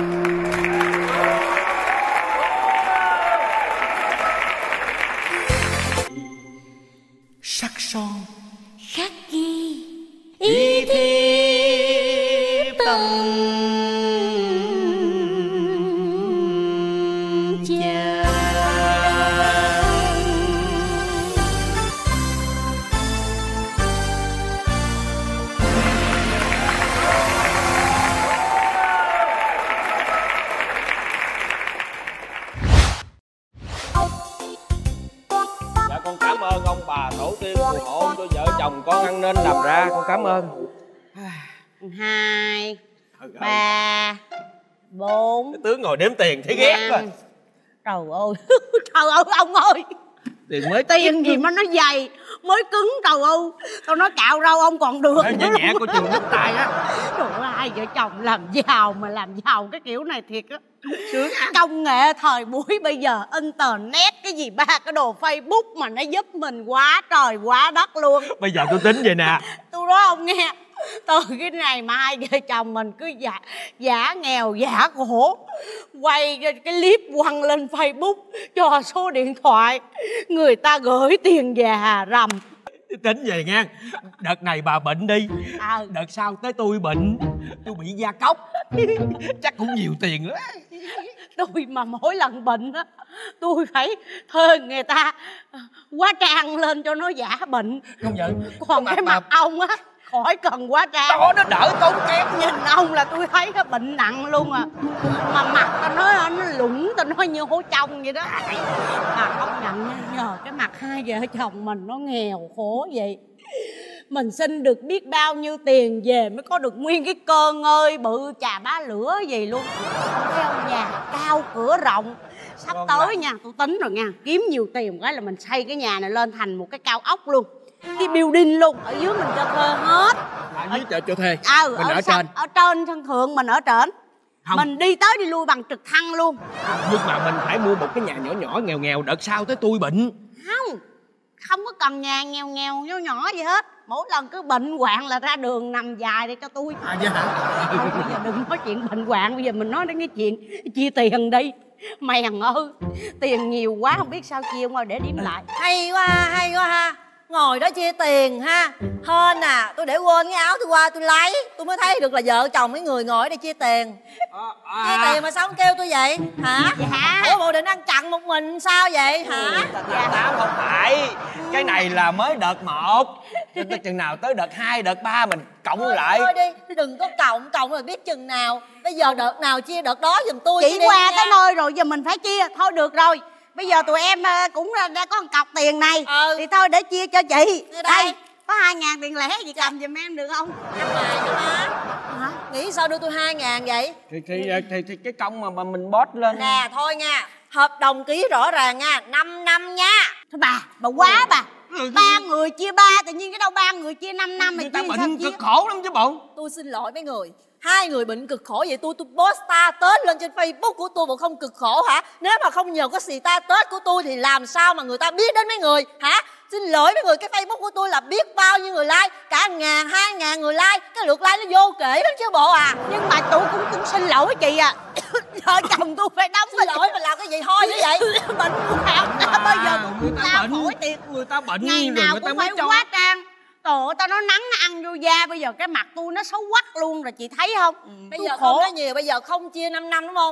Sắc son khắc ghi y thiếp tâm cha. Dạ con cảm ơn ông bà tổ tiên phù hộ cho vợ chồng con ăn nên làm ra, con cảm ơn. Hai, ba, bốn. Cái tướng ngồi đếm tiền thấy ghét quá. Trời ơi, trời ơi ông ơi, Tiền mới tiền gì mà nó dày mới cứng. Trời ơi, tao nói cạo rau ông còn được. Ê, nhẹ nhẹ coi chừng đứt tay á. Trời ơi, hai vợ chồng làm giàu mà làm giàu cái kiểu này thiệt á. Sướng á. Công nghệ thời buổi bây giờ, internet cái gì ba cái đồ Facebook mà nó giúp mình quá trời quá đất luôn. Bây giờ tôi tính vậy nè. Tôi nói ông nghe, từ cái ngày mà hai vợ chồng mình cứ giả, giả nghèo giả khổ, quay cái clip quăng lên Facebook cho số điện thoại, người ta gửi tiền về Hà Rầm. Tính vậy nha. Đợt này bà bệnh đi, à. Đợt sau tới tôi bệnh, tôi bị da cóc. Chắc cũng nhiều tiền lắm. Tôi mà mỗi lần bệnh á, tôi phải thuê người ta hóa trang lên cho nó giả bệnh. Không nhận. Còn cái mặt ông á, khỏi cần hóa trang. Đó, nó đỡ tốn kém. Nhìn ông là tôi thấy cái bệnh nặng luôn à. Mà mặt tao nói nó lủng, tao nói như hố trong vậy đó. Mà ông nhận nha, nhờ cái mặt hai vợ chồng mình nó nghèo khổ vậy, mình xin được biết bao nhiêu tiền về mới có được nguyên cái cơ ngơi bự chà bá lửa gì luôn. Thấy ông, nhà cao cửa rộng. Sắp Con tới là... nha, tôi tính rồi nha, kiếm nhiều tiền cái là mình xây cái nhà này lên thành một cái cao ốc luôn, cái building luôn, ở dưới mình cho thuê hết. Ở dưới chợ cho thuê. À, mình ở, ở trên. Ở trên sân thượng, mình ở trển. Không. Mình đi tới đi lui bằng trực thăng luôn. Nhưng mà mình phải mua một cái nhà nhỏ nhỏ nghèo nghèo, đợt sau tới tôi bệnh. Không, không có cần nhà nghèo nghèo nhỏ nhỏ gì hết. Mỗi lần cứ bệnh hoạn là ra đường nằm dài để cho tôi. À vậy hả? Không, bây giờ đừng nói chuyện bệnh hoạn, bây giờ mình nói đến cái chuyện chia tiền đi. Mèn ơi, tiền nhiều quá không biết sao chia ngoài để điểm lại. Hay quá, hay quá ha. Ngồi đó chia tiền ha. Hên à, tôi để quên cái áo tôi qua tôi lấy, tôi mới thấy được là vợ chồng mấy người ngồi ở đây chia tiền. à, Chia tiền mà sao không kêu tôi vậy hả? Dạ. Ủa bộ định ăn chặn một mình sao vậy hả? Dạ. Tám không phải. Cái này là mới đợt một, tới chừng nào tới đợt hai, đợt ba mình cộng thôi, lại. Thôi đi, đừng có cộng, cộng rồi biết chừng nào. Bây giờ đợt nào chia đợt đó giùm tôi. Chị qua tới nơi rồi giờ mình phải chia. Thôi được rồi, bây giờ tụi em cũng đã có một cọc tiền này, ừ. Thì thôi để chia cho chị. Đây, đây có hai ngàn tiền lẻ, chị cầm giùm em được không? Năm ngàn hả má? Hả? Nghĩ sao đưa tôi hai ngàn vậy? Thì, thì, thì, thì cái công mà, mà mình bót lên. Nè thôi nha, hợp đồng ký rõ ràng nha, năm năm nha. Thôi bà, bà quá bà. Ba người chia ba, tự nhiên cái đâu ba người chia năm năm mà chia sao chia? Cực khổ lắm chứ bộ. Tôi xin lỗi mấy người, hai người bệnh cực khổ vậy tôi tôi post status lên trên Facebook của tôi mà không cực khổ hả? Nếu mà không nhờ có status của tôi thì làm sao mà người ta biết đến mấy người hả? Xin lỗi mấy người, cái Facebook của tôi là biết bao nhiêu người like, cả ngàn, hai ngàn người like, cái lượt like nó vô kể lắm chứ bộ à. Nhưng mà tôi cũng cũng xin lỗi chị à. Vợ chồng tôi phải đóng. Xin lỗi mà làm cái gì thôi như vậy? Bệnh hoạn à, bây giờ tôi người ta bệnh, khỏi tiền, người ta bệnh ngày rồi nào người ta cũng mới phải cho. hóa trang. Trời ơi, tao nói nắng nó ăn vô da, bây giờ cái mặt tôi nó xấu quắc luôn rồi, chị thấy không? Ừ. Bây tôi giờ khổ. không nói nhiều, bây giờ không chia năm năm đúng không?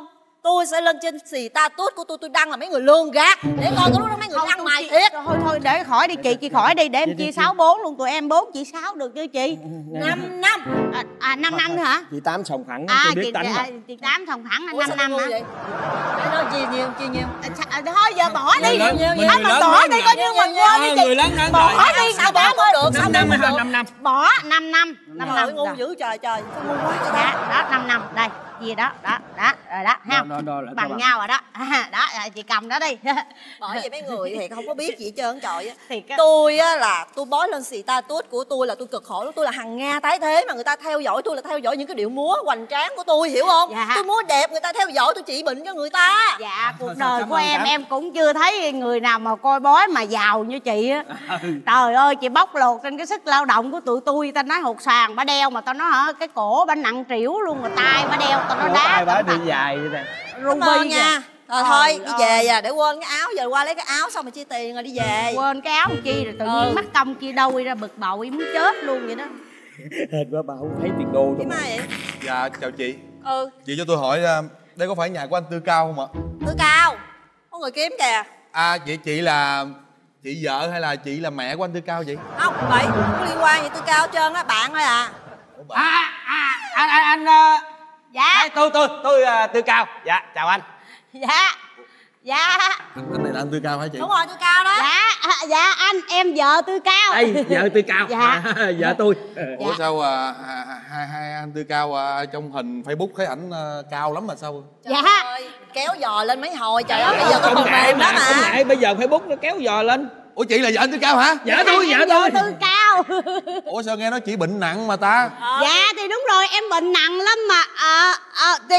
tôi sẽ lên trên xì ta tút của tôi, tôi đăng là mấy người lương gạt để coi có lúc đó mấy người ăn mày thiệt. Thôi thôi để khỏi đi chị, chị khỏi đi để em chia sáu bốn luôn, tụi em bốn chị sáu được chưa chị? Năm năm à, à năm năm nữa hả? Chị Tám sòng thẳng, À tôi biết chị, tánh mà. chị Tám sòng thẳng là Ủa, năm năm hả? vậy? Để nói chi nhiều chi nhiều. À, thôi giờ bỏ đi, Lớn, thôi mình mà người lớn bỏ lớn đi rồi. coi như mình quên đi chị. Người lớn lớn Bỏ rồi. đi, Sao bỏ không được? Sao Năm năm bỏ hay không năm được? năm? Bỏ năm năm, năm Trời năm ơi, ngu dữ trời trời. Sao ngu quá vậy? Dạ, đó năm năm đây, chia đó, đó, đó, rồi đó, ha. Đo, đo, đo lại cho Bằng bạn. nhau rồi đó. À, đó, rồi chị cầm đó đi. Bởi vì mấy người thì không có biết gì hết trơn trời á. Thiệt á. Tôi á là tôi bói lên xì ta tút của tôi là tôi cực khổ lắm, tôi là hằng Nga tái thế mà người ta theo dõi tôi là theo dõi những cái điệu múa hoành tráng của tôi, hiểu không? Dạ. Tôi múa đẹp người ta theo dõi tôi trị bệnh cho người ta. Dạ, cuộc Sao- đời cảm của ơn em cảm. em cũng chưa thấy người nào mà coi bói mà giàu như chị á. Trời ơi, chị bóc lột trên cái sức lao động của tụi tôi. Ta nói hột xoàn bà đeo mà tao nói hả, cái cổ bà nặng trĩu luôn, rồi tay bà đeo tao nói Ủa, đá ai bả cẩn đi thận. dài vậy nè. Cảm ơn Ruby nha. Rồi Trời thôi đi ơi. về à, để quên cái áo, giờ qua lấy cái áo xong rồi chia tiền rồi đi về. Quên cái áo chi rồi tự Ừ. nhiên mắc công chia đôi ra bực bội muốn chết luôn vậy đó. Hên quá bà không thấy tiền đô Cái thôi. mai vậy? Dạ chào chị. Ừ, Chị cho tôi hỏi à, đây có phải nhà của anh Tư Cao không ạ? Tư Cao. Có người kiếm kìa. À vậy chị là chị vợ hay là chị là mẹ của anh Tư Cao vậy? Không, vậy không có liên quan gì Tư Cao hết trơn á, bạn thôi à. À, à, anh anh anh ờ, Dạ, đây, tôi tôi tôi ờ, Tư Cao. Dạ chào anh. dạ, dạ, Anh này là anh Tư Cao hả chị? Đúng rồi, Tư Cao đó. dạ, dạ anh, em vợ Tư Cao. Đây, vợ Tư Cao. Dạ. À, vợ tôi. Ủa Dạ. sao à, hai, hai, hai anh Tư Cao à, trong hình Facebook thấy ảnh à, cao lắm mà sao? Trời Dạ. ơi, kéo giò lên mấy hồi trời ơi, bây giờ có Không phần ngại mềm đó mà, không mà. ngại. Bây giờ Facebook nó kéo dò lên. Ủa chị là vợ anh Tư Cao hả? Vợ tôi, Em vợ tôi. Tư Cao. Ủa sao nghe nói chị bệnh nặng mà ta? Dạ thì đúng rồi, em bệnh nặng lắm mà. À, à, thì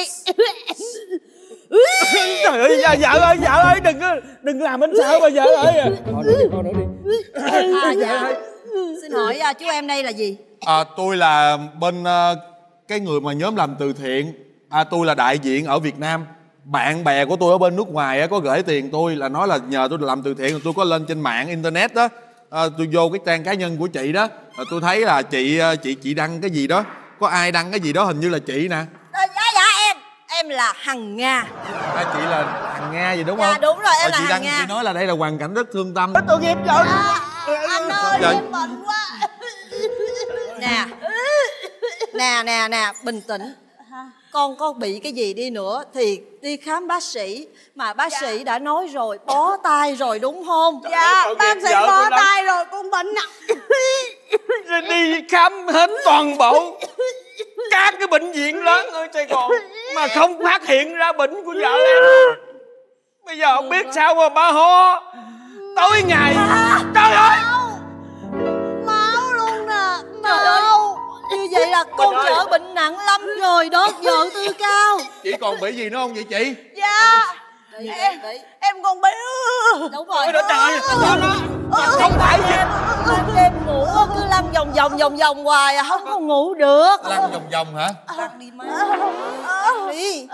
Trời ơi, vợ, vợ ơi, vợ ơi, đừng có- đừng làm anh sợ mà vợ ơi. Thôi nữa đi, thôi nữa đi. À, Vợ dạ. ơi. Xin hỏi à, chú em đây là gì? À, tôi là bên à, cái người mà nhóm làm từ thiện. À, tôi là đại diện ở Việt Nam. Bạn bè của tôi ở bên nước ngoài á, có gửi tiền tôi là nói là nhờ tôi làm từ thiện, rồi tôi có lên trên mạng internet đó. À, tôi vô cái trang cá nhân của chị đó, rồi tôi thấy là chị chị chị đăng cái gì đó, có ai đăng cái gì đó hình như là chị nè. À, dạ dạ em, em là Hằng Nga. À, chị là Hằng Nga gì đúng Dạ, không? đúng rồi, em Ờ, là chị Hằng đăng Nga. chị nói là đây là hoàn cảnh rất thương tâm. Tội nghiệp rồi. anh ơi, Trời. em bệnh quá. Nè, nè nè nè, bình tĩnh. Con có bị cái gì đi nữa thì đi khám bác sĩ. Mà bác sĩ đã nói rồi, bó tay rồi đúng không? Dạ, tội bác nghiệp sĩ vợ bó tôi lắm. tay rồi, con bệnh nặng. Rồi đi khám hết toàn bộ các cái bệnh viện lớn ở Sài Gòn mà không phát hiện ra bệnh của vợ em. Bây giờ không biết sao mà ba ho tối ngày. Trời ơi, Máu luôn nè, Trời ơi, máu. như vậy là con vợ bệnh nặng lắm rồi đó, vợ Tư Cao. Chị còn bị gì nữa không vậy chị? Dạ, Đi, em, đi. em còn bị. Đúng rồi. ôi trời, nó nó Không phải em, em đêm ngủ á, cứ lăn vòng vòng vòng vòng hoài à, không có ngủ được. Lăn vòng vòng hả? Lăn đi má, lăn đi.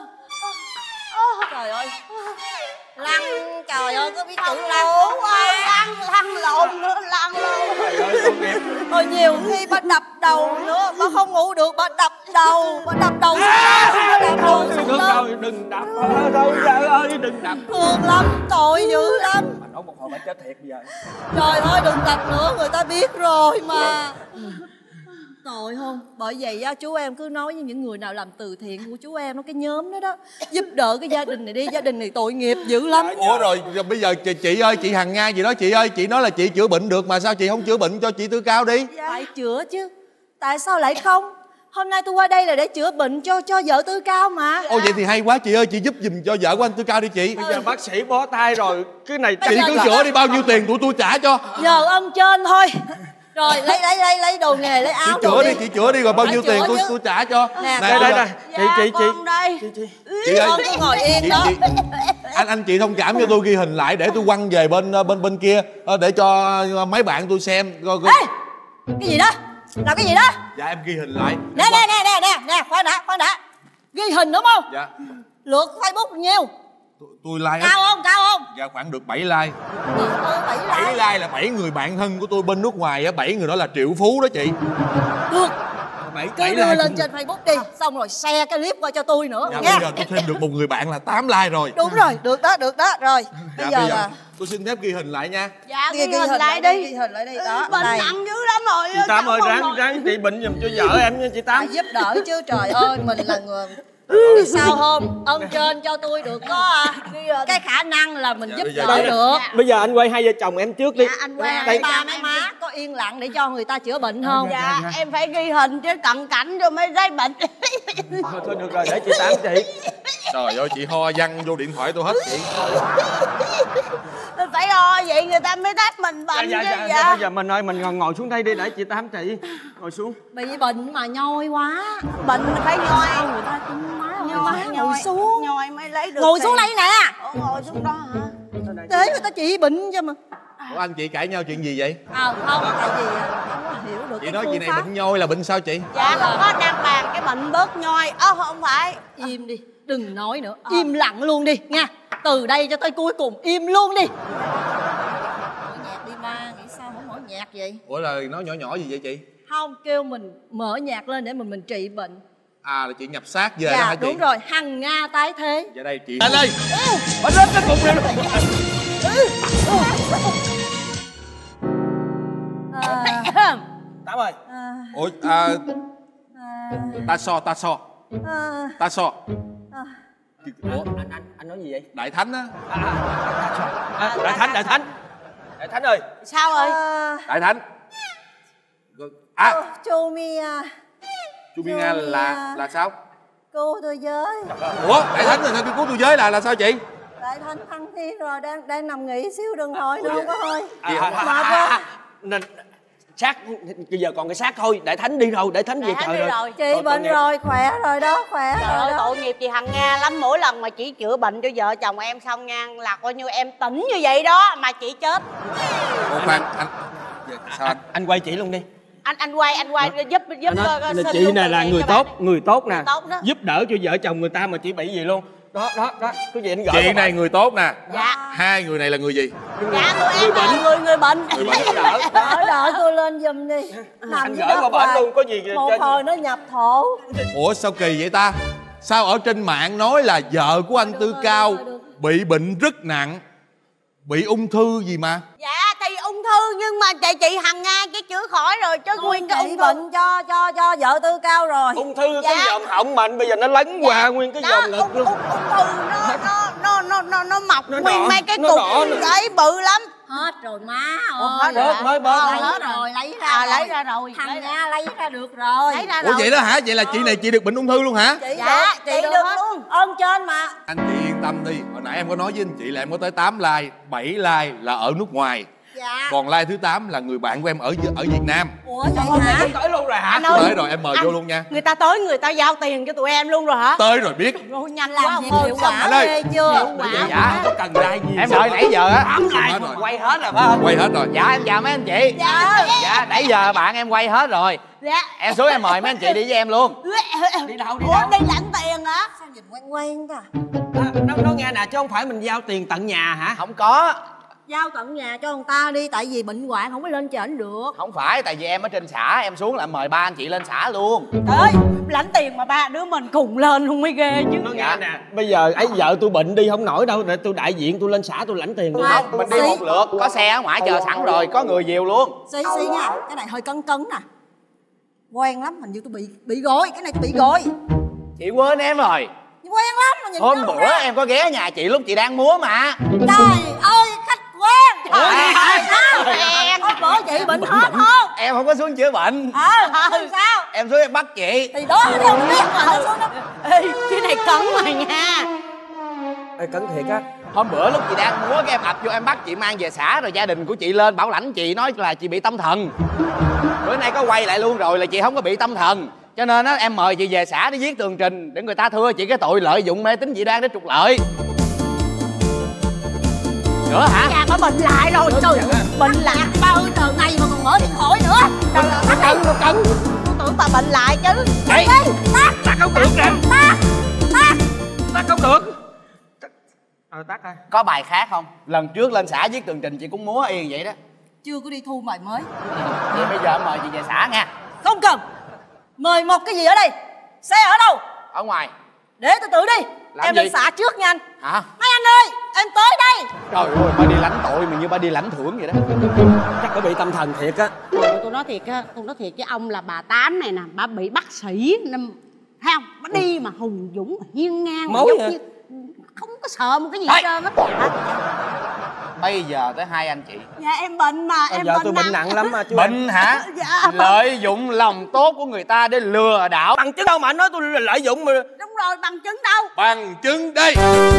Trời ơi, lăn, trời ơi, có biết chữ lăn không? Lăn, lăn lộn nữa, lăn lộn. trời ơi, tội nghiệp. Rồi nhiều khi bà đập đầu nữa, bà không ngủ được, bà đập đầu, bà đập đầu xuống đất, bà đập đầu xuống Đừng đất. rồi, đừng đập đâu vợ ơi, đừng đập. Thương lắm, tội dữ lắm. Mà nói một hồi bà chết thiệt bây giờ. Trời ơi, đừng đập nữa, người ta biết rồi mà. Tội không? Bởi vậy á, chú em cứ nói với những người nào làm từ thiện của chú em, nó cái nhóm đó đó, giúp đỡ cái gia đình này đi, gia đình này tội nghiệp dữ lắm. Ủa rồi, rồi bây giờ chị, chị ơi, chị Hằng Nga gì đó chị ơi, chị nói là chị chữa bệnh được mà sao chị không chữa bệnh cho chị Tư Cao đi? Phải chữa chứ, tại sao lại không? Hôm nay tôi qua đây là để chữa bệnh cho cho vợ Tư Cao mà. Ô vậy thì hay quá chị ơi, chị giúp giùm cho vợ của anh Tư Cao đi chị. Bây giờ bác sĩ bó tay rồi, cái này Chị cứ chữa đi, bao nhiêu tiền tụi tôi trả cho. Nhờ ơn trên thôi. Rồi lấy lấy lấy lấy đồ nghề, lấy Chị áo chữa đồ đi, chị chữa đi rồi bao Phải nhiêu chữa tiền tôi chứ. tôi trả cho. Nè, đây đây bây đây giờ- chị chị chị Con đây. Chị ơi, Con cứ ngồi yên chị, đó. chị, anh anh chị thông cảm cho tôi ghi hình lại để tôi quăng về bên bên bên kia ờ, để cho mấy bạn tôi xem coi coi. Ê, cái gì đó? Làm cái gì đó? Dạ em ghi hình lại. Nè nè nè nè nè nè, khoan đã, khoan đã. Ghi hình đúng không? Dạ Lượt Facebook nhiêu? tôi like Cao không? Cao không? dạ khoảng được bảy like. Ừ, bảy bảy like. like là bảy người bạn thân của tôi bên nước ngoài á, bảy người đó là triệu phú đó chị. Được. bảy Cứ bảy đưa like lên cũng trên Facebook đi. Xong rồi share cái clip qua cho tôi nữa Dạ, nha. bây giờ tôi thêm được một người bạn là tám like rồi. Đúng rồi, được đó, được đó. Rồi, Dạ, bây giờ là tôi xin phép ghi hình lại nha. Dạ ghi, ghi hình lại đi. Ghi hình lại đi. Đó, Bệnh đây. nặng dữ lắm rồi. Chị Tám cháu ơi, không ráng nổi. ráng trị bệnh giùm cho vợ em nha chị Tám. Phải giúp đỡ chứ, trời ơi, mình là người biết sao không? Ơn trên cho tôi được có à, cái khả năng là mình giúp Dạ, đỡ dạ. được. Bây giờ anh quay hai vợ chồng em trước đi. Dạ, anh qua Đây. ba mấy má có yên lặng để cho người ta chữa bệnh không? Dạ em phải ghi hình chứ cận cảnh rồi mới thấy bệnh. Thôi, thôi được rồi, để chị Tám chị. Trời ơi, chị ho văng vô điện thoại tôi hết chị. Phải ho vậy người ta mới thấy mình bệnh Dạ, chứ. dạ, dạ, Dạ. bây giờ mình ơi, mình ngồi, ngồi xuống đây đi để chị Tám chị. Ngồi xuống. Bị bệnh mà nhoi quá. Bệnh phải nhoi. Người ta cũng má Nhoi, ngồi nhoi xuống. Nhoi mới lấy được. Ngồi tiền. xuống đây nè. Ủa, ngồi xuống đó hả? Để người ta trị bệnh cho mà. Ủa anh chị cãi nhau chuyện gì vậy? À không, tại vì không có hiểu được Chị cái nói phương chị này pháp. bệnh nhoi là bệnh sao chị? Dạ không có đang bàn cái bệnh bớt nhoi. Ơ không phải. Im đi, đừng nói nữa. Im lặng luôn đi nha. Từ đây cho tới cuối cùng im luôn đi. Mở nhạc đi ba, nghĩ sao không mở nhạc vậy? Ủa là nói nhỏ nhỏ gì vậy chị? Không, kêu mình mở nhạc lên để mình mình trị bệnh. À là chị nhập xác về đó Dạ hả chị? đúng rồi, hằng Nga tái thế. Dạ đây chị. Lên đây. Bánh rớt cái cục này luôn. Tám ơi. Ủa à, ta so ta so ta so. Ủa anh anh anh nói gì vậy? Đại Thánh á. À, Đại Thánh, Đại Thánh. Đại Thánh ơi. Sao rồi? Đại Thánh. À Chu Mia, chú Bi Nga là là sao? cô tôi với. Ủa Đại Thánh rồi sao kêu cứu tôi giới là là sao chị? Đại Thanh thăng thiên rồi, đang đang nằm nghỉ xíu đừng hỏi nữa, không có hơi. À, Mệt à, quá. à, à, nên xác bây giờ còn cái xác thôi. Đại Thánh đi rồi, Đại Thánh về trời rồi. Chị bệnh rồi, khỏe rồi đó, khỏe Trời rồi ơi đó. tội nghiệp chị Hằng Nga lắm. Mỗi lần mà chị chữa bệnh cho vợ chồng em xong nha, là coi như em tỉnh như vậy đó mà chị chết. Ủa khoan anh sao anh? Anh quay chị luôn đi. Anh anh quay anh quay giúp giúp Anh nói, uh, là xin chị luôn này từ là thiện người cho bạn. tốt, người tốt nè. Người tốt đó. Giúp đỡ cho vợ chồng người ta mà chị bị gì luôn. Đó, đó, đó. Cái gì anh gửi Chị qua này bạn. người tốt nè. Dạ. Hai người này là người gì? Dạ tụi em là người người bệnh. Người bệnh. Đỡ. Đỡ đỡ tôi lên giùm đi. Nằm Anh dưới gửi đất qua bển hoài. luôn, có gì Một cho- hồi nó nhập thổ. Ủa sao kỳ vậy ta? Sao ở trên mạng nói là vợ của anh Tư Cao bị bệnh rất nặng, bị ung thư gì mà? Dạ thì ung thư nhưng mà chị chị Hằng Nga cái chữa khỏi rồi chứ nguyên cái Trị ung bệnh thư. cho cho cho vợ Tư Cao rồi. Ung thư Dạ. cái dòm họng mình bây giờ nó lấn qua nguyên cái Đó, dòm ngực ung, luôn. ung, ung thư nó nó nó nó nó nó mọc Nó nguyên đỏ, mấy cái nó cục đỏ nữa. ấy bự lắm. Hết rồi má Ủa, ơi. hết rồi Bớt mới bớt. Ờ, Hết hết rồi. rồi, lấy ra À, rồi. lấy ra rồi, Thằng lấy ra. Nga lấy ra được rồi. Lấy ra Ủa rồi. vậy đó hả? Vậy là chị này chị được bệnh ung thư luôn hả? Chị Dạ, được, chị được, được hết. luôn. Ơn trên mà. Anh chị yên tâm đi. Hồi nãy em có nói với anh chị là em có tới tám like, bảy like là ở nước ngoài. Dạ. Còn like thứ tám là người bạn của em ở ở Việt Nam. Ủa vậy hả? Tới luôn rồi hả? Anh ơi, Tới rồi em mời anh- vô luôn nha. Người ta tới người ta giao tiền cho tụi em luôn rồi hả? Tới rồi biết. Rồi nhanh Làm quá việc ông ơi. hiệu quả Anh ơi. ghê chưa? Hiệu quả Dạ, quá. Có cần like gì? Em đợi nãy giờ á. Tám like Hết rồi. Quay hết rồi phải không? Quay hết rồi. Dạ em chào mấy anh chị. Dạ. Dạ nãy giờ bạn em quay hết rồi. Dạ. Em xuống em mời mấy anh chị đi với em luôn. Đi đâu đi Ủa đâu? đi lãnh tiền hả? Sao nhìn quen quen ta? Nó nó nghe nè, chứ không phải mình giao tiền tận nhà hả? Không có. Giao tận nhà cho người ta đi, tại vì bệnh hoạn không có lên trển được. Không phải, tại vì em ở trên xã, em xuống là em mời ba anh chị lên xã luôn. Trời ơi, lãnh tiền mà ba đứa mình cùng lên luôn mới ghê chứ. Nó nghe nè, bây giờ ấy vợ tôi bệnh đi không nổi đâu, để tôi đại diện tôi lên xã tôi lãnh tiền được Không. không? Mình đi một lượt, có xe ở ngoài chờ sẵn rồi, có người dìu luôn. Xí xí nha, cái này hơi cấn cấn nè. Quen lắm, hình như tôi bị bị gối, cái này tôi bị gối. Chị quên em rồi. Quen lắm mà nhìn Hôm nó bữa ra. em có ghé nhà chị lúc chị đang múa mà. Trời ơi, khách quen. Ủa, Trời gì hả? ơi, quen. Hôm bữa chị bệnh hết không? Em không có xuống chữa bệnh. Ờ, thì sao? Em xuống em bắt chị. Thì đó, thì không biết mà nó xuống nó. Ê, cái này cấn mà nha. Ê, cẩn thiệt á. Hôm bữa lúc chị đang múa cái em ập vô em bắt chị mang về xã rồi gia đình của chị lên bảo lãnh chị nói là chị bị tâm thần. Bữa nay có quay lại luôn rồi là chị không có bị tâm thần. Cho nên á em mời chị về xã để viết tường trình để người ta thưa chị cái tội lợi dụng mê tín dị đoan để trục lợi. Nữa hả? Nhà bà bệnh lại rồi, trời ơi, bệnh lại. Ba ơi trời này mà còn mở điện thoại nữa. Trời ơi, tắt Cấn, nó cấn. Tôi tưởng bà bệnh lại chứ. Đây, tắt. Tắt không được nè. Tắt. Tắt. Tắt không được. Ờ tắt thôi. có bài khác không? Lần trước lên xã viết tường trình chị cũng múa yên vậy đó. Chưa có đi thu bài mới. Vậy bây giờ em mời chị về xã nha. Không cần. Mời một cái gì ở đây? Xe ở đâu? Ở ngoài. Để tôi tự đi. Làm em gì? lên xả trước nha anh. Hả? Mấy anh ơi, em tới đây. Trời ơi, bà đi lãnh tội mà như bà đi lãnh thưởng vậy đó. Chắc bà bị tâm thần thiệt á. Trời, tôi nói thiệt á, tôi nói thiệt với ông là bà Tám này nè, bà bị bác sĩ nên thấy không? Bà đi mà hùng dũng, hiên ngang, Mối giống hả? như không có sợ một cái gì hết trơn á. Hả? Bây giờ tới hai anh chị. Dạ em bệnh mà, em Giờ bệnh tôi bệnh nặng lắm mà chú. Bệnh hả? Dạ. Lợi dụng lòng tốt của người ta để lừa đảo. Bằng chứng đâu mà anh nói tôi lợi dụng mà. Đúng rồi, bằng chứng đâu? Bằng chứng đây.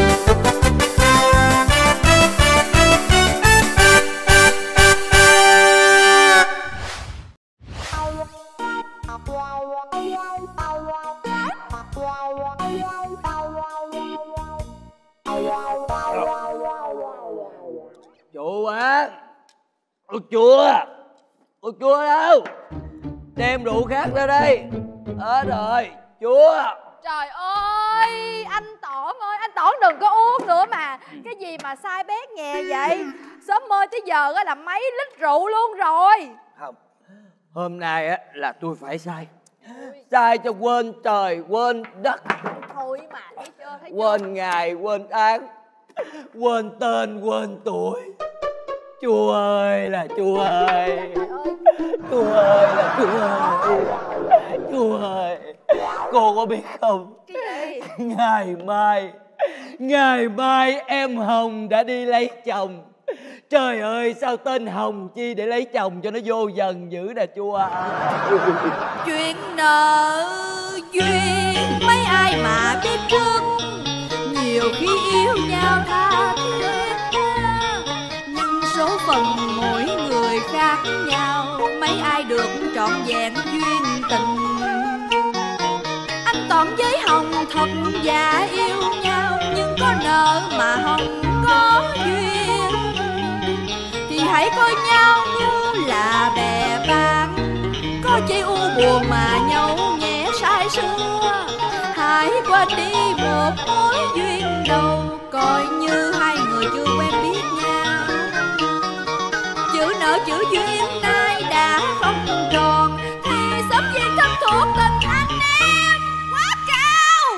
Chú á, ôi chúa, ôi chúa đâu, đem rượu khác ra đây. Hết rồi, chúa. Trời ơi, anh Tỏn ơi, anh Tỏn đừng có uống nữa mà. Cái gì mà sai bét nhè vậy? Sớm mơ tới giờ á là mấy lít rượu luôn rồi. Không, hôm nay á là tôi phải sai. Sai cho quên trời, quên đất. Thôi mà, thấy chưa, thấy chưa? Quên ngày, quên tháng, quên tên, quên tuổi. Chúa ơi là Chúa ơi, Chúa ơi là Chúa ơi, Chúa ơi. Cô có biết không? Cái gì? Ngày mai, ngày mai em Hồng đã đi lấy chồng. Trời ơi, sao tên Hồng chi để lấy chồng cho nó vô dần dữ nè Chúa ơi. Chuyện nợ duyên mấy ai mà biết trước, nhiều khi yêu nhau tha thiết, nhưng số phận mỗi người khác nhau, mấy ai được trọn vẹn duyên tình. Anh Toàn với Hồng thật giả yêu nhau, nhưng có nợ mà không có duyên, thì hãy coi nhau như là bè bạn, có chi u buồn mà nhau nhẹ say sưa. Hãy quên đi một mối duyên đầu, coi như hai người chưa quen biết nhau. Chữ nợ chữ duyên nay đã không tròn, thì sớm duyên thâm thuộc tình anh em quá cao.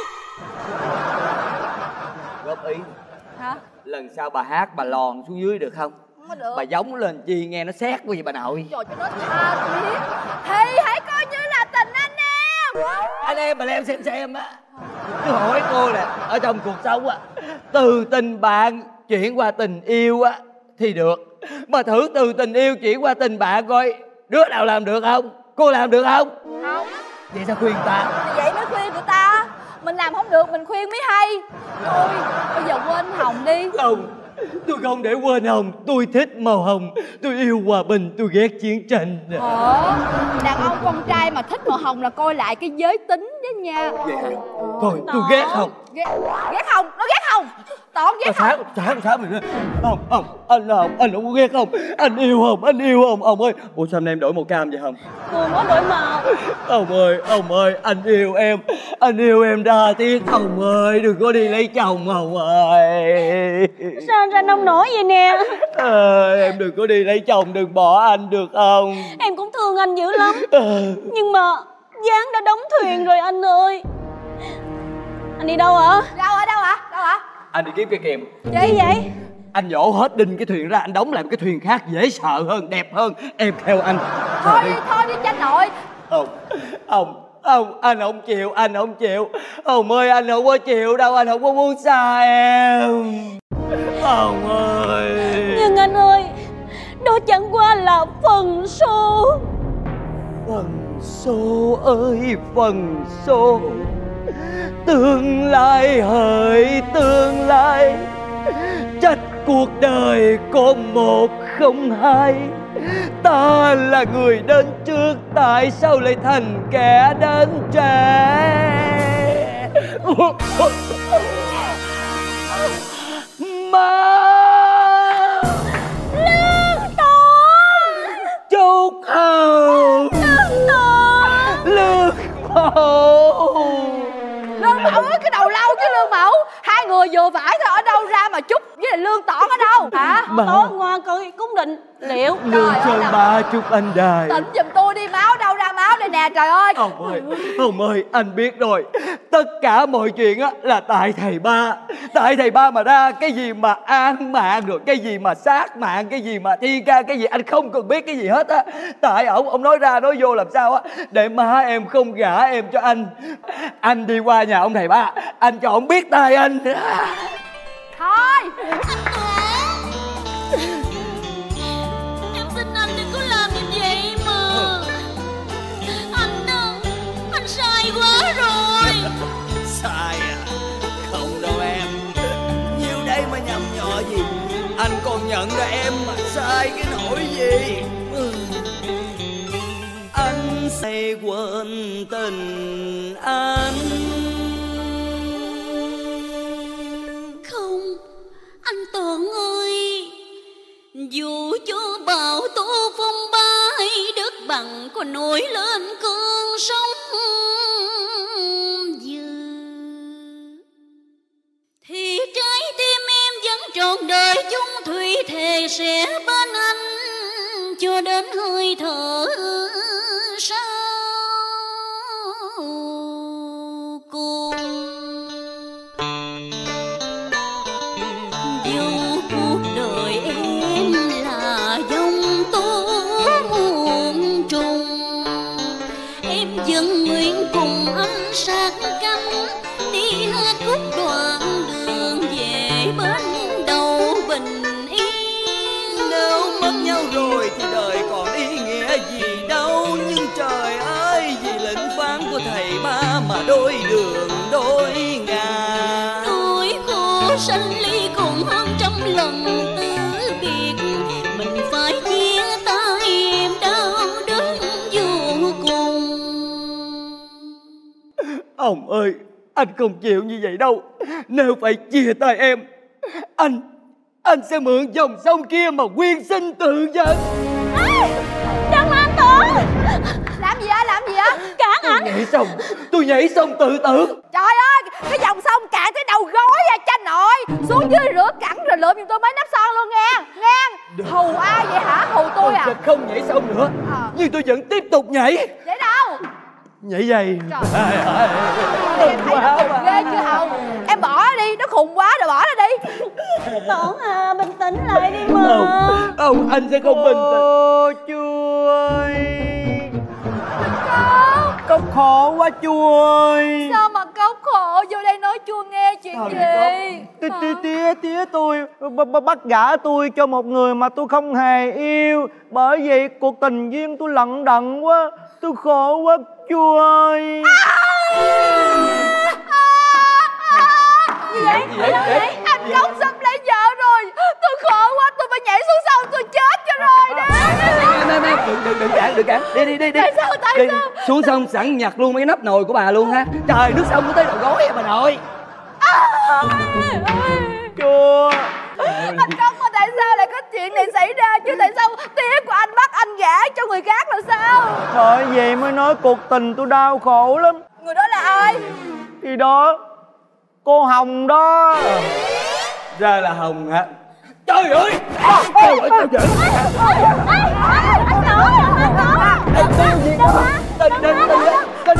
Góp ý. Hả? Lần sau bà hát bà lòn xuống dưới được không? Không có được. Bà giống lên chi nghe nó xét quá vậy bà nội. Trời, cho nó tha thiết, thì hãy coi như là tình anh em. Anh em mà em xem xem á. Tôi hỏi cô nè, ở trong cuộc sống á, từ tình bạn chuyển qua tình yêu á thì được, mà thử từ tình yêu chuyển qua tình bạn coi đứa nào làm được không? Cô làm được không? Không. Vậy sao khuyên ta? Thì vậy mới khuyên người ta. Mình làm không được mình khuyên mới hay. Thôi bây giờ quên Hồng đi. Không, tôi không để quên Hồng. Tôi thích màu hồng, tôi yêu hòa bình, tôi ghét chiến tranh. Ờ, đàn ông con trai mà thích màu hồng là coi lại cái giới tính đó nha. Vậy hả? Thôi tôi ghét Hồng. Ghét, ghét Hồng, nó ghét Hồng. Toàn ghét Hồng. Sáng, sáng, sáng mình Hồng, Hồng, anh là Hồng, anh không có ghét Hồng. Anh yêu Hồng, anh yêu Hồng, Hồng ơi. Ủa sao hôm nay em đổi màu cam vậy Hồng? Tôi mới đổi màu. Hồng ơi, Hồng ơi, anh yêu em. Anh yêu em đa tiếc Hồng ơi. Đừng có đi lấy chồng Hồng ơi. Sao anh ra nông nổi vậy nè? À, em đừng có đi lấy chồng, đừng bỏ anh được không? Em cũng thương anh dữ lắm. Nhưng mà Giáng đã đóng thuyền rồi anh ơi. Anh đi đâu hả? Đâu hả, đâu hả, đâu hả? Anh đi kiếm cây kiềm. Gì vậy? Anh nhổ hết đinh cái thuyền ra, anh đóng làm cái thuyền khác dễ sợ hơn, đẹp hơn. Em theo anh. Thôi đi, thôi đi cha nội. Không, không, không, anh không chịu, anh không chịu. Hồng ơi, anh không có chịu đâu, anh không có muốn xa em. Hồng ơi. Nhưng anh ơi, đó chẳng qua là phần số. Phần số ơi, phần số. Tương lai hỡi tương lai, trách cuộc đời có một không hai. Ta là người đến trước, tại sao lại thành kẻ đến trễ? Má Lương Tồn, Trúc Hồng, Lương Tồn, Lương Mẫu. Lương Mẫu với cái đầu lâu chứ Lương Mẫu. Hai người vừa vải thôi, ở đâu ra mà Trúc với lại Lương Tỏn ở đâu hả? Bà... Tối qua coi cúng định liệu. Lương Sơn Ba Trúc Anh Đài. Tỉnh giùm tôi đi, máu đâu ra máu đây nè, trời ơi. Ông ơi, ông ơi, anh biết rồi. Tất cả mọi chuyện á là tại thầy ba. Tại thầy ba mà ra cái gì mà an mạng, rồi cái gì mà sát mạng, cái gì mà thiên ca, cái gì anh không cần biết cái gì hết á. Tại ổng, ông nói ra nói vô làm sao á để má em không gả em cho anh. Anh đi qua nhà ông thầy ba, anh cho ổng biết tay anh. Thôi em xin anh đừng có làm như vậy mà. Anh đó, anh sai quá rồi. Sai à? Không đâu em. Nhiêu đây mà nhầm nhọ gì. Anh còn nhận ra em mà sai cái nỗi gì. Anh sẽ quên tình anh. Không, anh Toàn ơi, dù cho bão tố phong ba hay đất bằng có nổi lên cơn sóng dữ, thì trái tim em vẫn trọn đời chung thủy, thề sẽ bên anh cho đến hơi thở sau cùng. Dù cuộc đời em là dòng tố muôn trùng, em vẫn nguyện cùng anh sát cánh đi hết khúc đoạn đường về bên đầu bình yên. Nếu mất nhau rồi thì đời còn ý nghĩa gì đâu. Nhưng trời ơi, vì lệnh phán của thầy ba mà đôi đường đôi ngả. Nỗi khổ sanh ly còn hơn trăm lần từ biệt. Mình phải chia tay em đau đớn vô cùng. Ông ơi, anh không chịu như vậy đâu. Nếu phải chia tay em, Anh Anh sẽ mượn dòng sông kia mà quyên sinh tự vận. Đừng anh Tuấn. Làm gì á, làm gì á? Cản Tôi anh. nhảy sông, tôi nhảy sông tự tử. Trời ơi, cái dòng sông cạn tới đầu gối à cha nội. Xuống dưới rửa cẳng rồi lượm giùm tôi mấy nắp son luôn nghe. Nghe. Hù ai vậy hả? Hù tôi à? Tôi sẽ không nhảy sông nữa, nhưng tôi vẫn tiếp tục nhảy. Vậy đâu? Nhảy dây. Em thấy nó khùng ghê chưa Hồng? Em bỏ đi, nó khùng quá rồi, bỏ nó đi. Tổn à, bình tĩnh lại đi mà. Không, không, anh sẽ không bình tĩnh. Ô chú ơi, Cốc khổ quá chú ơi. Sao mà Cốc khổ vô đây nói chua nghe chuyện gì? Tía tía tía tía tôi b- b- bắt gả tôi cho một người mà tôi không hề yêu. Bởi vậy cuộc tình duyên tôi lận đận quá. Tôi khổ quá chú ơi. Gì vậy? Gì vậy? vậy? Anh Cốc sắp lấy vợ rồi. Tôi khổ quá, tôi phải nhảy xuống sông tôi chết cho rồi đó. Nè, nè, đừng, đừng, đừng cản, đừng cản. Đi, đi, đi, đi. Tại sao, tại đi, sao? Xuống sông sẵn nhặt luôn mấy cái nắp nồi của bà luôn ha. Trời, nước sông có tới đầu gối à bà nội. Chưa. Anh Cốc mà tại sao lại có chuyện này xảy ra chứ? Tại sao tía của anh bắt anh gả cho người khác là sao? Bởi vậy mới nói cuộc tình tôi đau khổ lắm. Người đó là ai? Thì đó, cô Hồng đó. Ra là Hồng hả? Trời ơi! Trời ơi, tao giỡn. Anh nói, anh nói. Tình gì đó? Tình, tình, tình, tình.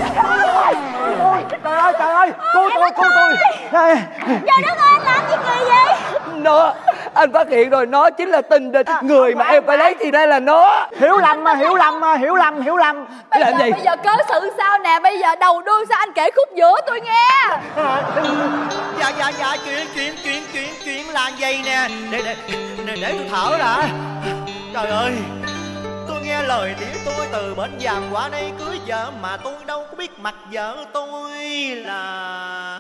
Trời ơi, trời ơi, cô tôi, cô tôi. Đây. Trời đất ơi, anh làm gì kỳ vậy? Nó, anh phát hiện rồi, nó chính là tình địch. Người mà em phải lấy thì đây là nó. Hiểu lầm mà, hiểu lầm mà, hiểu lầm, hiểu lầm. Bây giờ, bây giờ cớ sự sao nè? Bây giờ đầu đuôi sao anh kể khúc giữa tôi nghe. Dạ dạ dạ chuyện chuyện chuyện chuyện chuyện là vậy nè. Để để để để tôi thở đã. Trời ơi, tôi nghe lời tía tôi từ bến giàm qua đây cưới vợ mà tôi đâu có biết mặt vợ tôi là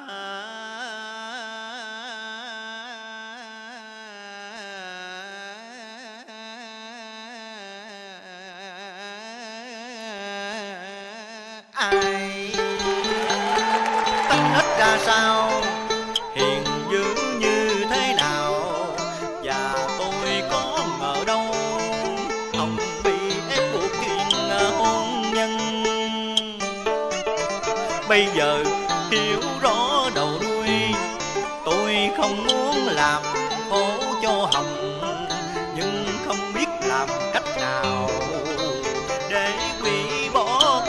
ai. Tính nết ra sao, hiền dữ như thế nào, và tôi có ngờ đâu ông bị ép buộc chuyện hôn nhân. Bây giờ hiểu rõ đầu đuôi, tôi không muốn làm khổ cho Hồng, nhưng không biết làm cách nào để hủy bỏ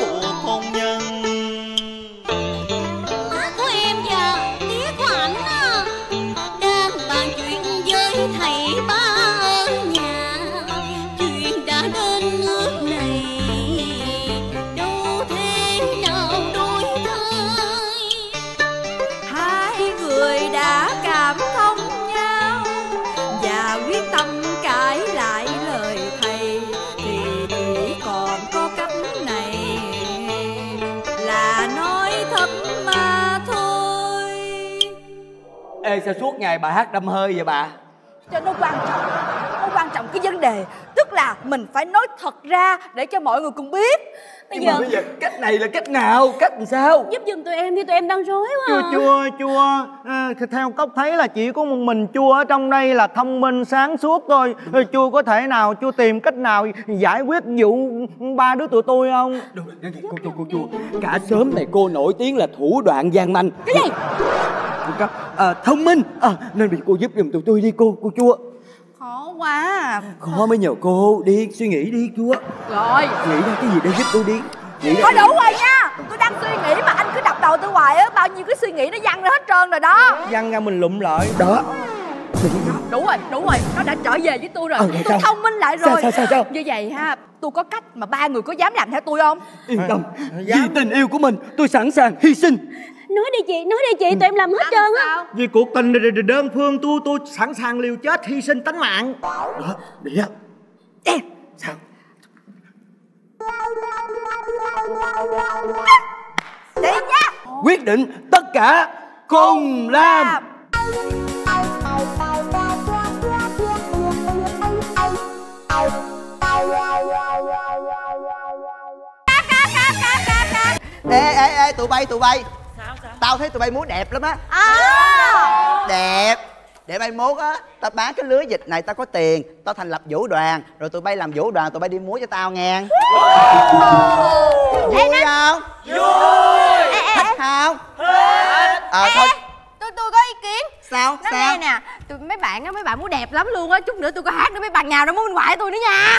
nước này đâu thế nào đổi thay. Hai người đã cảm thông nhau và quyết tâm cãi lại lời thầy, thì chỉ còn có cách này là nói thật mà thôi. Ê, sao suốt ngày bà hát đâm hơi vậy bà? Cho nó quan trọng, nó quan trọng cái vấn đề, tức là mình phải nói thật ra để cho mọi người cùng biết. Bây Nhưng giờ mà bây giờ cách này là cách nào, cách làm sao? Giúp giùm tụi em đi, tụi em đang rối quá. Chua à. chua chua à, theo Cốc thấy là chỉ có một mình chua ở trong đây là thông minh sáng suốt thôi. Chua có thể nào chua tìm cách nào giải quyết vụ ba đứa tụi tôi không? Cô chua, cô chua, cả xóm này cô nổi tiếng là thủ đoạn gian manh. Cái gì? À, thông minh à, nên bị cô giúp giùm tụi tôi đi cô, cô chua. Khó quá. Khó mới nhờ cô, đi suy nghĩ đi chua. Rồi, Nghĩ ra cái gì để giúp tôi đi. Nghĩ thôi ra đủ rồi nha. Tôi đang suy nghĩ mà anh cứ đập đầu tôi hoài á, bao nhiêu cái suy nghĩ nó văng ra hết trơn rồi đó. Văng ra mình lụm lại. Đó. Đủ rồi, đủ rồi, nó đã trở về với tôi rồi. Ờ, Tôi sao? thông minh lại rồi. Sao, sao, sao, sao? Như vậy ha, tôi có cách mà ba người có dám làm theo tôi không? Yên tâm, vì tình yêu của mình tôi sẵn sàng hy sinh. Nói đi chị, nói đi chị, tụi em làm hết trơn á. Vì cuộc tình đơn phương tôi tôi sẵn sàng liều chết hy sinh tánh mạng. Đó, đi á. Sao? Đi nha. Quyết định tất cả cùng làm. Ê ê ê tụi bay tụi bay. Sao sao? Tao thấy tụi bay múa đẹp lắm á. À. Đẹp. Để mai mốt á, tao bán cái lưới dịch này tao có tiền, tao thành lập vũ đoàn, rồi tụi bay làm vũ đoàn, tụi bay đi múa cho tao nghe. Vui không? Vui. Thích không? Ờ thôi. Tôi tôi có ý kiến. Sao? Nói Sao? nghe nè, tụi mấy bạn á, mấy bạn múa đẹp lắm luôn á, chút nữa tôi có hát nữa mấy bạn nhào ra múa bên ngoại tôi nữa nha.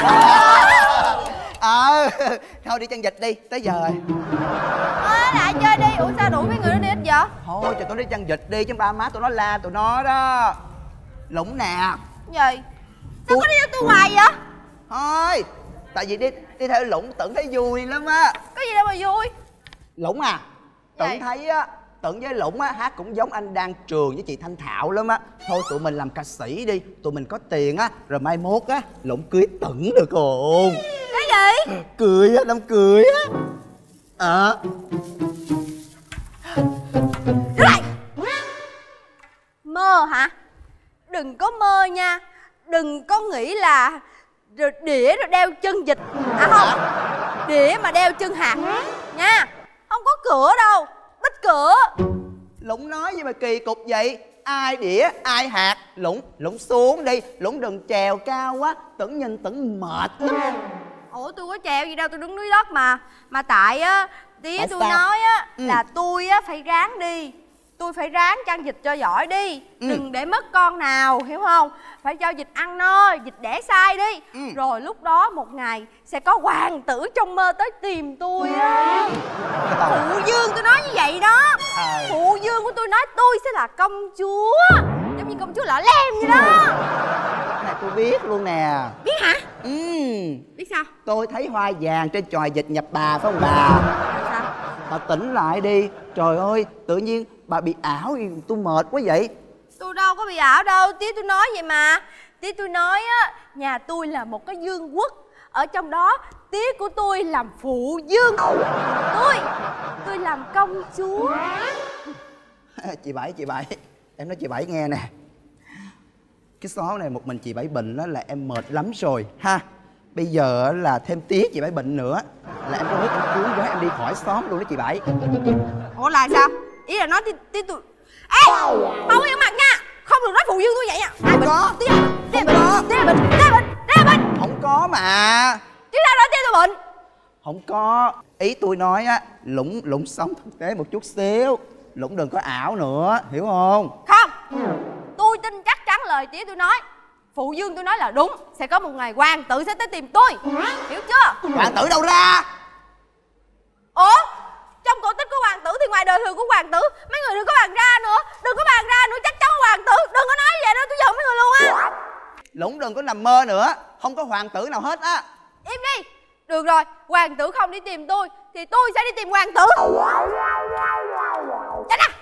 Ờ, thôi đi chân vịt đi, tới giờ rồi. Ơ, lại chơi đi, ủa sao đuổi mấy người đó đi hết vậy? Thôi cho tụi nó đi chân vịt đi, chứ ba má tụi nó la tụi nó đó. Lũng nè. Gì? Sao có đi theo tôi hoài vậy? Thôi, tại vì đi đi theo Lũng Tưởng thấy vui lắm á. Có gì đâu mà vui. Lũng à, Tưởng Vậy? thấy á, Tưởng với Lũng á hát cũng giống anh Đan Trường với chị Thanh Thảo lắm á. Thôi tụi mình làm ca sĩ đi, tụi mình có tiền á, rồi mai mốt á Lũng cưới Tưởng được không? Cái gì? Cười á, đám cười á. Ờ. À. Mơ hả? Đừng có mơ nha. Đừng có nghĩ là rồi đĩa rồi đeo chân vịt. À không, đĩa mà đeo chân hạt nha. Không có cửa đâu, bít cửa. Lũng nói gì mà kỳ cục vậy? Ai đĩa, ai hạt? Lũng, Lũng xuống đi. Lũng đừng trèo cao quá, Tưởng nhìn Tưởng mệt lắm. Ủa tôi có trèo gì đâu, tôi đứng dưới đất mà. Mà tại á, tía Tại tôi sao? nói á Ừ. là tôi á phải ráng đi. Tôi phải ráng chăn vịt cho giỏi đi. Ừ. Đừng để mất con nào, hiểu không? Phải cho vịt ăn no, vịt đẻ sai đi. Ừ. Rồi lúc đó một ngày sẽ có hoàng tử trong mơ tới tìm tôi á. Phụ dương tôi nói như vậy đó. Ờ. Phụ dương của tôi nói tôi sẽ là công chúa, giống như công chúa Lọ Lem vậy đó. Cái này tôi biết luôn nè. Biết hả? Ừ. Biết sao? Tôi thấy hoa vàng trên chòi vịt nhập bà phải không bà? Sao? Bà tỉnh lại đi. Trời ơi, tự nhiên bà bị ảo, tôi mệt quá vậy. Tôi đâu có bị ảo đâu, tía tôi nói vậy mà. Tía tôi nói á, nhà tôi là một cái vương quốc. Ở trong đó, tía của tôi làm phụ vương. Tôi, tôi làm công chúa. Chị Bảy, chị Bảy, em nói chị Bảy nghe nè. Cái xó này một mình chị Bảy bệnh đó là em mệt lắm rồi ha. Bây giờ là thêm tía chị Bảy bệnh nữa là em có nước em cứu với em đi khỏi xóm luôn đó chị Bảy. Ủa là sao? Ý là nói tía, tía tôi... Ê, không có mặt nha. Không được nói phụ vương tôi vậy nha. Ai bệnh? Có. Tía, tía bệnh, tía bệnh, tía bệnh, tía bệnh. Không có mà. Chứ sao nói tía tôi bệnh? Không có. Ý tôi nói á, Lũng Lũng sống thực tế một chút xíu. Lũng đừng có ảo nữa, hiểu không? Không. Tôi tin chắc chắn lời tía tôi nói. Phụ vương tôi nói là đúng. Sẽ có một ngày hoàng tử sẽ tới tìm tôi. Hiểu chưa? Hoàng tử đâu ra? Ủa? Trong cổ tích của hoàng tử thì ngoài đời thường của hoàng tử mấy người đừng có bàn ra nữa. Đừng có bàn ra nữa, chắc chắn có hoàng tử. Đừng có nói vậy đó, tôi giận mấy người luôn á. Lũng đừng có nằm mơ nữa. Không có hoàng tử nào hết á. Im đi. Được rồi, hoàng tử không đi tìm tôi thì tôi sẽ đi tìm hoàng tử. Chết à!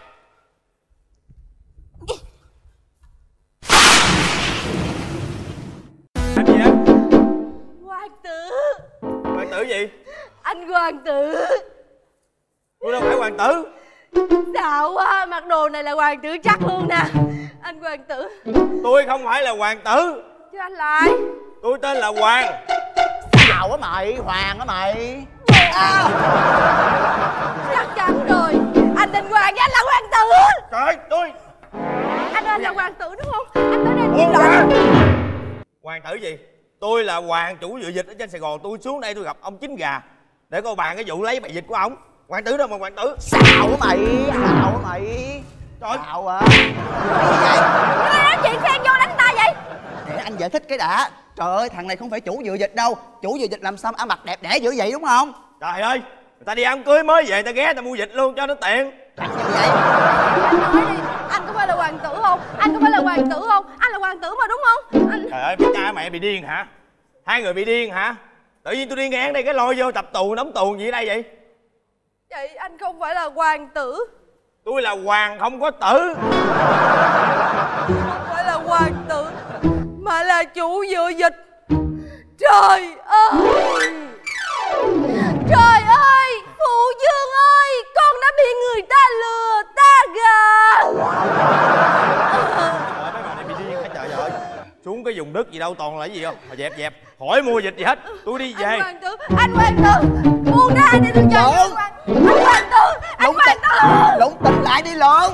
Anh gì đó? Hoàng tử. Hoàng tử gì? Anh hoàng tử. Tôi đâu phải hoàng tử. Xạo quá, mặc đồ này là hoàng tử chắc luôn nè. Anh hoàng tử. Tôi không phải là hoàng tử. Chứ anh là ai? Tôi tên là Hoàng. Xạo á mày, Hoàng á mày. À, chắc chắn rồi. Anh tên Hoàng chứ anh là hoàng tử. Trời, tôi Anh ơi, là hoàng tử đúng không? Anh tới đây Buông tìm ra. lộn. Hoàng tử gì? Tôi là Hoàng, chủ dự dịch ở trên Sài Gòn. Tôi xuống đây tôi gặp ông Chính Gà để coi bàn cái vụ lấy bài dịch của ông. Hoàng tử đâu mà hoàng tử? Xạo á mày, xạo á mày. Trời, xạo à. Cái nói chuyện xen vô đánh ta vậy? Để anh giải thích cái đã. Trời ơi, thằng này không phải chủ dự dịch đâu. Chủ dự dịch làm sao mà ăn mặc đẹp đẽ dữ vậy đúng không? trời ơi, người ta đi ăn cưới mới về, người ta ghé người ta mua dịch luôn cho nó tiện. Anh nói đi, anh có phải là hoàng tử không? Anh có phải là hoàng tử không? Anh là hoàng tử mà đúng không? Anh... Trời ơi, cha mẹ bị điên hả? Hai người bị điên hả? Tự nhiên tôi đi ngang đây cái lôi vô tập tù nắm tù gì ở đây vậy? Vậy anh không phải là hoàng tử. Tôi là Hoàng không có tử. Không phải là hoàng tử mà là chủ dự dịch. Trời ơi, trời ơi, phụ vương ơi, con đã bị người ta lừa ta gạt. Trời ơi, mấy bà này bị điên hả trời ơi? Xuống cái vùng đất gì đâu toàn là cái gì không? Mà dẹp dẹp, khỏi mua dịch gì hết. Tôi đi về. Anh hoàng tử, anh hoàng tử, buông ra để tôi chơi. Anh hoàng, anh hoàng tử, anh hoàng tử. Lũng tỉnh lại đi Lũng.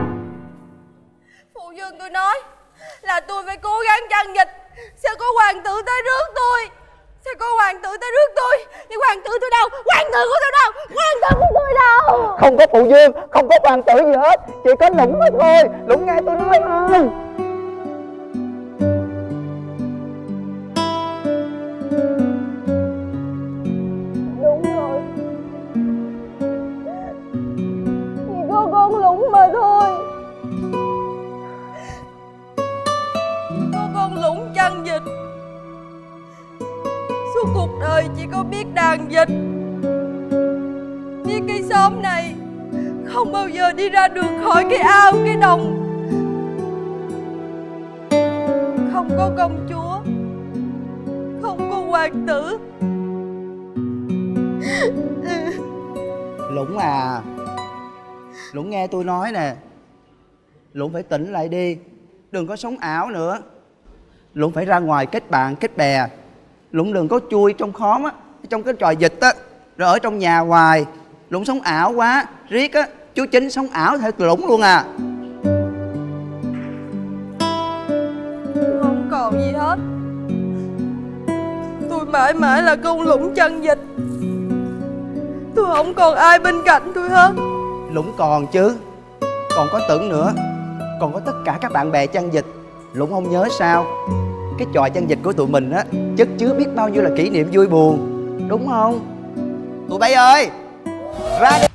Phụ vương tôi nói là tôi phải cố gắng chăn dịch, sẽ có hoàng tử tới rước tôi, sẽ có hoàng tử tới rước tôi. Nhưng hoàng tử tôi đâu? Hoàng tử của tôi đâu? Hoàng tử của tôi đâu? Không có phụ vương, không có hoàng tử gì hết, chỉ có Lũng mà thôi. Lũng nghe tôi nói không? Đúng rồi, chỉ có con Lũng mà thôi. Có con Lũng chăn dịch, suốt cuộc đời chỉ có biết đàn dịch, biết cái xóm này không bao giờ đi ra được khỏi cái ao cái đồng. Không có công chúa, không có hoàng tử. Lũng à, Lũng nghe tôi nói nè, Lũng phải tỉnh lại đi, đừng có sống ảo nữa. Lũng phải ra ngoài kết bạn kết bè. Lũng đừng có chui trong khóm á, trong cái trò dịch á, rồi ở trong nhà hoài. Lũng sống ảo quá, riết á, chú Chính sống ảo theo Lũng luôn à. Tôi không còn gì hết. Tôi mãi mãi là con Lũng chăn dịch. Tôi không còn ai bên cạnh tôi hết. Lũng còn chứ, còn có Tưởng nữa, còn có tất cả các bạn bè chăn dịch. Lũng không nhớ sao? Cái trò chăn dịch của tụi mình á, chất chứa biết bao nhiêu là kỷ niệm vui buồn, đúng không? Tụi bay ơi, ra đi.